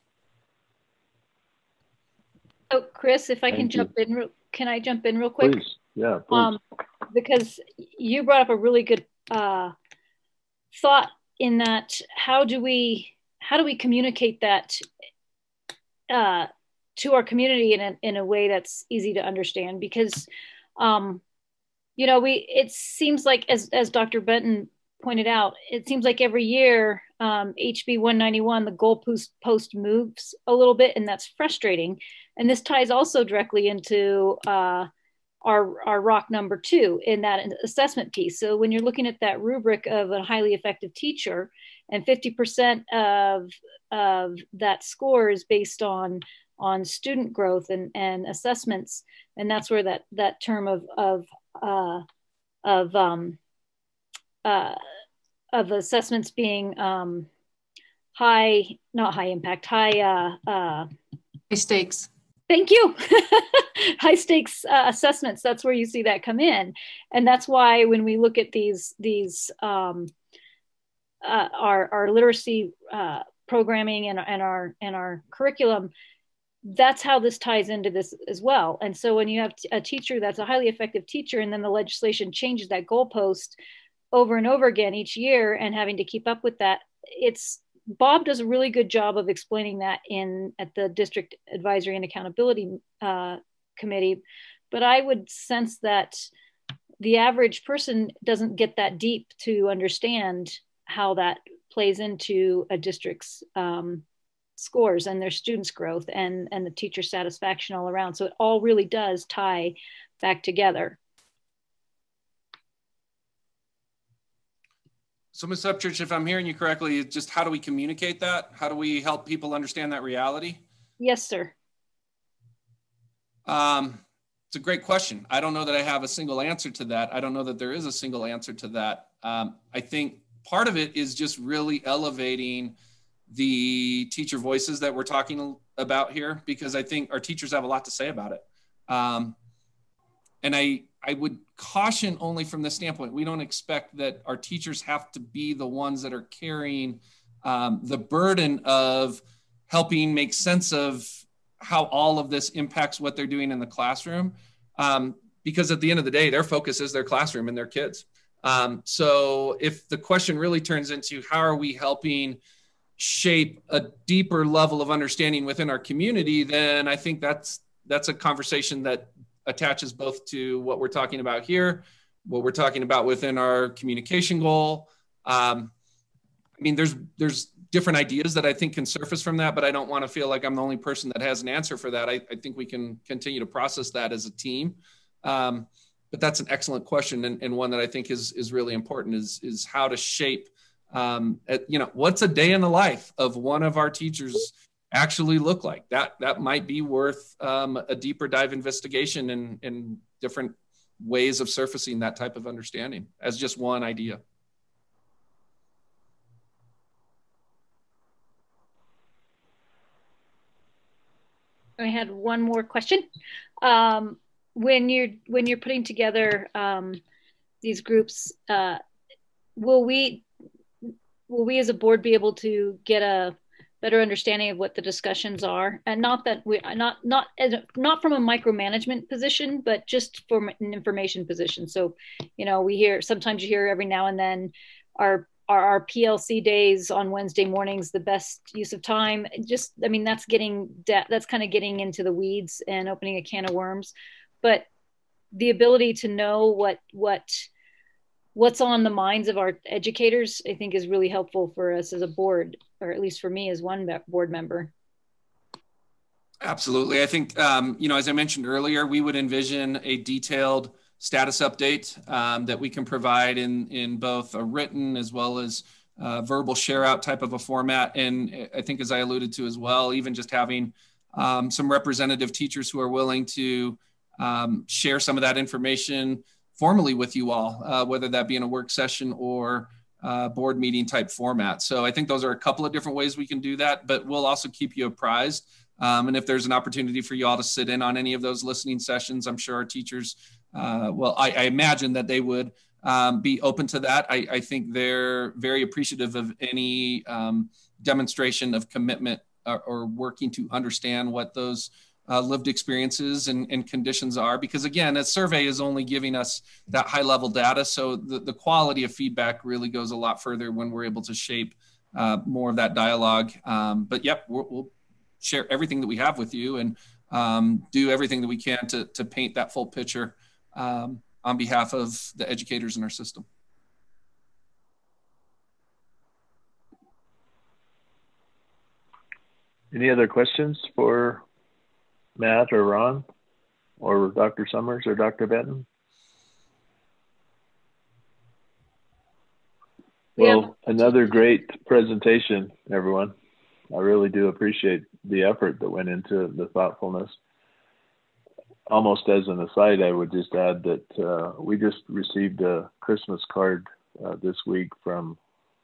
Oh, Chris, if I can Thank jump you. in, real- can I jump in real quick? Please, yeah, please. Um, because you brought up a really good uh, thought in that, how do we, how do we communicate that uh, to our community in a, in a way that's easy to understand? Because, um, you know, we, it seems like, as, as Doctor Benton pointed out, it seems like every year, um, H B one ninety-one, the goalpost post moves a little bit, and that's frustrating. And this ties also directly into uh, our, our rock number two in that assessment piece. So when you're looking at that rubric of a highly effective teacher, and fifty percent of, of that score is based on, on student growth and, and assessments, and that's where that, that term of, of, uh, of, um, uh, of assessments being um, high, not high impact, high, uh, uh, high stakes. Thank you. High stakes uh, assessments. That's where you see that come in. And that's why when we look at these, these um, uh, our, our literacy uh, programming and, and, our, and our curriculum, that's how this ties into this as well. And so when you have a teacher that's a highly effective teacher, and then the legislation changes that goalpost over and over again each year and having to keep up with that, it's, Bob does a really good job of explaining that in at the District Advisory and Accountability uh, Committee. But I would sense that the average person doesn't get that deep to understand how that plays into a district's um, scores and their students' growth and, and the teacher satisfaction all around. So it all really does tie back together. So Miz Upchurch, if I'm hearing you correctly, just how do we communicate that? How do we help people understand that reality? Yes, sir. Um, it's a great question. I don't know that I have a single answer to that. I don't know that there is a single answer to that. Um, I think part of it is just really elevating the teacher voices that we're talking about here, because I think our teachers have a lot to say about it. Um, and I, I would caution only from the standpoint, we don't expect that our teachers have to be the ones that are carrying um, the burden of helping make sense of how all of this impacts what they're doing in the classroom. Um, because at the end of the day, their focus is their classroom and their kids. Um, so if the question really turns into how are we helping shape a deeper level of understanding within our community, then I think that's that's a conversation that attaches both to what we're talking about here, what we're talking about within our communication goal. Um, I mean, there's there's different ideas that I think can surface from that, but I don't want to feel like I'm the only person that has an answer for that. I, I think we can continue to process that as a team. Um, but that's an excellent question, and, and one that I think is is really important, is, is how to shape, um, at, you know, what's a day in the life of one of our teachers actually look like. That that might be worth um, a deeper dive investigation in, in different ways of surfacing that type of understanding as just one idea. I had one more question. Um, when you're when you're putting together um, these groups, uh, will we will we as a board be able to get a better understanding of what the discussions are? And not that we not not as a, not from a micromanagement position, but just from an information position. So, you know, we hear sometimes you hear every now and then our Are our P L C days on Wednesday mornings the best use of time? Just, I mean, that's getting, that's kind of getting into the weeds and opening a can of worms. But the ability to know what, what, what's on the minds of our educators, I think is really helpful for us as a board, or at least for me as one board member. Absolutely. I think, um, you know, as I mentioned earlier, we would envision a detailed status update um, that we can provide in, in both a written as well as uh, verbal share out type of a format. And I think, as I alluded to as well, even just having um, some representative teachers who are willing to um, share some of that information formally with you all, uh, whether that be in a work session or uh, board meeting type format. So I think those are a couple of different ways we can do that, but we'll also keep you apprised. Um, and if there's an opportunity for you all to sit in on any of those listening sessions, I'm sure our teachers, uh, well, I, I imagine that they would um, be open to that. I, I think they're very appreciative of any um, demonstration of commitment or, or working to understand what those uh, lived experiences and, and conditions are. Because again, a survey is only giving us that high level data. So the, the quality of feedback really goes a lot further when we're able to shape uh, more of that dialogue. Um, but yep, we'll, we'll share everything that we have with you and um, do everything that we can to, to paint that full picture um, on behalf of the educators in our system. Any other questions for Matt or Ron or Doctor Summers or Doctor Benton? Well, yeah. Another great presentation, everyone. I really do appreciate the effort that went into the thoughtfulness. Almost as an aside, I would just add that uh, we just received a Christmas card uh, this week from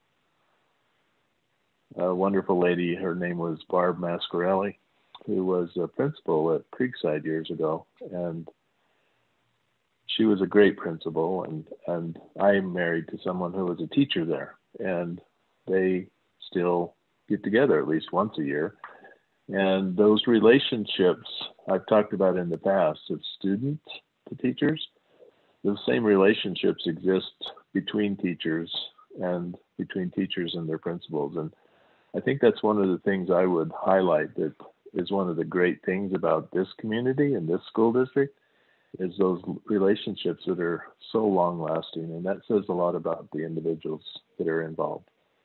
a wonderful lady. Her name was Barb Mascarelli, who was a principal at Creekside years ago. And she was a great principal, and, and I'm married to someone who was a teacher there. And they still get together at least once a year. And those relationships I've talked about in the past of students to teachers, those same relationships exist between teachers and between teachers and their principals. And I think that's one of the things I would highlight that is one of the great things about this community and this school district is those relationships that are so long lasting, and that says a lot about the individuals that are involved.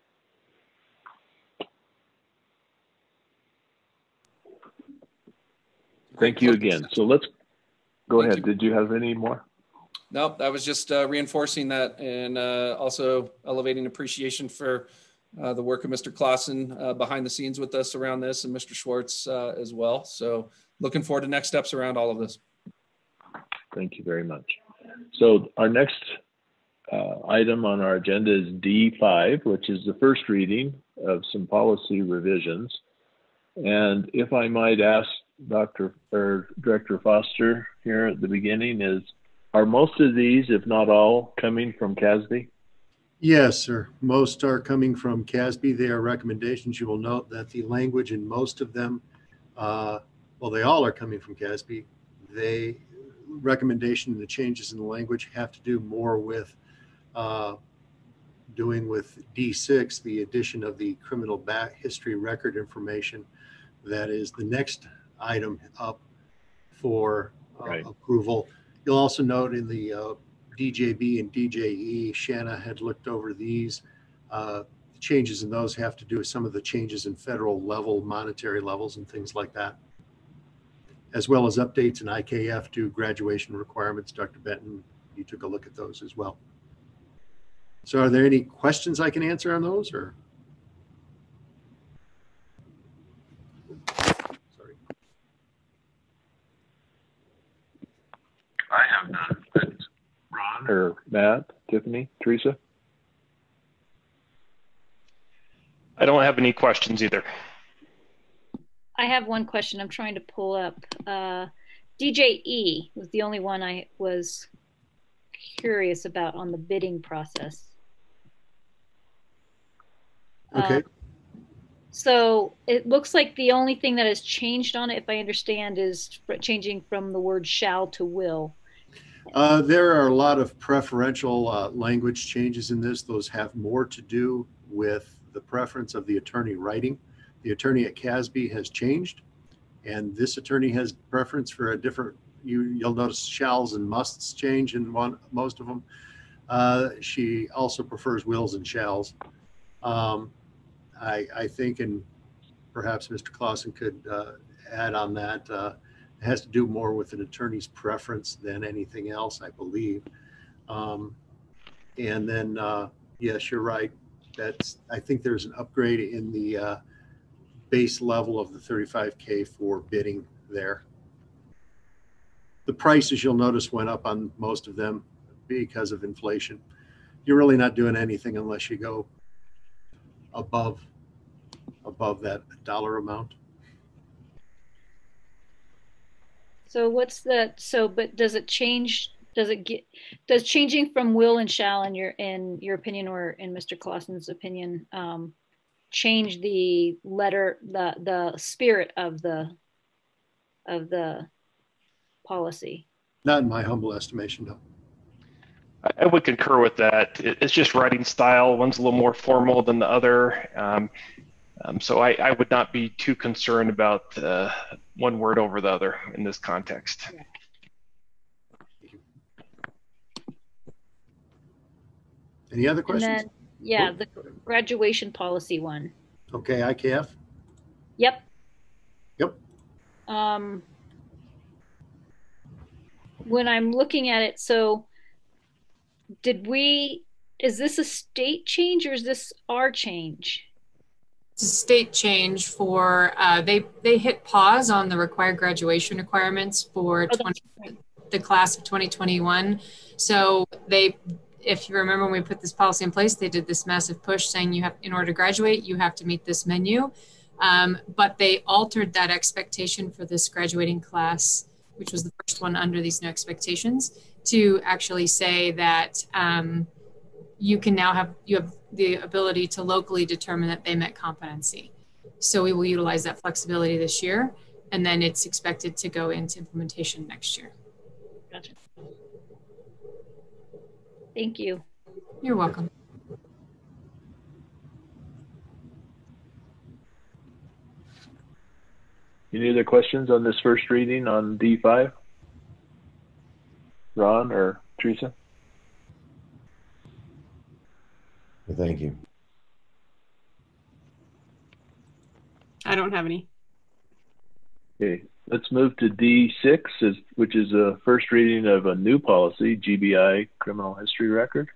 Thank you again. So let's go Thank ahead. you. Did you have any more? Nope, I was just uh, reinforcing that and uh, also elevating appreciation for uh, the work of Mister Clausen uh, behind the scenes with us around this, and Mister Schwartz uh, as well. So looking forward to next steps around all of this. Thank you very much. So our next uh, item on our agenda is D five, which is the first reading of some policy revisions. And if I might ask Doctor or Director Foster here at the beginning, is are most of these, if not all, coming from C A S B? Yes, sir. Most are coming from C A S B. They are recommendations. You will note that the language in most of them, uh, well, they all are coming from C A S B. They recommendation, the changes in the language have to do more with uh, doing with D six, the addition of the criminal back history record information. That is the next item up for uh, Right. approval. You'll also note in the uh, D J B and D J E, Shanna had looked over these. Uh, changes in those have to do with some of the changes in federal level, monetary levels and things like that, as well as updates in I K F to graduation requirements. Doctor Benton, you took a look at those as well. So are there any questions I can answer on those, or? Sorry. I have none. Ron or Matt, Tiffany, Teresa? I don't have any questions either. I have one question I'm trying to pull up. Uh, D J E was the only one I was curious about on the bidding process. Okay. Uh, so it looks like the only thing that has changed on it, if I understand, is changing from the word shall to will. Uh, there are a lot of preferential uh, language changes in this. Those have more to do with the preference of the attorney writing. The attorney at C A S B has changed, and this attorney has preference for a different, you, you'll notice shalls and musts change in one, most of them. Uh, she also prefers wills and shalls. Um, I, I think, and perhaps Mister Clausen could uh, add on that, uh, it has to do more with an attorney's preference than anything else, I believe. Um, and then, uh, yes, you're right. That's, I think there's an upgrade in the uh, base level of the thirty-five K for bidding there. The prices, you'll notice, went up on most of them because of inflation. You're really not doing anything unless you go above above that dollar amount. So what's the, so, but does it change, does it get, does changing from will and shall in your, in your opinion, or in Mister Clausen's opinion, um, change the letter, the, the spirit of the, of the policy? Not in my humble estimation, no. I would concur with that. It's just writing style. One's a little more formal than the other. Um, um, so I, I would not be too concerned about uh, one word over the other in this context. Any other questions? And then, yeah, the graduation policy one. Okay, I K F? Yep. Yep. Um, when I'm looking at it, so did we, is this a state change or is this our change? It's a state change for, uh, they, they hit pause on the required graduation requirements for Oh, twenty, the class of twenty twenty-one. So they, if you remember when we put this policy in place, they did this massive push saying you have, in order to graduate, you have to meet this menu. Um, but they altered that expectation for this graduating class, which was the first one under these new expectations, to actually say that um, you can now have, you have the ability to locally determine that they met competency. So we will utilize that flexibility this year, and then it's expected to go into implementation next year. Gotcha. Thank you. You're welcome. Any other questions on this first reading on D five? Ron or Teresa? Thank you. I don't have any. Okay, let's move to D six, is, which is a first reading of a new policy, G B I criminal history record.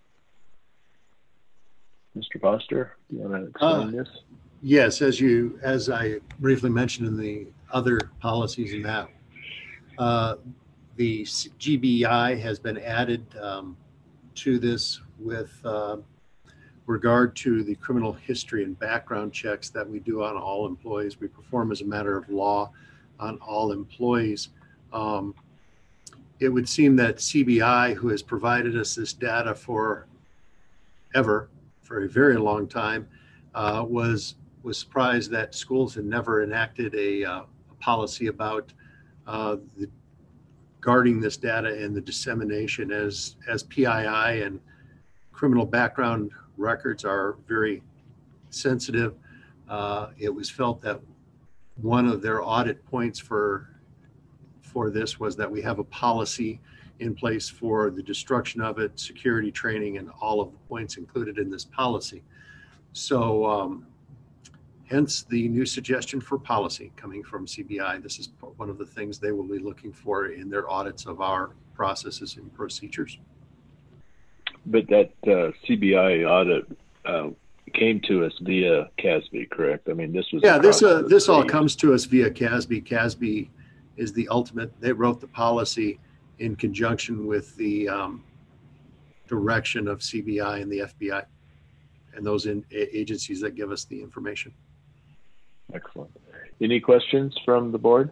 Mister Foster, do you want to explain Uh, this? Yes, as you, as I briefly mentioned in the other policies in that, uh, the G B I has been added um, to this with uh, regard to the criminal history and background checks that we do on all employees. We perform as a matter of law on all employees. Um, it would seem that C B I, who has provided us this data for ever, for a very long time, uh, was was surprised that schools had never enacted a, uh, a policy about uh, the, guarding this data and the dissemination, as as P I I and criminal background records are very sensitive. Uh, it was felt that one of their audit points for for this was that we have a policy in place for the destruction of it, security training, and all of the points included in this policy. So um, hence the new suggestion for policy coming from C B I. This is one of the things they will be looking for in their audits of our processes and procedures. But that uh, C B I audit uh, came to us via C A S B, correct? I mean, this was yeah. This uh, the this all state. comes to us via C A S B. C A S B is the ultimate. They wrote the policy in conjunction with the um, direction of C B I and the F B I, and those in, agencies that give us the information. Excellent. Any questions from the board?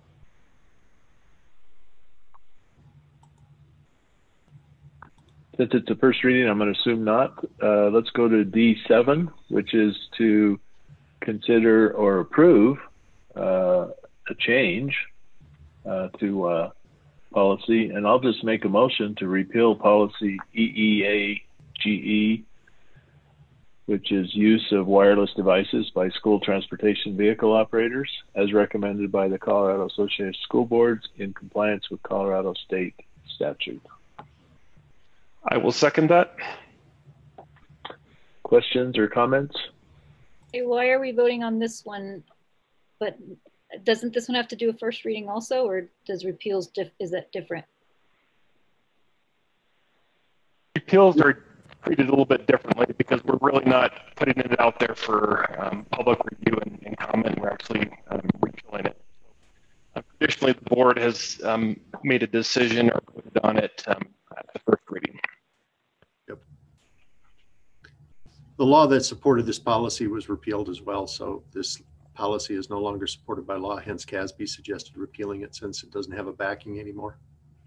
Since it's a first reading, I'm going to assume not. Uh, let's go to D seven, which is to consider or approve uh, a change uh, to uh, policy. And I'll just make a motion to repeal policy E E A G E, which is use of wireless devices by school transportation vehicle operators, as recommended by the Colorado Association of School Boards in compliance with Colorado state statute. I will second that. Questions or comments? Hey, why are we voting on this one? But doesn't this one have to do a first reading also, or does repeals, diff is that different? Repeals are treated a little bit differently because we're really not putting it out there for um, public review and, and comment. We're actually um, repealing it. Uh, traditionally, the board has um, made a decision or voted on it um, at the first reading. Yep. The law that supported this policy was repealed as well, so this policy is no longer supported by law. Hence, C A S B suggested repealing it since it doesn't have a backing anymore.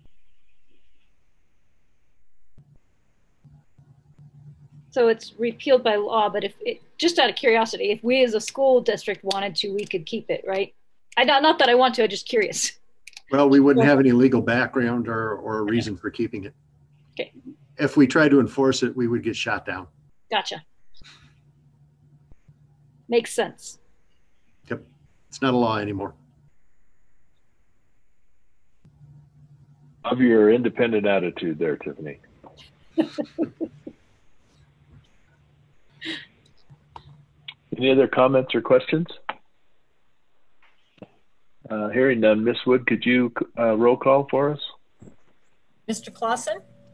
So it's repealed by law, but if it, just out of curiosity, if we as a school district wanted to, we could keep it, right? I not, not that I want to, I'm just curious. Well, we wouldn't have any legal background or, or reason for keeping it. Okay. If we tried to enforce it, we would get shot down. Gotcha. Makes sense. Yep. It's not a law anymore. Of your independent attitude there, Tiffany. Any other comments or questions? Uh, hearing none, Miz Wood, could you uh, roll call for us? Mister Clausen?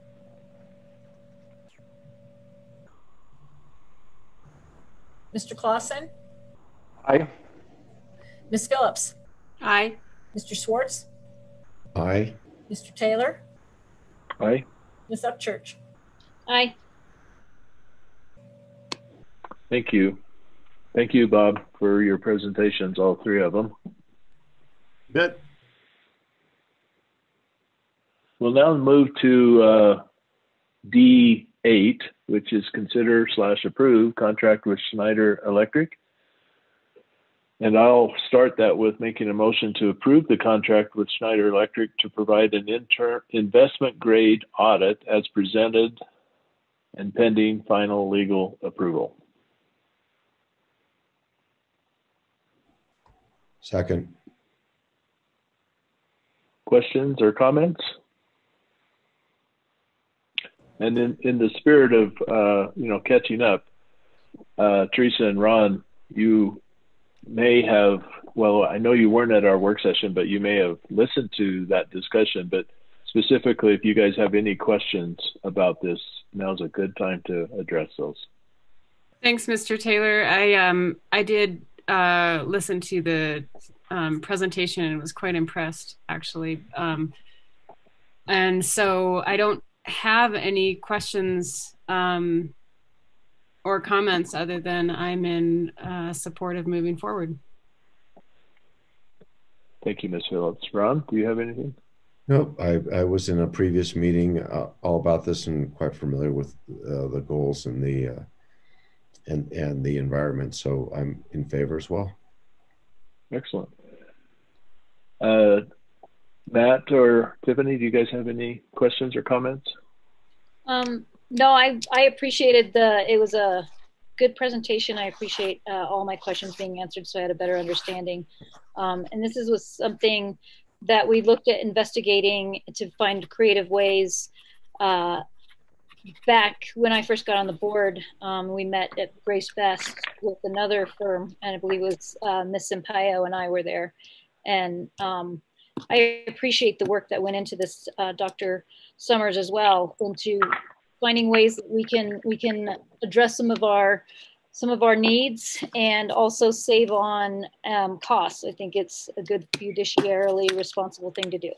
Mister Clausen? Aye. Miz Phillips? Aye. Mister Schwartz? Aye. Mister Taylor? Aye. Miz Upchurch? Aye. Thank you. Thank you, Bob, for your presentations, all three of them. Good. We'll now move to uh, D eight, which is consider slash approve contract with Schneider Electric. And I'll start that with making a motion to approve the contract with Schneider Electric to provide an inter investment grade audit as presented and pending final legal approval. Second. Questions or comments? And in, in the spirit of, uh, you know, catching up, uh, Teresa and Ron, you may have, well, I know you weren't at our work session, but you may have listened to that discussion. But specifically, if you guys have any questions about this, now's a good time to address those. Thanks, Mister Taylor. I um I did uh, listen to the um, presentation and was quite impressed, actually. Um, and so I don't have any questions um, or comments other than I'm in uh, support of moving forward. Thank you, Miz Phillips. Ron, do you have anything? No, I, I was in a previous meeting uh, all about this and quite familiar with uh, the goals and the uh, and and the environment, so I'm in favor as well. Excellent. Uh, Matt or Tiffany, do you guys have any questions or comments? Um, no, I I appreciated the. It was a good presentation. I appreciate uh, all my questions being answered, so I had a better understanding. Um, and this is was something that we looked at investigating to find creative ways. Uh, back when I first got on the board, um, we met at Grace Best with another firm, and I believe it was uh, Miss Sampaio and I were there. And um, I appreciate the work that went into this, uh, Doctor Summers as well, into finding ways that we can we can address some of our some of our needs and also save on um, costs. I think it's a good fiduciarily responsible thing to do.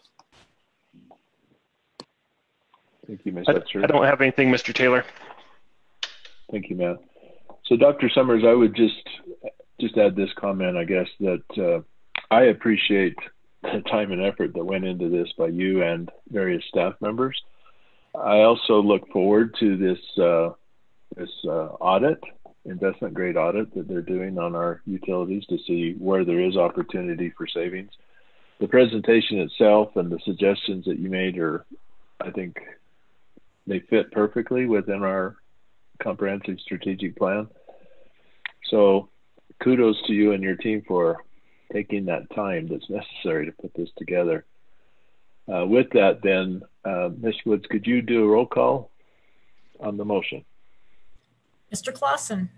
Thank you, Miz I, Fetzer. I don't have anything, Mister Taylor. Thank you, Matt. So, Doctor Summers, I would just just add this comment, I guess, that uh, I appreciate the time and effort that went into this by you and various staff members. I also look forward to this uh, this uh, audit, investment grade audit that they're doing on our utilities to see where there is opportunity for savings. The presentation itself and the suggestions that you made are, I think, they fit perfectly within our comprehensive strategic plan. So kudos to you and your team for taking that time that's necessary to put this together. Uh, with that, then, uh, Miz Woods, could you do a roll call on the motion? Mister Clausen.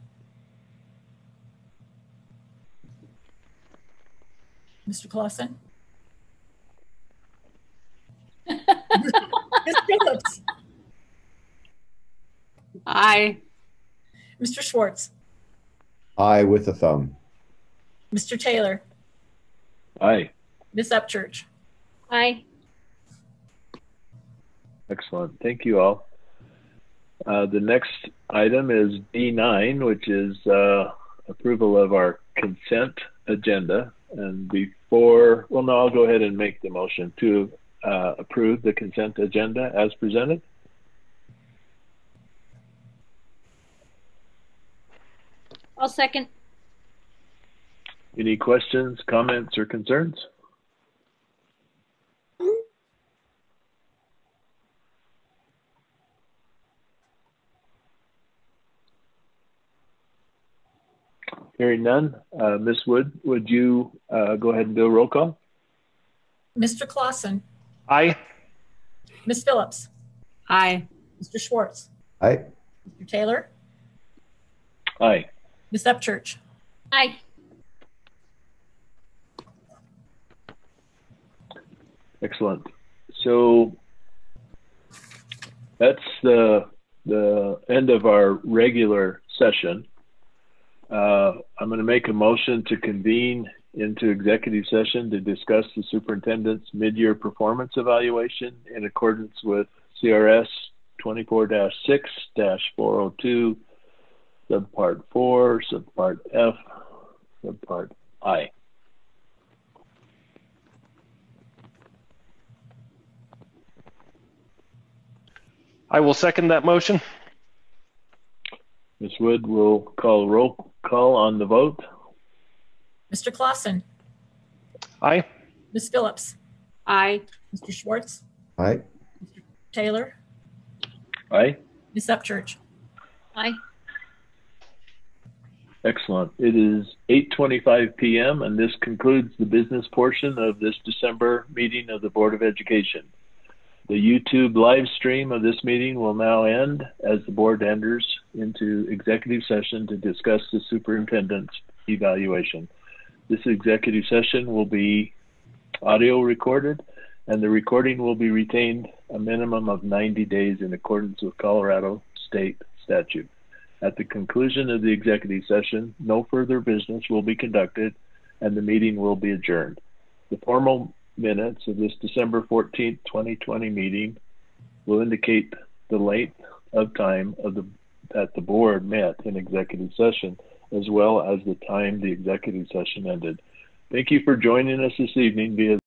Mister Clausen. Miz Phillips. Aye. Mister Schwartz. Aye with a thumb. Mister Taylor. Aye. Miz Upchurch. Aye. Excellent. Thank you all. Uh, the next item is D nine, which is uh, approval of our consent agenda. And before, well, no, I'll go ahead and make the motion to uh, approve the consent agenda as presented. I'll second. Any questions, comments, or concerns? Hearing none, uh, Miz Wood, would you uh, go ahead and do a roll call? Mister Clausen. Aye. Miz Phillips. Aye. Mister Schwartz. Aye. Mister Taylor. Aye. Miz Upchurch. Aye. Excellent. So that's the the end of our regular session. Uh, I'm going to make a motion to convene into executive session to discuss the superintendent's mid-year performance evaluation in accordance with C R S twenty-four dash six dash four oh two, subpart four, subpart F, subpart I. I will second that motion. Miz Wood will call roll call on the vote. Mister Clausen. Aye. Miz Phillips. Aye. Mister Schwartz. Aye. Mister Taylor. Aye. Miz Upchurch. Aye. Excellent. It is eight twenty-five p m and this concludes the business portion of this December meeting of the Board of Education. The YouTube live stream of this meeting will now end as the board enters into executive session to discuss the superintendent's evaluation. This executive session will be audio recorded, and the recording will be retained a minimum of ninety days in accordance with Colorado state statute. At the conclusion of the executive session, no further business will be conducted and the meeting will be adjourned. The formal minutes of this December fourteenth, twenty twenty meeting will indicate the length of time of the that the board met in executive session, as well as the time the executive session ended. Thank you for joining us this evening via